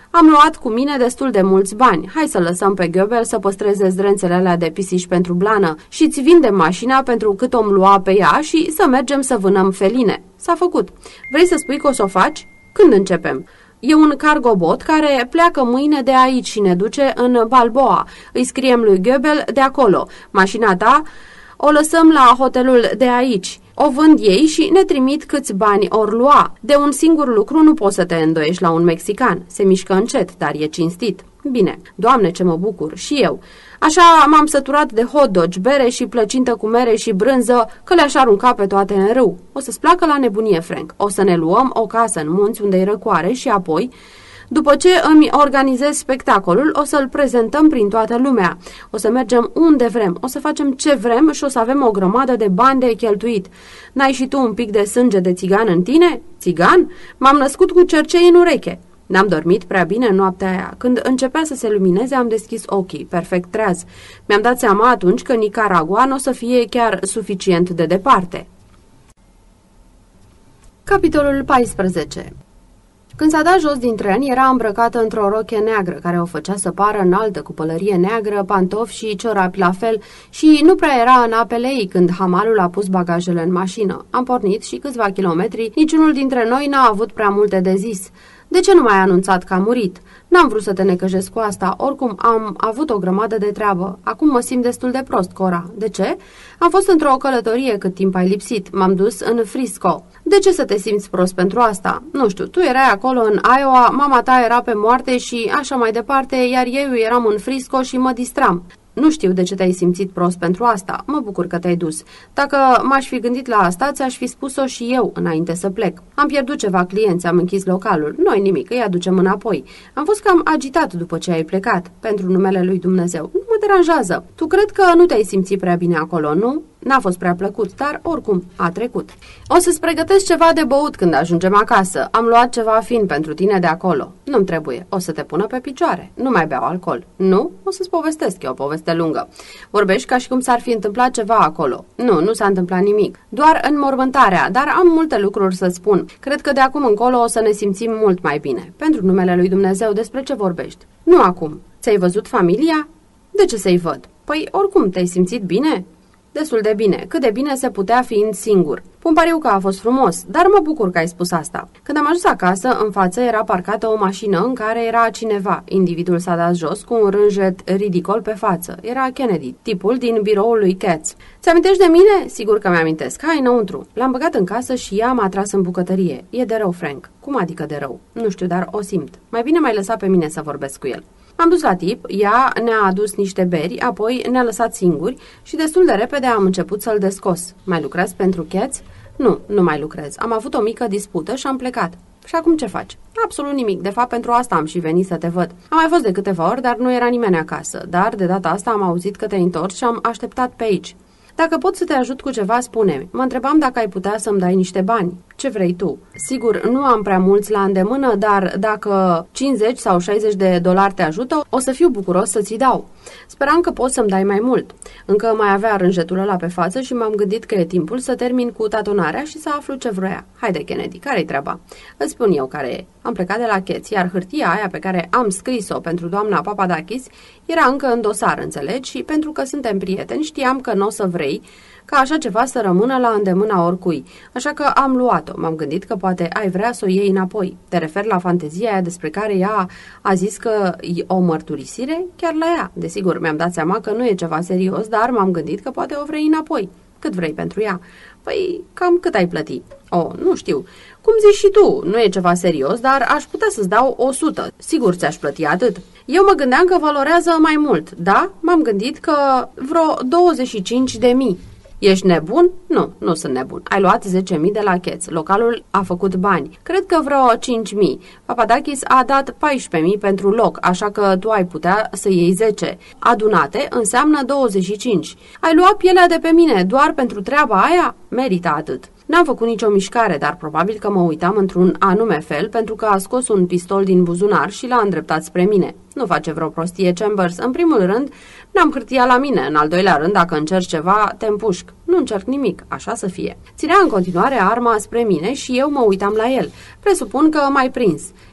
Am luat cu mine destul de mulți bani. Hai să lăsăm pe Goebbels să păstreze zdrențele alea de pisici pentru blană și îți vindem mașina pentru cât om lua pe ea și să mergem să vânăm feline. S-a făcut. Vrei să spui că o să o faci? Când începem? E un cargobot care pleacă mâine de aici și ne duce în Balboa. Îi scriem lui Goebbels de acolo. Mașina ta o lăsăm la hotelul de aici. O vând ei și ne trimit câți bani or lua. De un singur lucru nu poți să te îndoiești la un mexican. Se mișcă încet, dar e cinstit. Bine, Doamne, ce mă bucur, și eu. Așa m-am săturat de hot dogi, bere și plăcintă cu mere și brânză, că le-aș arunca pe toate în râu. O să-ți placă la nebunie, Frank. O să ne luăm o casă în munți unde-i răcoare și apoi, după ce îmi organizez spectacolul, o să-l prezentăm prin toată lumea. O să mergem unde vrem, o să facem ce vrem și o să avem o grămadă de bani de cheltuit. N-ai și tu un pic de sânge de țigan în tine? Țigan? M-am născut cu cercei în ureche. N-am dormit prea bine în noaptea aia. Când începea să se lumineze, am deschis ochii, perfect treaz. Mi-am dat seama atunci că Nicaragua nu o să fie chiar suficient de departe. Capitolul 14. Când s-a dat jos din tren, era îmbrăcată într-o rochie neagră, care o făcea să pară înaltă, cu pălărie neagră, pantofi și ciorapi la fel, și nu prea era în apele ei când hamalul a pus bagajele în mașină. Am pornit și câțiva kilometri, niciunul dintre noi n-a avut prea multe de zis. De ce nu m-ai anunțat că a murit? N-am vrut să te necăjesc cu asta, oricum am avut o grămadă de treabă. Acum mă simt destul de prost, Cora. De ce? Am fost într-o călătorie cât timp ai lipsit. M-am dus în Frisco. De ce să te simți prost pentru asta? Nu știu, tu erai acolo în Iowa, mama ta era pe moarte și așa mai departe, iar eu eram în Frisco și mă distram. Nu știu de ce te-ai simțit prost pentru asta. Mă bucur că te-ai dus. Dacă m-aș fi gândit la asta, ți-aș fi spus-o și eu înainte să plec. Am pierdut ceva clienți, am închis localul. Noi nimic, îi aducem înapoi. Am fost cam agitat după ce ai plecat. Pentru numele lui Dumnezeu. Nu mă deranjează. Tu cred că nu te-ai simțit prea bine acolo, nu? N-a fost prea plăcut, dar oricum a trecut. O să-ți pregătesc ceva de băut când ajungem acasă. Am luat ceva fin pentru tine de acolo. Nu-mi trebuie. O să te pună pe picioare. Nu mai beau alcool. Nu? O să-ți povestesc. E o poveste lungă. Vorbești ca și cum s-ar fi întâmplat ceva acolo. Nu s-a întâmplat nimic. Doar înmormântarea, dar am multe lucruri să spun. Cred că de acum încolo o să ne simțim mult mai bine. Pentru numele lui Dumnezeu, despre ce vorbești? Nu acum. Ți-ai văzut familia? De ce să-i văd? Păi oricum, te-ai simțit bine? Destul de bine, cât de bine se putea fiind singur. Pun pariu că a fost frumos, dar mă bucur că ai spus asta. Când am ajuns acasă, în față era parcată o mașină în care era cineva. Individul s-a dat jos cu un rânjet ridicol pe față. Era Kennedy, tipul din biroul lui Katz. Ți-amintești de mine? Sigur că mi-amintesc. Hai înăuntru. L-am băgat în casă și ea m-a tras în bucătărie. E de rău, Frank. Cum adică de rău? Nu știu, dar o simt. Mai bine m-ai lăsat pe mine să vorbesc cu el. Am dus la tip, ea ne-a adus niște beri, apoi ne-a lăsat singuri și destul de repede am început să-l descos. Mai lucrezi pentru Katz? Nu mai lucrez. Am avut o mică dispută și am plecat. Și acum ce faci? Absolut nimic. De fapt, pentru asta am și venit să te văd. Am mai fost de câteva ori, dar nu era nimeni acasă. Dar de data asta am auzit că te-ai întors și am așteptat pe aici. Dacă pot să te ajut cu ceva, spune-mi. Mă întrebam dacă ai putea să-mi dai niște bani. Ce vrei tu? Sigur, nu am prea mulți la îndemână, dar dacă 50 sau 60 de dolari te ajută, o să fiu bucuros să ți dau. Speram că poți să-mi dai mai mult. Încă mai avea rânjetul ăla pe față și m-am gândit că e timpul să termin cu tatonarea și să aflu ce vroia. Haide, Kennedy, care-i treaba? Îți spun eu care e. Am plecat de la Katz, iar hârtia aia pe care am scris-o pentru doamna Papadakis era încă în dosar, înțelegi? Și pentru că suntem prieteni, știam că nu o să vrei ca așa ceva să rămână la îndemâna oricui. Așa că am luat-o. M-am gândit că poate ai vrea să o iei înapoi. Te referi la fantezia aia despre care ea a zis că e o mărturisire? Chiar la ea. Desigur, mi-am dat seama că nu e ceva serios, dar m-am gândit că poate o vrei înapoi. Cât vrei pentru ea? Păi, cam cât ai plăti? Nu știu. Cum zici și tu, nu e ceva serios, dar aș putea să-ți dau 100. Sigur ți-aș plăti atât. Eu mă gândeam că valorează mai mult, da? M-am gândit că vreo 25.000. Ești nebun? Nu sunt nebun. Ai luat 10.000 de la Katz. Localul a făcut bani. Cred că vreo 5.000. Papadakis a dat 14.000 pentru loc, așa că tu ai putea să iei 10. Adunate înseamnă 25. Ai luat pielea de pe mine doar pentru treaba aia? Merită atât. N-am făcut nicio mișcare, dar probabil că mă uitam într-un anume fel pentru că a scos un pistol din buzunar și l-a îndreptat spre mine. Nu face vreo prostie, Chambers. În primul rând, n-am hârtia la mine. În al doilea rând, dacă încerci ceva, te împușc. Nu încerc nimic, așa să fie. Ținea în continuare arma spre mine și eu mă uitam la el. Presupun că m-ai prins.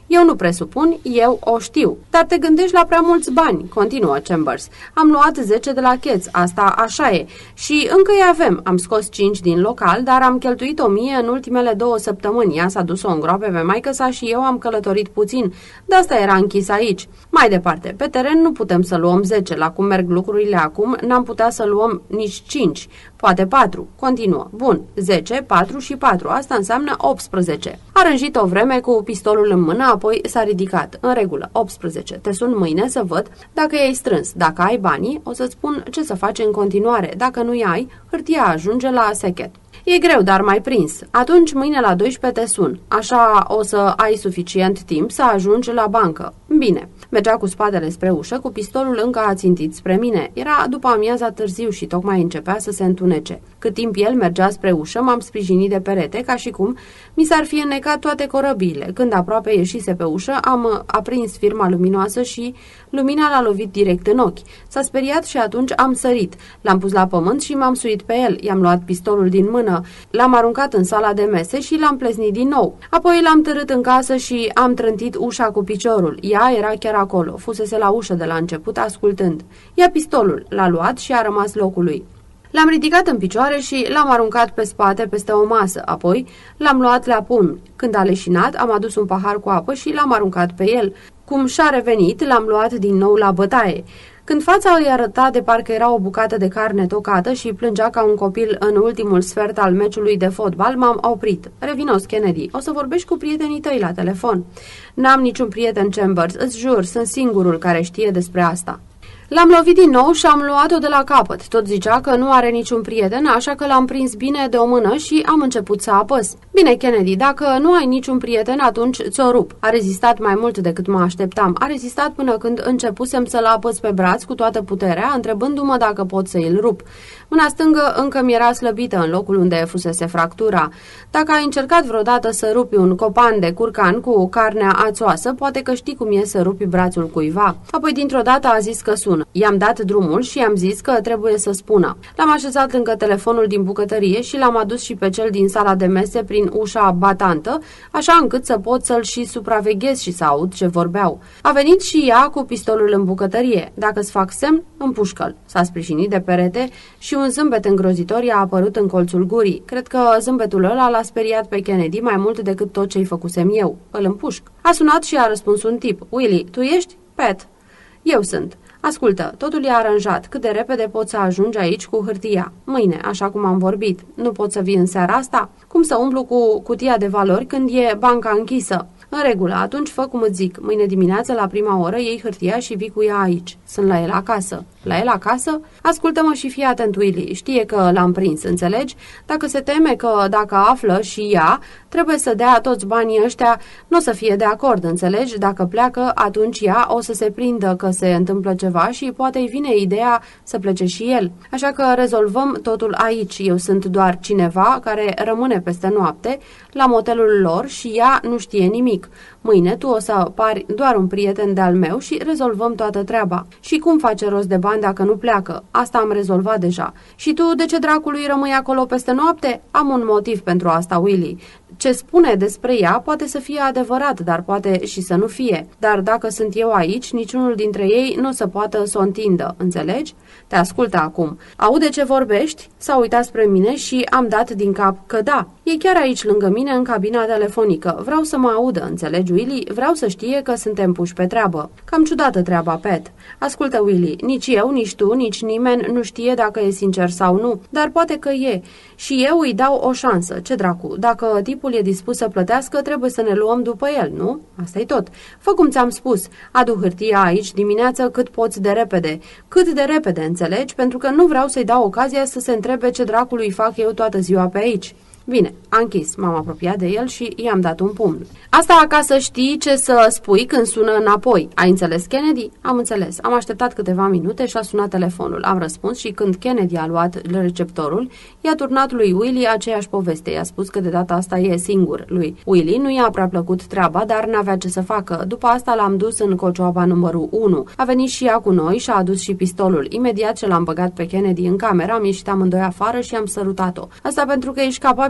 Eu nu presupun, eu o știu. Dar te gândești la prea mulți bani, continuă Chambers. Am luat 10 de la Cats, asta așa e. Și încă îi avem. Am scos 5 din local, dar am cheltuit 1000 în ultimele 2 săptămâni. Ea s-a dus-o în groape pe maică-sa și eu am călătorit puțin. De asta era închis aici. Mai departe, pe teren nu putem să luăm 10. La cum merg lucrurile acum, n-am putea să luăm nici 5. Poate 4. Continuă. Bun. 10, 4 și 4. Asta înseamnă 18. A rânjit o vreme cu pistolul în mână, apoi s-a ridicat. În regulă. 18. Te sun mâine să văd dacă i-ai strâns. Dacă ai banii, o să-ți spun ce să faci în continuare. Dacă nu-i ai, hârtia ajunge la sechet. E greu, dar mai prins. Atunci mâine la 12 te sun. Așa o să ai suficient timp să ajungi la bancă. Bine. Mergea cu spatele spre ușă, cu pistolul încă ațintit spre mine. Era după amiaza târziu și tocmai începea să se întunece. Cât timp el mergea spre ușă, m-am sprijinit de perete, ca și cum mi s-ar fi înnecat toate corăbiile. Când aproape ieșise pe ușă, am aprins firma luminoasă și lumina l-a lovit direct în ochi. S-a speriat și atunci am sărit. L-am pus la pământ și m-am suit pe el. I-am luat pistolul din mână, l-am aruncat în sala de mese și l-am pleznit din nou. Apoi l-am târât în casă și am trântit ușa cu piciorul. Ea era chiar acolo, fusese la ușă de la început, ascultând. Ia pistolul, l-a luat și a rămas locului. L-am ridicat în picioare și l-am aruncat pe spate peste o masă, apoi l-am luat la pumni. Când a leșinat, am adus un pahar cu apă și l-am aruncat pe el. Cum și-a revenit, l-am luat din nou la bătaie. Când fața îi arăta de parcă era o bucată de carne tocată și plângea ca un copil în ultimul sfert al meciului de fotbal, m-am oprit. Revinos, Kennedy, o să vorbești cu prietenii tăi la telefon. N-am niciun prieten, Chambers, îți jur, sunt singurul care știe despre asta. L-am lovit din nou și am luat-o de la capăt. Tot zicea că nu are niciun prieten, așa că l-am prins bine de o mână și am început să apăs. Bine, Kennedy, dacă nu ai niciun prieten, atunci ți-o rup. A rezistat mai mult decât mă așteptam. A rezistat până când începusem să-l apăs pe braț cu toată puterea, întrebându-mă dacă pot să îl rup. Mâna stângă încă mi-era slăbită în locul unde fusese fractura. Dacă ai încercat vreodată să rupi un copan de curcan cu carnea ațoasă, poate că știi cum e să rupi brațul cuiva. Apoi dintr-o dată a zis că sună. I-am dat drumul și i-am zis că trebuie să spună. L-am așezat lângă telefonul din bucătărie și l-am adus și pe cel din sala de mese prin ușa batantă, așa încât să pot să-l și supraveghez și să aud ce vorbeau. A venit și ea cu pistolul în bucătărie. Dacă-ți fac semn, împușcă-l. S-a sprijinit de perete și un zâmbet îngrozitor i-a apărut în colțul gurii. Cred că zâmbetul ăla l-a speriat pe Kennedy mai mult decât tot ce-i făcusem eu. Îl împușc. A sunat și a răspuns un tip. Willy, tu ești? Pat. Eu sunt. Ascultă, totul e aranjat. Cât de repede poți să ajungi aici cu hârtia? Mâine, așa cum am vorbit. Nu poți să vii în seara asta? Cum să umblu cu cutia de valori când e banca închisă? În regulă, atunci fă cum îți zic. Mâine dimineață, la prima oră, iei hârtia și vii cu ea aici. Sunt la el acasă. La el acasă? Ascultă-mă și fii atent, Willy. Știe că l-am prins, înțelegi? Dacă se teme că dacă află și ea, trebuie să dea toți banii ăștia, nu o să fie de acord, înțelegi? Dacă pleacă, atunci ea o să se prindă că se întâmplă ceva și poate îi vine ideea să plece și el. Așa că rezolvăm totul aici. Eu sunt doar cineva care rămâne peste noapte la motelul lor și ea nu știe nimic. Mâine tu o să pari doar un prieten de-al meu și rezolvăm toată treaba. Și cum face rost de bani dacă nu pleacă? Asta am rezolvat deja. Și tu de ce dracului rămâi acolo peste noapte? Am un motiv pentru asta, Willy. Ce spune despre ea poate să fie adevărat, dar poate și să nu fie. Dar dacă sunt eu aici, niciunul dintre ei nu o să poată să o întindă, înțelegi? Te ascultă acum. Aude ce vorbești? S-a uitat spre mine și am dat din cap că da. E chiar aici lângă mine în cabina telefonică. Vreau să mă audă, înțelegi, Willy? Vreau să știe că suntem puși pe treabă. Cam ciudată treaba, Pat. Ascultă, Willy, nici eu, nici tu, nici nimeni nu știe dacă e sincer sau nu, dar poate că e. Și eu îi dau o șansă. Ce dracu? Dacă tipul e dispus să plătească, trebuie să ne luăm după el, nu? Asta-i tot. Fă cum ți-am spus. Adu hârtia aici dimineață cât poți de repede. Cât de repede, înțelegi? Pentru că nu vreau să-i dau ocazia să se întrebe ce dracului fac eu toată ziua pe aici. Bine, a închis. M-am apropiat de el și i-am dat un pumn. Asta ca să știi ce să spui când sună înapoi. Ai înțeles, Kennedy? Am înțeles. Am așteptat câteva minute și a sunat telefonul. Am răspuns și când Kennedy a luat receptorul, i-a turnat lui Willy aceeași poveste. I-a spus că de data asta e singur lui. Willy nu i-a prea plăcut treaba, dar n-avea ce să facă. După asta l-am dus în cocioaba numărul 1. A venit și ea cu noi și a adus și pistolul. Imediat ce l-am băgat pe Kennedy în cameră, am ieșit amândoi afară și am sărutat-o. Asta pentru că ești capabil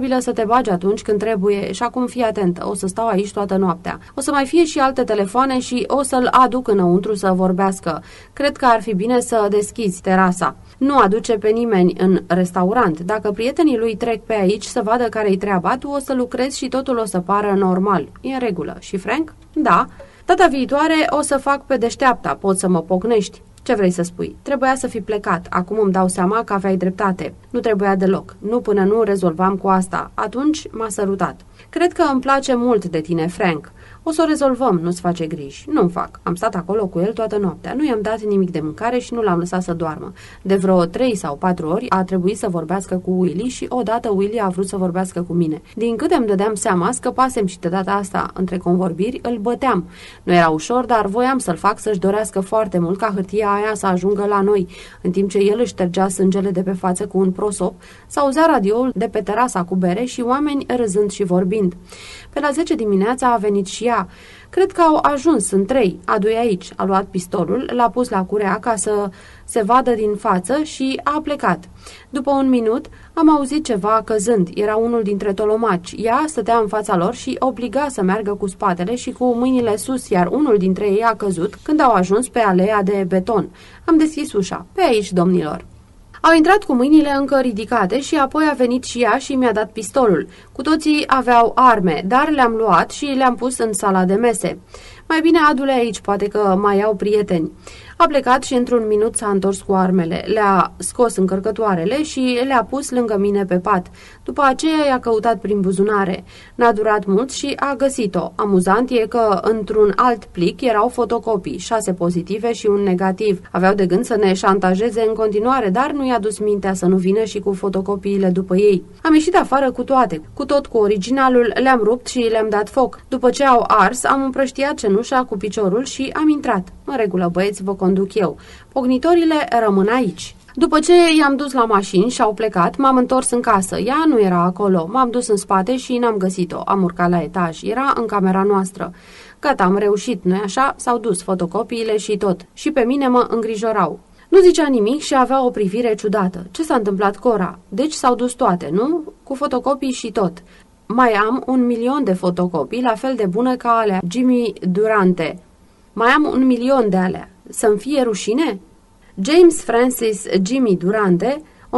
capabilă să te bagi atunci când trebuie și acum fii atentă, o să stau aici toată noaptea. O să mai fie și alte telefoane și o să-l aduc înăuntru să vorbească. Cred că ar fi bine să deschizi terasa. Nu aduce pe nimeni în restaurant. Dacă prietenii lui trec pe aici să vadă care-i treaba, tu o să lucrezi și totul o să pară normal. E în regulă. Și Frank? Da. Data viitoare o să fac pe deșteapta, poți să mă pocnești. Ce vrei să spui? Trebuia să fi plecat. Acum îmi dau seama că aveai dreptate. Nu trebuia deloc. Nu până nu rezolvam cu asta. Atunci m-a sărutat. Cred că îmi place mult de tine, Frank. O să o rezolvăm, nu-ți face griji. Nu-mi fac. Am stat acolo cu el toată noaptea. Nu i-am dat nimic de mâncare și nu l-am lăsat să doarmă. De vreo 3 sau 4 ori a trebuit să vorbească cu Willy și odată Willy a vrut să vorbească cu mine. Din câte îmi dădeam seama, scăpasem și de data asta, între convorbiri, îl băteam. Nu era ușor, dar voiam să-l fac să-și dorească foarte mult ca hârtia aia să ajungă la noi. În timp ce el își ștergea sângele de pe față cu un prosop, s-auzea radioul de pe terasa cu bere și oameni râzând și vorbind. Pe la 10 dimineața a venit și ea. Cred că au ajuns în 3. Adu-i aici. A luat pistolul, l-a pus la curea ca să se vadă din față și a plecat. După un minut am auzit ceva căzând. Era unul dintre tolomaci. Ea stătea în fața lor și obliga să meargă cu spatele și cu mâinile sus, iar unul dintre ei a căzut când au ajuns pe aleea de beton. Am deschis ușa. Pe aici, domnilor. Au intrat cu mâinile încă ridicate și apoi a venit și ea și mi-a dat pistolul. Cu toții aveau arme, dar le-am luat și le-am pus în sala de mese. Mai bine adu-le aici, poate că mai au prieteni. A plecat și într-un minut s-a întors cu armele. Le-a scos încărcătoarele și le-a pus lângă mine pe pat. După aceea i-a căutat prin buzunare. N-a durat mult și a găsit-o. Amuzant e că într-un alt plic erau fotocopii, 6 pozitive și un negativ. Aveau de gând să ne șantajeze în continuare, dar nu i-a dus mintea să nu vină și cu fotocopiile după ei. Am ieșit afară cu toate. Cu tot cu originalul le-am rupt și le-am dat foc. După ce au ars, am împrăștiat cenușa cu piciorul și am intrat. În regulă, băieți, vă conduc eu. Pognitorile rămân aici. După ce i-am dus la mașini și au plecat, m-am întors în casă. Ea nu era acolo. M-am dus în spate și n-am găsit-o. Am urcat la etaj. Era în camera noastră. Gata, am reușit, nu-i așa? S-au dus fotocopiile și tot. Și pe mine mă îngrijorau. Nu zicea nimic și avea o privire ciudată. Ce s-a întâmplat, Cora? Deci s-au dus toate, nu? Cu fotocopii și tot. Mai am 1.000.000 de fotocopii, la fel de bune ca alea Jimmy Durante. Mai am 1.000.000 de alea. Să-mi fie rușine? James Francis Jimmy Durante,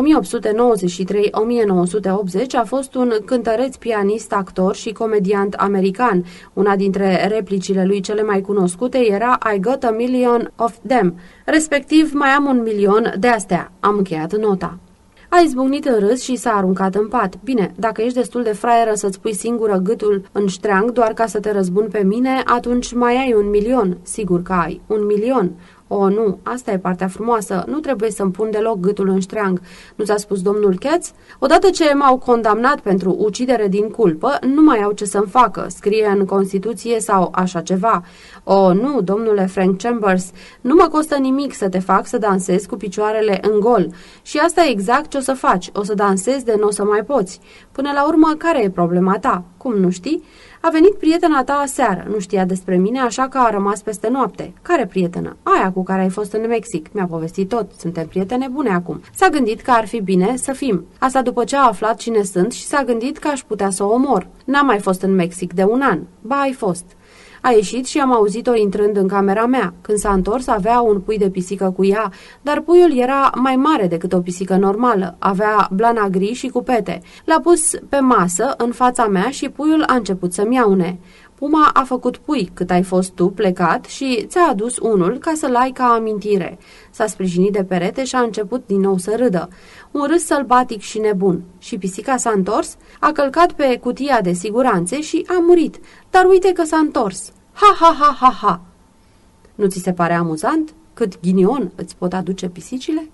1893-1980, a fost un cântăreț, pianist, actor și comediant american. Una dintre replicile lui cele mai cunoscute era I got a million of them, respectiv mai am 1.000.000 de astea. Am încheiat nota. A izbucnit în râs și s-a aruncat în pat. Bine, dacă ești destul de fraieră să-ți pui singură gâtul în ștreang doar ca să te răzbuni pe mine, atunci mai ai 1.000.000. Sigur că ai. 1.000.000. O, nu, asta e partea frumoasă. Nu trebuie să-mi pun deloc gâtul în ștreang. Nu ți-a spus domnul Katz? Odată ce m-au condamnat pentru ucidere din culpă, nu mai au ce să-mi facă. Scrie în Constituție sau așa ceva. O, nu, domnule Frank Chambers, nu mă costă nimic să te fac să dansezi cu picioarele în gol. Și asta e exact ce o să faci. O să dansezi de n-o să mai poți. Până la urmă, care e problema ta? Cum, nu știi? A venit prietena ta aseară, nu știa despre mine, așa că a rămas peste noapte. Care prietenă? Aia cu care ai fost în Mexic. Mi-a povestit tot, suntem prietene bune acum. S-a gândit că ar fi bine să fim. Asta după ce a aflat cine sunt și s-a gândit că aș putea să o omor. N-am mai fost în Mexic de 1 an. Ba, ai fost. A ieșit și am auzit-o intrând în camera mea. Când s-a întors, avea un pui de pisică cu ea, dar puiul era mai mare decât o pisică normală. Avea blana gri și cu pete. L-a pus pe masă, în fața mea, și puiul a început să miaune. Puma a făcut pui cât ai fost tu plecat și ți-a adus unul ca să-l ai ca amintire. S-a sprijinit de perete și a început din nou să râdă. Un râs sălbatic și nebun. Și pisica s-a întors, a călcat pe cutia de siguranțe și a murit. Dar uite că s-a întors. Ha, ha, ha, ha, ha! Nu ți se pare amuzant? Cât ghinion îți pot aduce pisicile?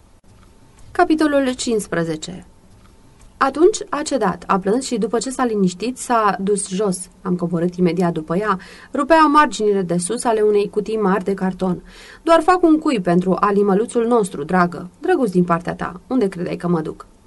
Capitolul 15. Atunci a cedat, a plâns și după ce s-a liniștit s-a dus jos. Am coborât imediat după ea. Rupea marginile de sus ale unei cutii mari de carton. Doar fac un cui pentru animăluțul nostru, dragă. Drăguț din partea ta. Unde credeai că mă duc?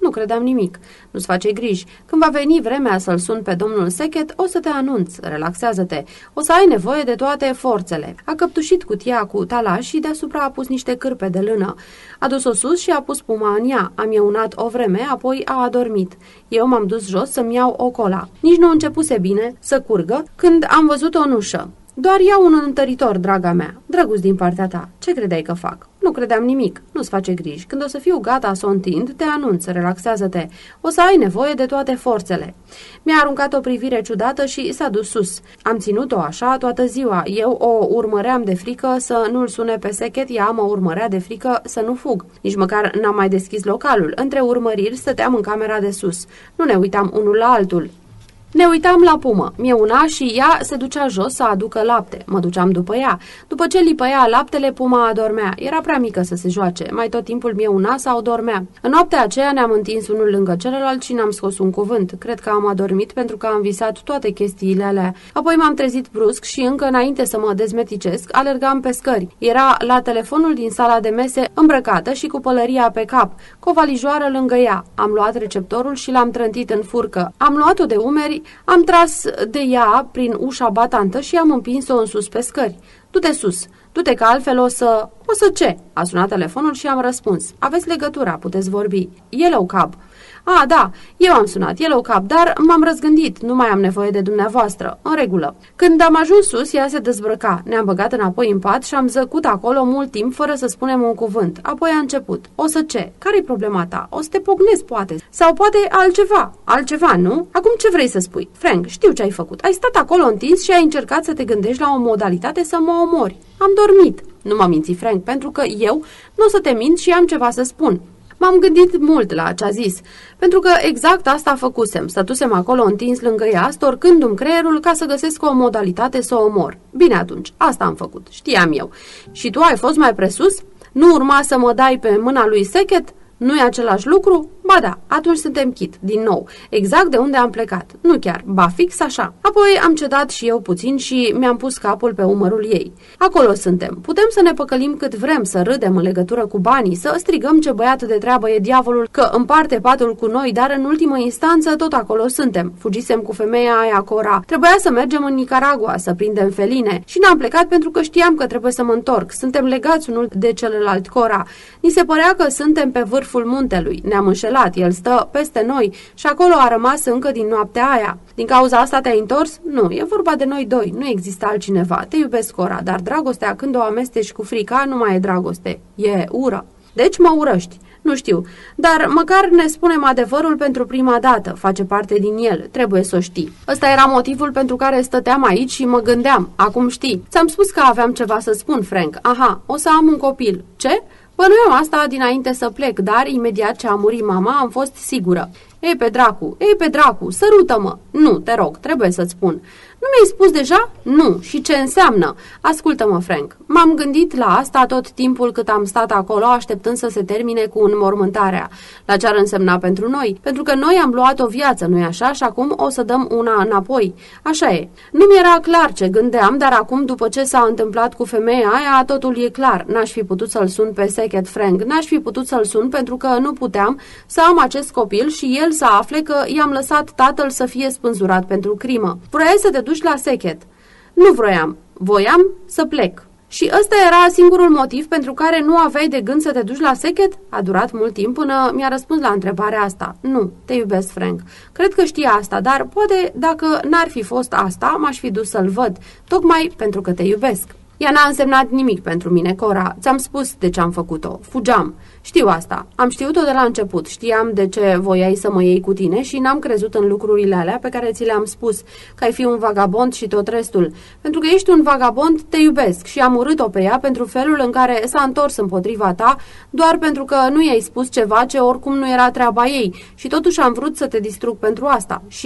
Nu credeam nimic. Nu-ți face griji. Când va veni vremea să-l sun pe domnul Sackett, o să te anunț. Relaxează-te. O să ai nevoie de toate forțele. A căptușit cutia cu talaș și deasupra a pus niște cârpe de lână. A dus-o sus și a pus puma în ea. Am ieunat o vreme, apoi a adormit. Eu m-am dus jos să-mi iau o cola. Nici nu începuse bine să curgă când am văzut-o în ușă. Doar iau un întăritor, draga mea. Drăguț din partea ta. Ce credeai că fac? Nu credeam nimic. Nu-ți face griji. Când o să fiu gata să o întind, te anunț. Relaxează-te. O să ai nevoie de toate forțele. Mi-a aruncat o privire ciudată și s-a dus sus. Am ținut-o așa toată ziua. Eu o urmăream de frică să nu-l sune pe Sackett, ea mă urmărea de frică să nu fug. Nici măcar n-am mai deschis localul. Între urmăriri stăteam în camera de sus. Nu ne uitam unul la altul. Ne uitam la pumă. Mieuna și ea se ducea jos să aducă lapte. Mă duceam după ea. După ce lipăia laptele, puma adormea. Era prea mică să se joace. Mai tot timpul mieuna sau dormea. În noaptea aceea ne-am întins unul lângă celălalt și n-am scos un cuvânt. Cred că am adormit pentru că am visat toate chestiile alea. Apoi m-am trezit brusc și încă înainte să mă dezmeticesc, alergam pe scări. Era la telefonul din sala de mese, îmbrăcată și cu pălăria pe cap, cu o valijoară lângă ea. Am luat receptorul și l-am trântit în furcă. Am luat-o de umeri. Am tras de ea prin ușa batantă și am împins-o în sus pe scări. Du-te sus, du-te că altfel o să ce? A sunat telefonul și am răspuns. Aveți legătura, puteți vorbi. Yellow Cab. A, da, eu am sunat, Yellow Cab, dar m-am răzgândit, nu mai am nevoie de dumneavoastră. În regulă. Când am ajuns sus, ea se dezbrăca. Ne-am băgat înapoi în pat și am zăcut acolo mult timp fără să spunem un cuvânt. Apoi a început. O să ce? Care-i problema ta? O să te pocnezi, poate. Sau poate altceva. Altceva, nu? Acum ce vrei să spui? Frank, știu ce ai făcut. Ai stat acolo întins și ai încercat să te gândești la o modalitate să mă omori. Am dormit. Nu m-a mințit Frank, pentru că eu nu o să te mint și am ceva să spun. M-am gândit mult la ce a zis, pentru că exact asta făcusem. Stătusem acolo întins lângă ea, storcându-mi creierul ca să găsesc o modalitate să o omor. Bine atunci, asta am făcut, știam eu. Și tu ai fost mai presus? Nu urma să mă dai pe mâna lui Sackett? Nu e același lucru? Ba da, atunci suntem chit, din nou, exact de unde am plecat. Nu chiar, ba fix așa. Apoi am cedat și eu puțin și mi-am pus capul pe umărul ei. Acolo suntem. Putem să ne păcălim cât vrem, să râdem în legătură cu banii, să strigăm ce băiat de treabă e diavolul, că împarte patul cu noi, dar în ultimă instanță tot acolo suntem. Fugisem cu femeia aia Cora. Trebuia să mergem în Nicaragua, să prindem feline și n-am plecat pentru că știam că trebuie să mă întorc. Suntem legați unul de celălalt Cora. Ni se părea că suntem pe vârful muntelui. Ne-am înșelat. El stă peste noi și acolo a rămas încă din noaptea aia. Din cauza asta te-ai întors? Nu, e vorba de noi doi. Nu există altcineva. Te iubesc, Cora, dar dragostea când o amesteci cu frica nu mai e dragoste. E ură. Deci mă urăști. Nu știu, dar măcar ne spunem adevărul pentru prima dată. Face parte din el. Trebuie să o știi. Ăsta era motivul pentru care stăteam aici și mă gândeam. Acum știi. Ți-am spus că aveam ceva să spun, Frank. Aha, o să am un copil. Ce? Bănuiam asta dinainte să plec, dar imediat ce a murit mama am fost sigură. Ei pe dracu, sărută-mă! Nu, te rog, trebuie să-ți spun. Nu mi-ai spus deja? Nu. Și ce înseamnă? Ascultă-mă, Frank. M-am gândit la asta tot timpul cât am stat acolo așteptând să se termine cu înmormântarea. La ce ar însemna pentru noi? Pentru că noi am luat o viață, nu-i așa? Și acum o să dăm una înapoi. Așa e. Nu mi-era clar ce gândeam, dar acum, după ce s-a întâmplat cu femeia aia, totul e clar. N-aș fi putut să-l sun pe Sackett, Frank. N-aș fi putut să-l sun pentru că nu puteam să am acest copil și el să afle că i-am lăsat tatăl să fie spânzurat pentru crimă. Vroiai să te duci la Sackett. Nu vroiam. Voiam să plec. Și ăsta era singurul motiv pentru care nu aveai de gând să te duci la Sackett? A durat mult timp până mi-a răspuns la întrebarea asta. Nu, te iubesc, Frank. Cred că știa asta, dar poate dacă n-ar fi fost asta, m-aș fi dus să-l văd, tocmai pentru că te iubesc. Ea n-a însemnat nimic pentru mine, Cora. Ți-am spus de ce am făcut-o. Fugeam. Știu asta. Am știut-o de la început. Știam de ce voiai să mă iei cu tine și n-am crezut în lucrurile alea pe care ți le-am spus, că ai fi un vagabond și tot restul. Pentru că ești un vagabond, te iubesc și am urât-o pe ea pentru felul în care s-a întors împotriva ta, doar pentru că nu i-ai spus ceva ce oricum nu era treaba ei și totuși am vrut să te distrug pentru asta. Și...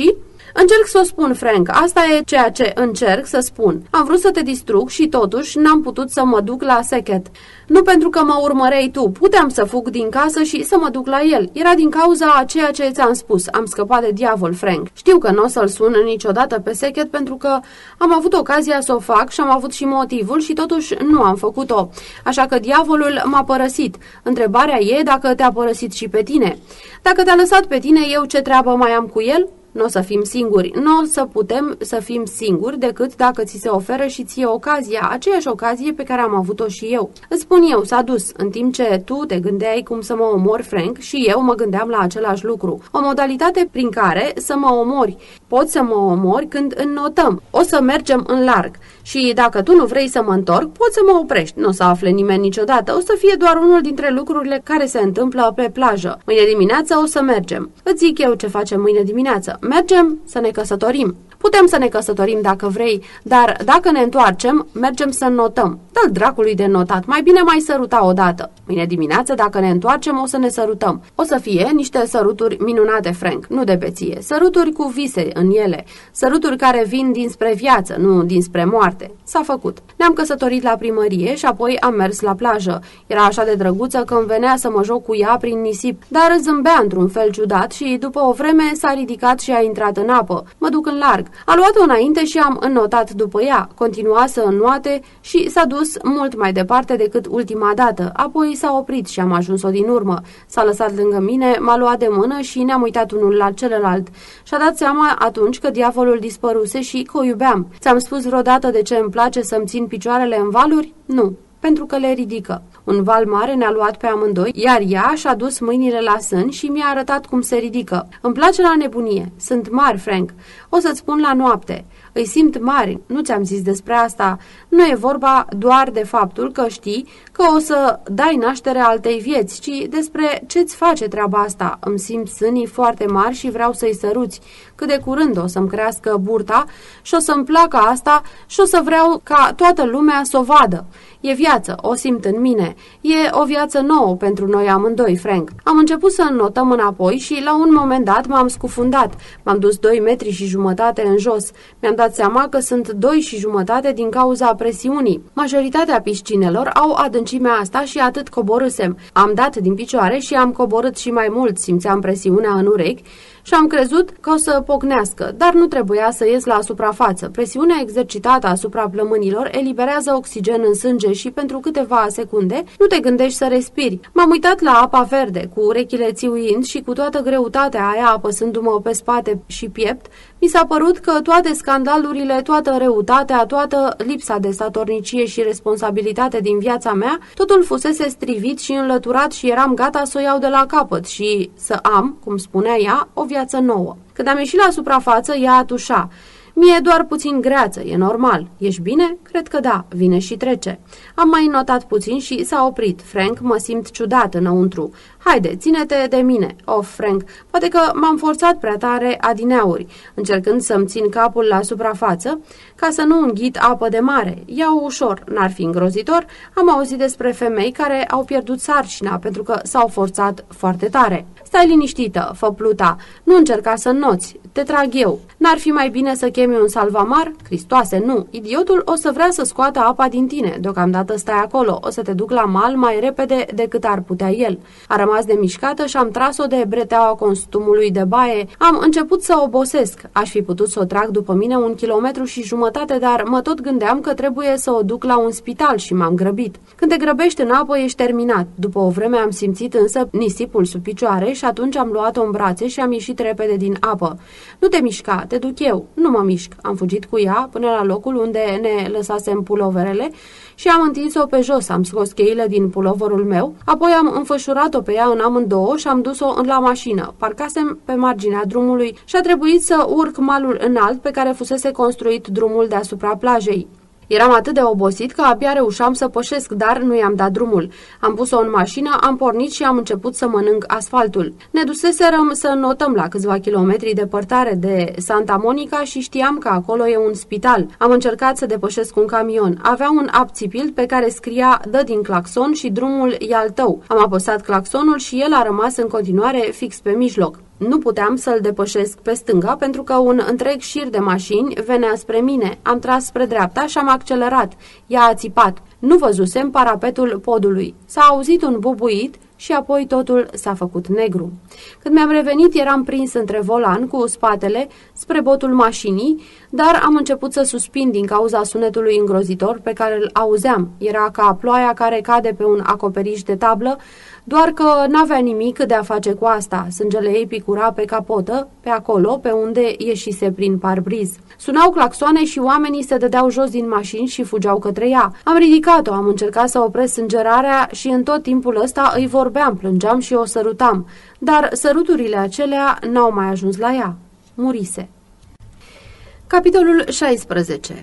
Încerc să o spun, Frank, asta e ceea ce încerc să spun. Am vrut să te distrug și totuși n-am putut să mă duc la Sackett. Nu pentru că mă urmărei tu, puteam să fug din casă și să mă duc la el. Era din cauza a ceea ce ți-am spus. Am scăpat de diavol, Frank. Știu că nu o să-l sun niciodată pe Sackett pentru că am avut ocazia să o fac și am avut și motivul și totuși nu am făcut-o. Așa că diavolul m-a părăsit. Întrebarea e dacă te-a părăsit și pe tine. Dacă te-a lăsat pe tine, eu ce treabă mai am cu el? Nu o să fim singuri. Nu o să putem să fim singuri decât dacă ți se oferă și ție ocazia, aceeași ocazie pe care am avut-o și eu. Îți spun eu, s-a dus, în timp ce tu te gândeai cum să mă omori, Frank, și eu mă gândeam la același lucru. O modalitate prin care să mă omori. Poți să mă omori când înnotăm. O să mergem în larg. Și dacă tu nu vrei să mă întorc, poți să mă oprești. Nu o să afle nimeni niciodată. O să fie doar unul dintre lucrurile care se întâmplă pe plajă. Mâine dimineață o să mergem. Îți zic eu ce facem mâine dimineață. Mergem să ne căsătorim. Putem să ne căsătorim dacă vrei, dar dacă ne întoarcem, mergem să notăm. Dă-l dracului de notat, mai bine mai săruta odată. Mâine dimineață, dacă ne întoarcem, o să ne sărutăm. O să fie niște săruturi minunate, Frank, nu de beție. Săruturi cu vise în ele. Săruturi care vin dinspre viață, nu dinspre moarte. S-a făcut. Ne-am căsătorit la primărie și apoi am mers la plajă. Era așa de drăguță că îmi venea să mă joc cu ea prin nisip, dar zâmbea într-un fel ciudat și după o vreme s-a ridicat și a intrat în apă. Mă duc în larg. A luat-o înainte și am înnotat după ea. Continua să înnoate și s-a dus mult mai departe decât ultima dată. Apoi s-a oprit și am ajuns-o din urmă. S-a lăsat lângă mine, m-a luat de mână și ne-am uitat unul la celălalt. Și-a dat seama atunci că diavolul dispăruse și că o iubeam. Ți-am spus vreodată de ce îmi place să-mi țin picioarele în valuri? Nu. Pentru că le ridică. Un val mare ne-a luat pe amândoi, iar ea și-a dus mâinile la sân și mi-a arătat cum se ridică. Îmi place la nebunie. Sunt mari, Frank. O să-ți spun la noapte. Îi simt mari. Nu ți-am zis despre asta. Nu e vorba doar de faptul că știi că o să dai naștere altei vieți, ci despre ce-ți face treaba asta. Îmi simt sânii foarte mari și vreau să-i săruți. Cât de curând o să-mi crească burta și o să-mi placă asta și o să vreau ca toată lumea să o vadă. E viață, o simt în mine. E o viață nouă pentru noi amândoi, Frank. Am început să înnotăm înapoi și la un moment dat m-am scufundat. M-am dus 2,5 metri în jos. Mi-am dat seama că sunt 2,5 metri din cauza presiunii. Majoritatea piscinelor au adâncimea asta și atât coborâsem. Am dat din picioare și am coborât și mai mult, simțeam presiunea în urechi și am crezut că o să pocnească, dar nu trebuia să ies la suprafață. Presiunea exercitată asupra plămânilor eliberează oxigen în sânge și pentru câteva secunde nu te gândești să respiri. M-am uitat la apa verde, cu urechile țiuind și cu toată greutatea aia apăsându-mă pe spate și piept, mi s-a părut că toate scandalurile, toată răutatea, toată lipsa de statornicie și responsabilitate din viața mea, totul fusese strivit și înlăturat și eram gata să o iau de la capăt și să am, cum spunea ea, o viață nouă. Când am ieșit la suprafață, ea atușa. Mi-e doar puțin greață, e normal. Ești bine? Cred că da, vine și trece. Am mai notat puțin și s-a oprit. Frank, mă simt ciudat înăuntru. Haide, ține-te de mine. Of, Frank, poate că m-am forțat prea tare adineauri, încercând să-mi țin capul la suprafață, ca să nu înghit apă de mare. Iau ușor, n-ar fi îngrozitor. Am auzit despre femei care au pierdut sarcina pentru că s-au forțat foarte tare. Stai liniștită, fă pluta, nu încerca să înnoți, te trag eu. N-ar fi mai bine să chemi un salvamar? Cristoase, nu. Idiotul o să vrea să scoată apa din tine. Deocamdată stai acolo, o să te duc la mal mai repede decât ar putea el. A rămas de mișcată și am tras-o de breteaua costumului de baie. Am început să obosesc. Aș fi putut să o trag după mine 1,5 km, dar mă tot gândeam că trebuie să o duc la un spital și m-am grăbit. Când te grăbești în apă, ești terminat. După o vreme am simțit însă nisipul sub picioare și atunci am luat-o în brațe și am ieșit repede din apă. Nu te mișca, te duc eu. Nu mă mișc. Am fugit cu ea până la locul unde ne lăsasem puloverele și am întins-o pe jos, am scos cheile din puloverul meu, apoi am înfășurat-o pe ea în amândouă și am dus-o la mașină. Parcasem pe marginea drumului și a trebuit să urc malul înalt pe care fusese construit drumul deasupra plajei. Eram atât de obosit că abia reușeam să pășesc, dar nu i-am dat drumul. Am pus-o în mașină, am pornit și am început să mănânc asfaltul. Ne duseserăm să notăm la câțiva kilometri departare de Santa Monica și știam că acolo e un spital. Am încercat să depășesc un camion. Avea un apțipil pe care scria "dă din claxon și drumul e al tău". Am apăsat claxonul și el a rămas în continuare fix pe mijloc. Nu puteam să-l depășesc pe stânga pentru că un întreg șir de mașini venea spre mine. Am tras spre dreapta și am accelerat. Ea a țipat. Nu văzusem parapetul podului. S-a auzit un bubuit și apoi totul s-a făcut negru. Când mi-am revenit, eram prins între volan cu spatele spre botul mașinii, dar am început să suspin din cauza sunetului îngrozitor pe care îl auzeam. Era ca ploaia care cade pe un acoperiș de tablă, doar că n-avea nimic de a face cu asta. Sângele ei picura pe capotă, pe acolo, pe unde ieșise prin parbriz. Sunau claxoane și oamenii se dădeau jos din mașini și fugeau către ea. Am ridicat-o, am încercat să opresc sângerarea și în tot timpul ăsta îi vorbeam, plângeam și o sărutam. Dar săruturile acelea n-au mai ajuns la ea. Murise. Capitolul 16.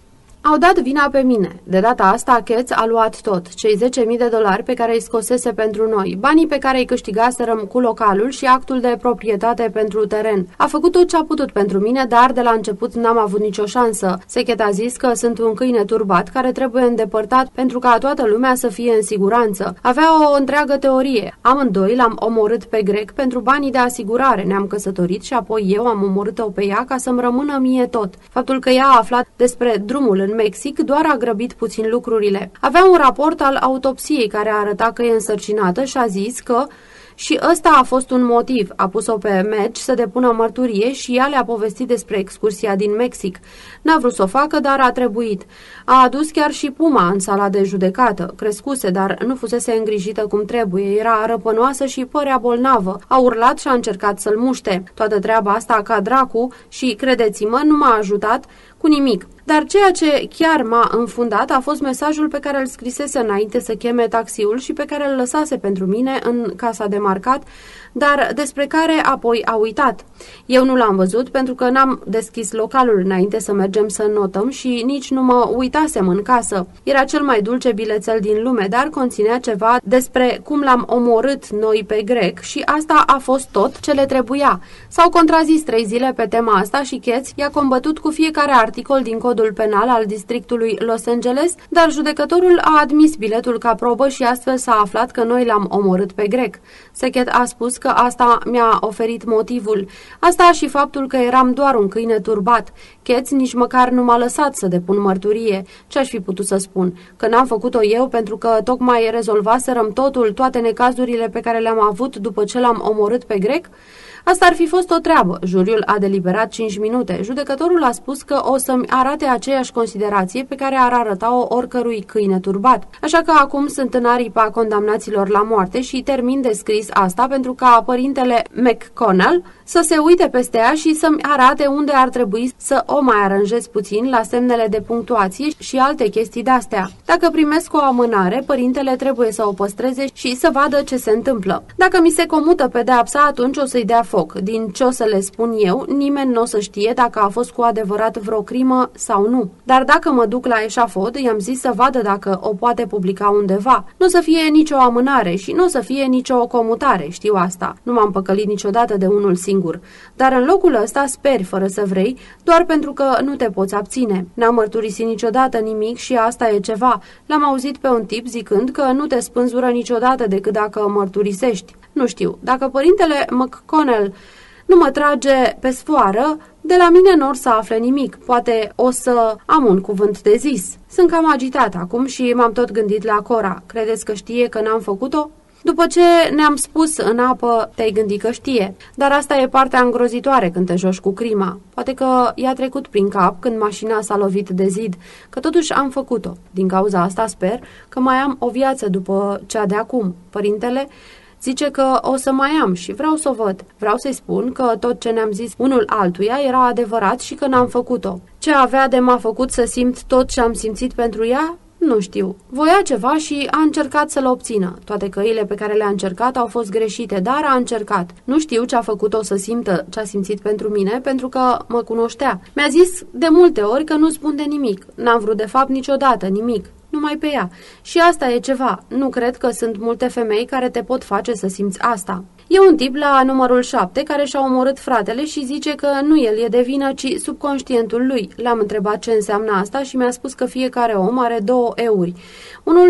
Au dat vina pe mine. De data asta, Cats a luat tot, cei $10.000 pe care îi scosese pentru noi, banii pe care îi câștigaserăm cu localul și actul de proprietate pentru teren. A făcut tot ce a putut pentru mine, dar de la început n-am avut nicio șansă. Sechet a zis că sunt un câine turbat care trebuie îndepărtat pentru ca toată lumea să fie în siguranță. Avea o întreagă teorie. Amândoi l-am omorât pe Greg pentru banii de asigurare. Ne-am căsătorit și apoi eu am omorât-o pe ea ca să-mi rămână mie tot. Faptul că ea a aflat despre drumul în Mexic doar a grăbit puțin lucrurile. Avea un raport al autopsiei care arăta că e însărcinată și a zis că și ăsta a fost un motiv. A pus-o pe Madge să depună mărturie și ea le-a povestit despre excursia din Mexic. N-a vrut să o facă, dar a trebuit. A adus chiar și Puma în sala de judecată. Crescuse, dar nu fusese îngrijită cum trebuie. Era răpănoasă și părea bolnavă. A urlat și a încercat să-l muște. Toată treaba asta ca dracu și, credeți-mă, nu m-a ajutat cu nimic. Dar ceea ce chiar m-a înfundat a fost mesajul pe care îl scrisese înainte să cheme taxiul și pe care îl lăsase pentru mine în casa de marcat, dar despre care apoi a uitat. Eu nu l-am văzut pentru că n-am deschis localul înainte să mergem să notăm și nici nu mă uitasem în casă. Era cel mai dulce bilețel din lume, dar conținea ceva despre cum l-am omorât noi pe Greg și asta a fost tot ce le trebuia. S-au contrazis 3 zile pe tema asta și Cats i-a combătut cu fiecare articol din codul penal al districtului Los Angeles, dar judecătorul a admis biletul ca probă și astfel s-a aflat că noi l-am omorât pe Greg. Sechet a spus că asta mi-a oferit motivul. Asta și faptul că eram doar un câine turbat. Cats nici măcar nu m-a lăsat să depun mărturie. Ce-aș fi putut să spun? Că n-am făcut-o eu pentru că tocmai rezolvaserăm totul, toate necazurile pe care le-am avut după ce l-am omorât pe Greg? Asta ar fi fost o treabă. Juriul a deliberat 5 minute. Judecătorul a spus că o să-mi arate aceeași considerație pe care ar arăta-o oricărui câine turbat. Așa că acum sunt în aripa condamnaților la moarte și termin de scris asta pentru ca părintele McConnell să se uite peste ea și să-mi arate unde ar trebui să o mai aranjez puțin la semnele de punctuație și alte chestii de-astea. Dacă primesc o amânare, părintele trebuie să o păstreze și să vadă ce se întâmplă. Dacă mi se comută pedeapsa, atunci o să-i dea foc. Din ce o să le spun eu, nimeni nu o să știe dacă a fost cu adevărat vreo crimă sau nu. Dar dacă mă duc la eșafod, i-am zis să vadă dacă o poate publica undeva. Nu o să fie nicio amânare și nu o să fie nicio comutare, știu asta. Nu m-am păcălit niciodată de unul singur. Dar în locul ăsta speri fără să vrei, doar pentru că nu te poți abține. N-am mărturisit niciodată nimic și asta e ceva. L-am auzit pe un tip zicând că nu te spânzură niciodată decât dacă mărturisești. Nu știu, dacă părintele McConnell nu mă trage pe sfoară, de la mine n-or să afle nimic. Poate o să am un cuvânt de zis. Sunt cam agitat acum și m-am tot gândit la Cora. Credeți că știe că n-am făcut-o? După ce ne-am spus în apă, te-ai gândit că știe. Dar asta e partea îngrozitoare când te joci cu crima. Poate că i-a trecut prin cap când mașina s-a lovit de zid, că totuși am făcut-o. Din cauza asta sper că mai am o viață după cea de acum. Părintele zice că o să mai am și vreau să o văd. Vreau să-i spun că tot ce ne-am zis unul altuia era adevărat și că n-am făcut-o. Ce avea de m-a făcut să simt tot ce am simțit pentru ea? Nu știu. Voia ceva și a încercat să-l obțină. Toate căile pe care le-a încercat au fost greșite, dar a încercat. Nu știu ce a făcut-o să simtă ce a simțit pentru mine, pentru că mă cunoștea. Mi-a zis de multe ori că nu spun de nimic. N-am vrut de fapt niciodată nimic. Numai pe ea. Și asta e ceva. Nu cred că sunt multe femei care te pot face să simți asta. E un tip la numărul 7 care și-a omorât fratele și zice că nu el e de vină, ci subconștientul lui. L-am întrebat ce înseamnă asta și mi-a spus că fiecare om are 2 euri. Unul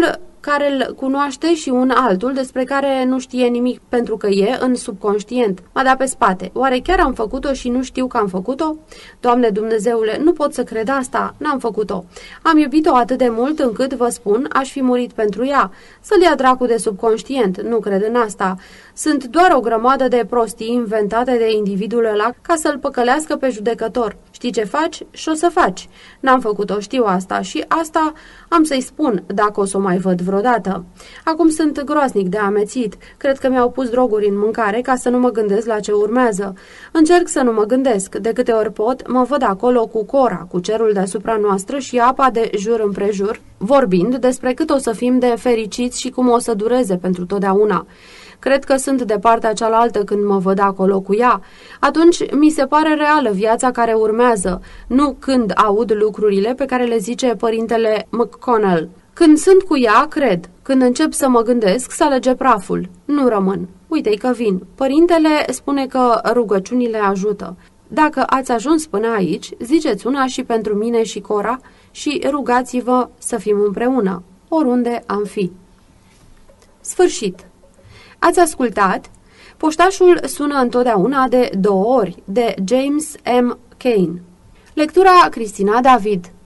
care îl cunoaște și un altul despre care nu știe nimic pentru că e în subconștient. M-a dat pe spate. Oare chiar am făcut-o și nu știu că am făcut-o? Doamne Dumnezeule, nu pot să cred asta. N-am făcut-o. Am iubit-o atât de mult încât, vă spun, aș fi murit pentru ea. Să-l ia dracu de subconștient. Nu cred în asta. Sunt doar o grămadă de prostii inventate de individul ăla ca să-l păcălească pe judecător. Știi ce faci? Și o să faci. N-am făcut-o, știu asta și asta am să-i spun dacă o să o mai văd vreodată. Acum sunt groaznic de amețit. Cred că mi-au pus droguri în mâncare ca să nu mă gândesc la ce urmează. Încerc să nu mă gândesc. De câte ori pot, mă văd acolo cu Cora, cu cerul deasupra noastră și apa de jur împrejur, vorbind despre cât o să fim de fericiți și cum o să dureze pentru totdeauna. Cred că sunt de partea cealaltă când mă văd acolo cu ea. Atunci mi se pare reală viața care urmează, nu când aud lucrurile pe care le zice părintele McConnell. Când sunt cu ea, cred. Când încep să mă gândesc, să alege praful. Nu rămân. Uite-i că vin. Părintele spune că rugăciunile ajută. Dacă ați ajuns până aici, ziceți una și pentru mine și Cora și rugați-vă să fim împreună, oriunde am fi. Sfârșit. Ați ascultat Poștașul sună întotdeauna de 2 ori, de James M. Cain. Lectura Cristina David.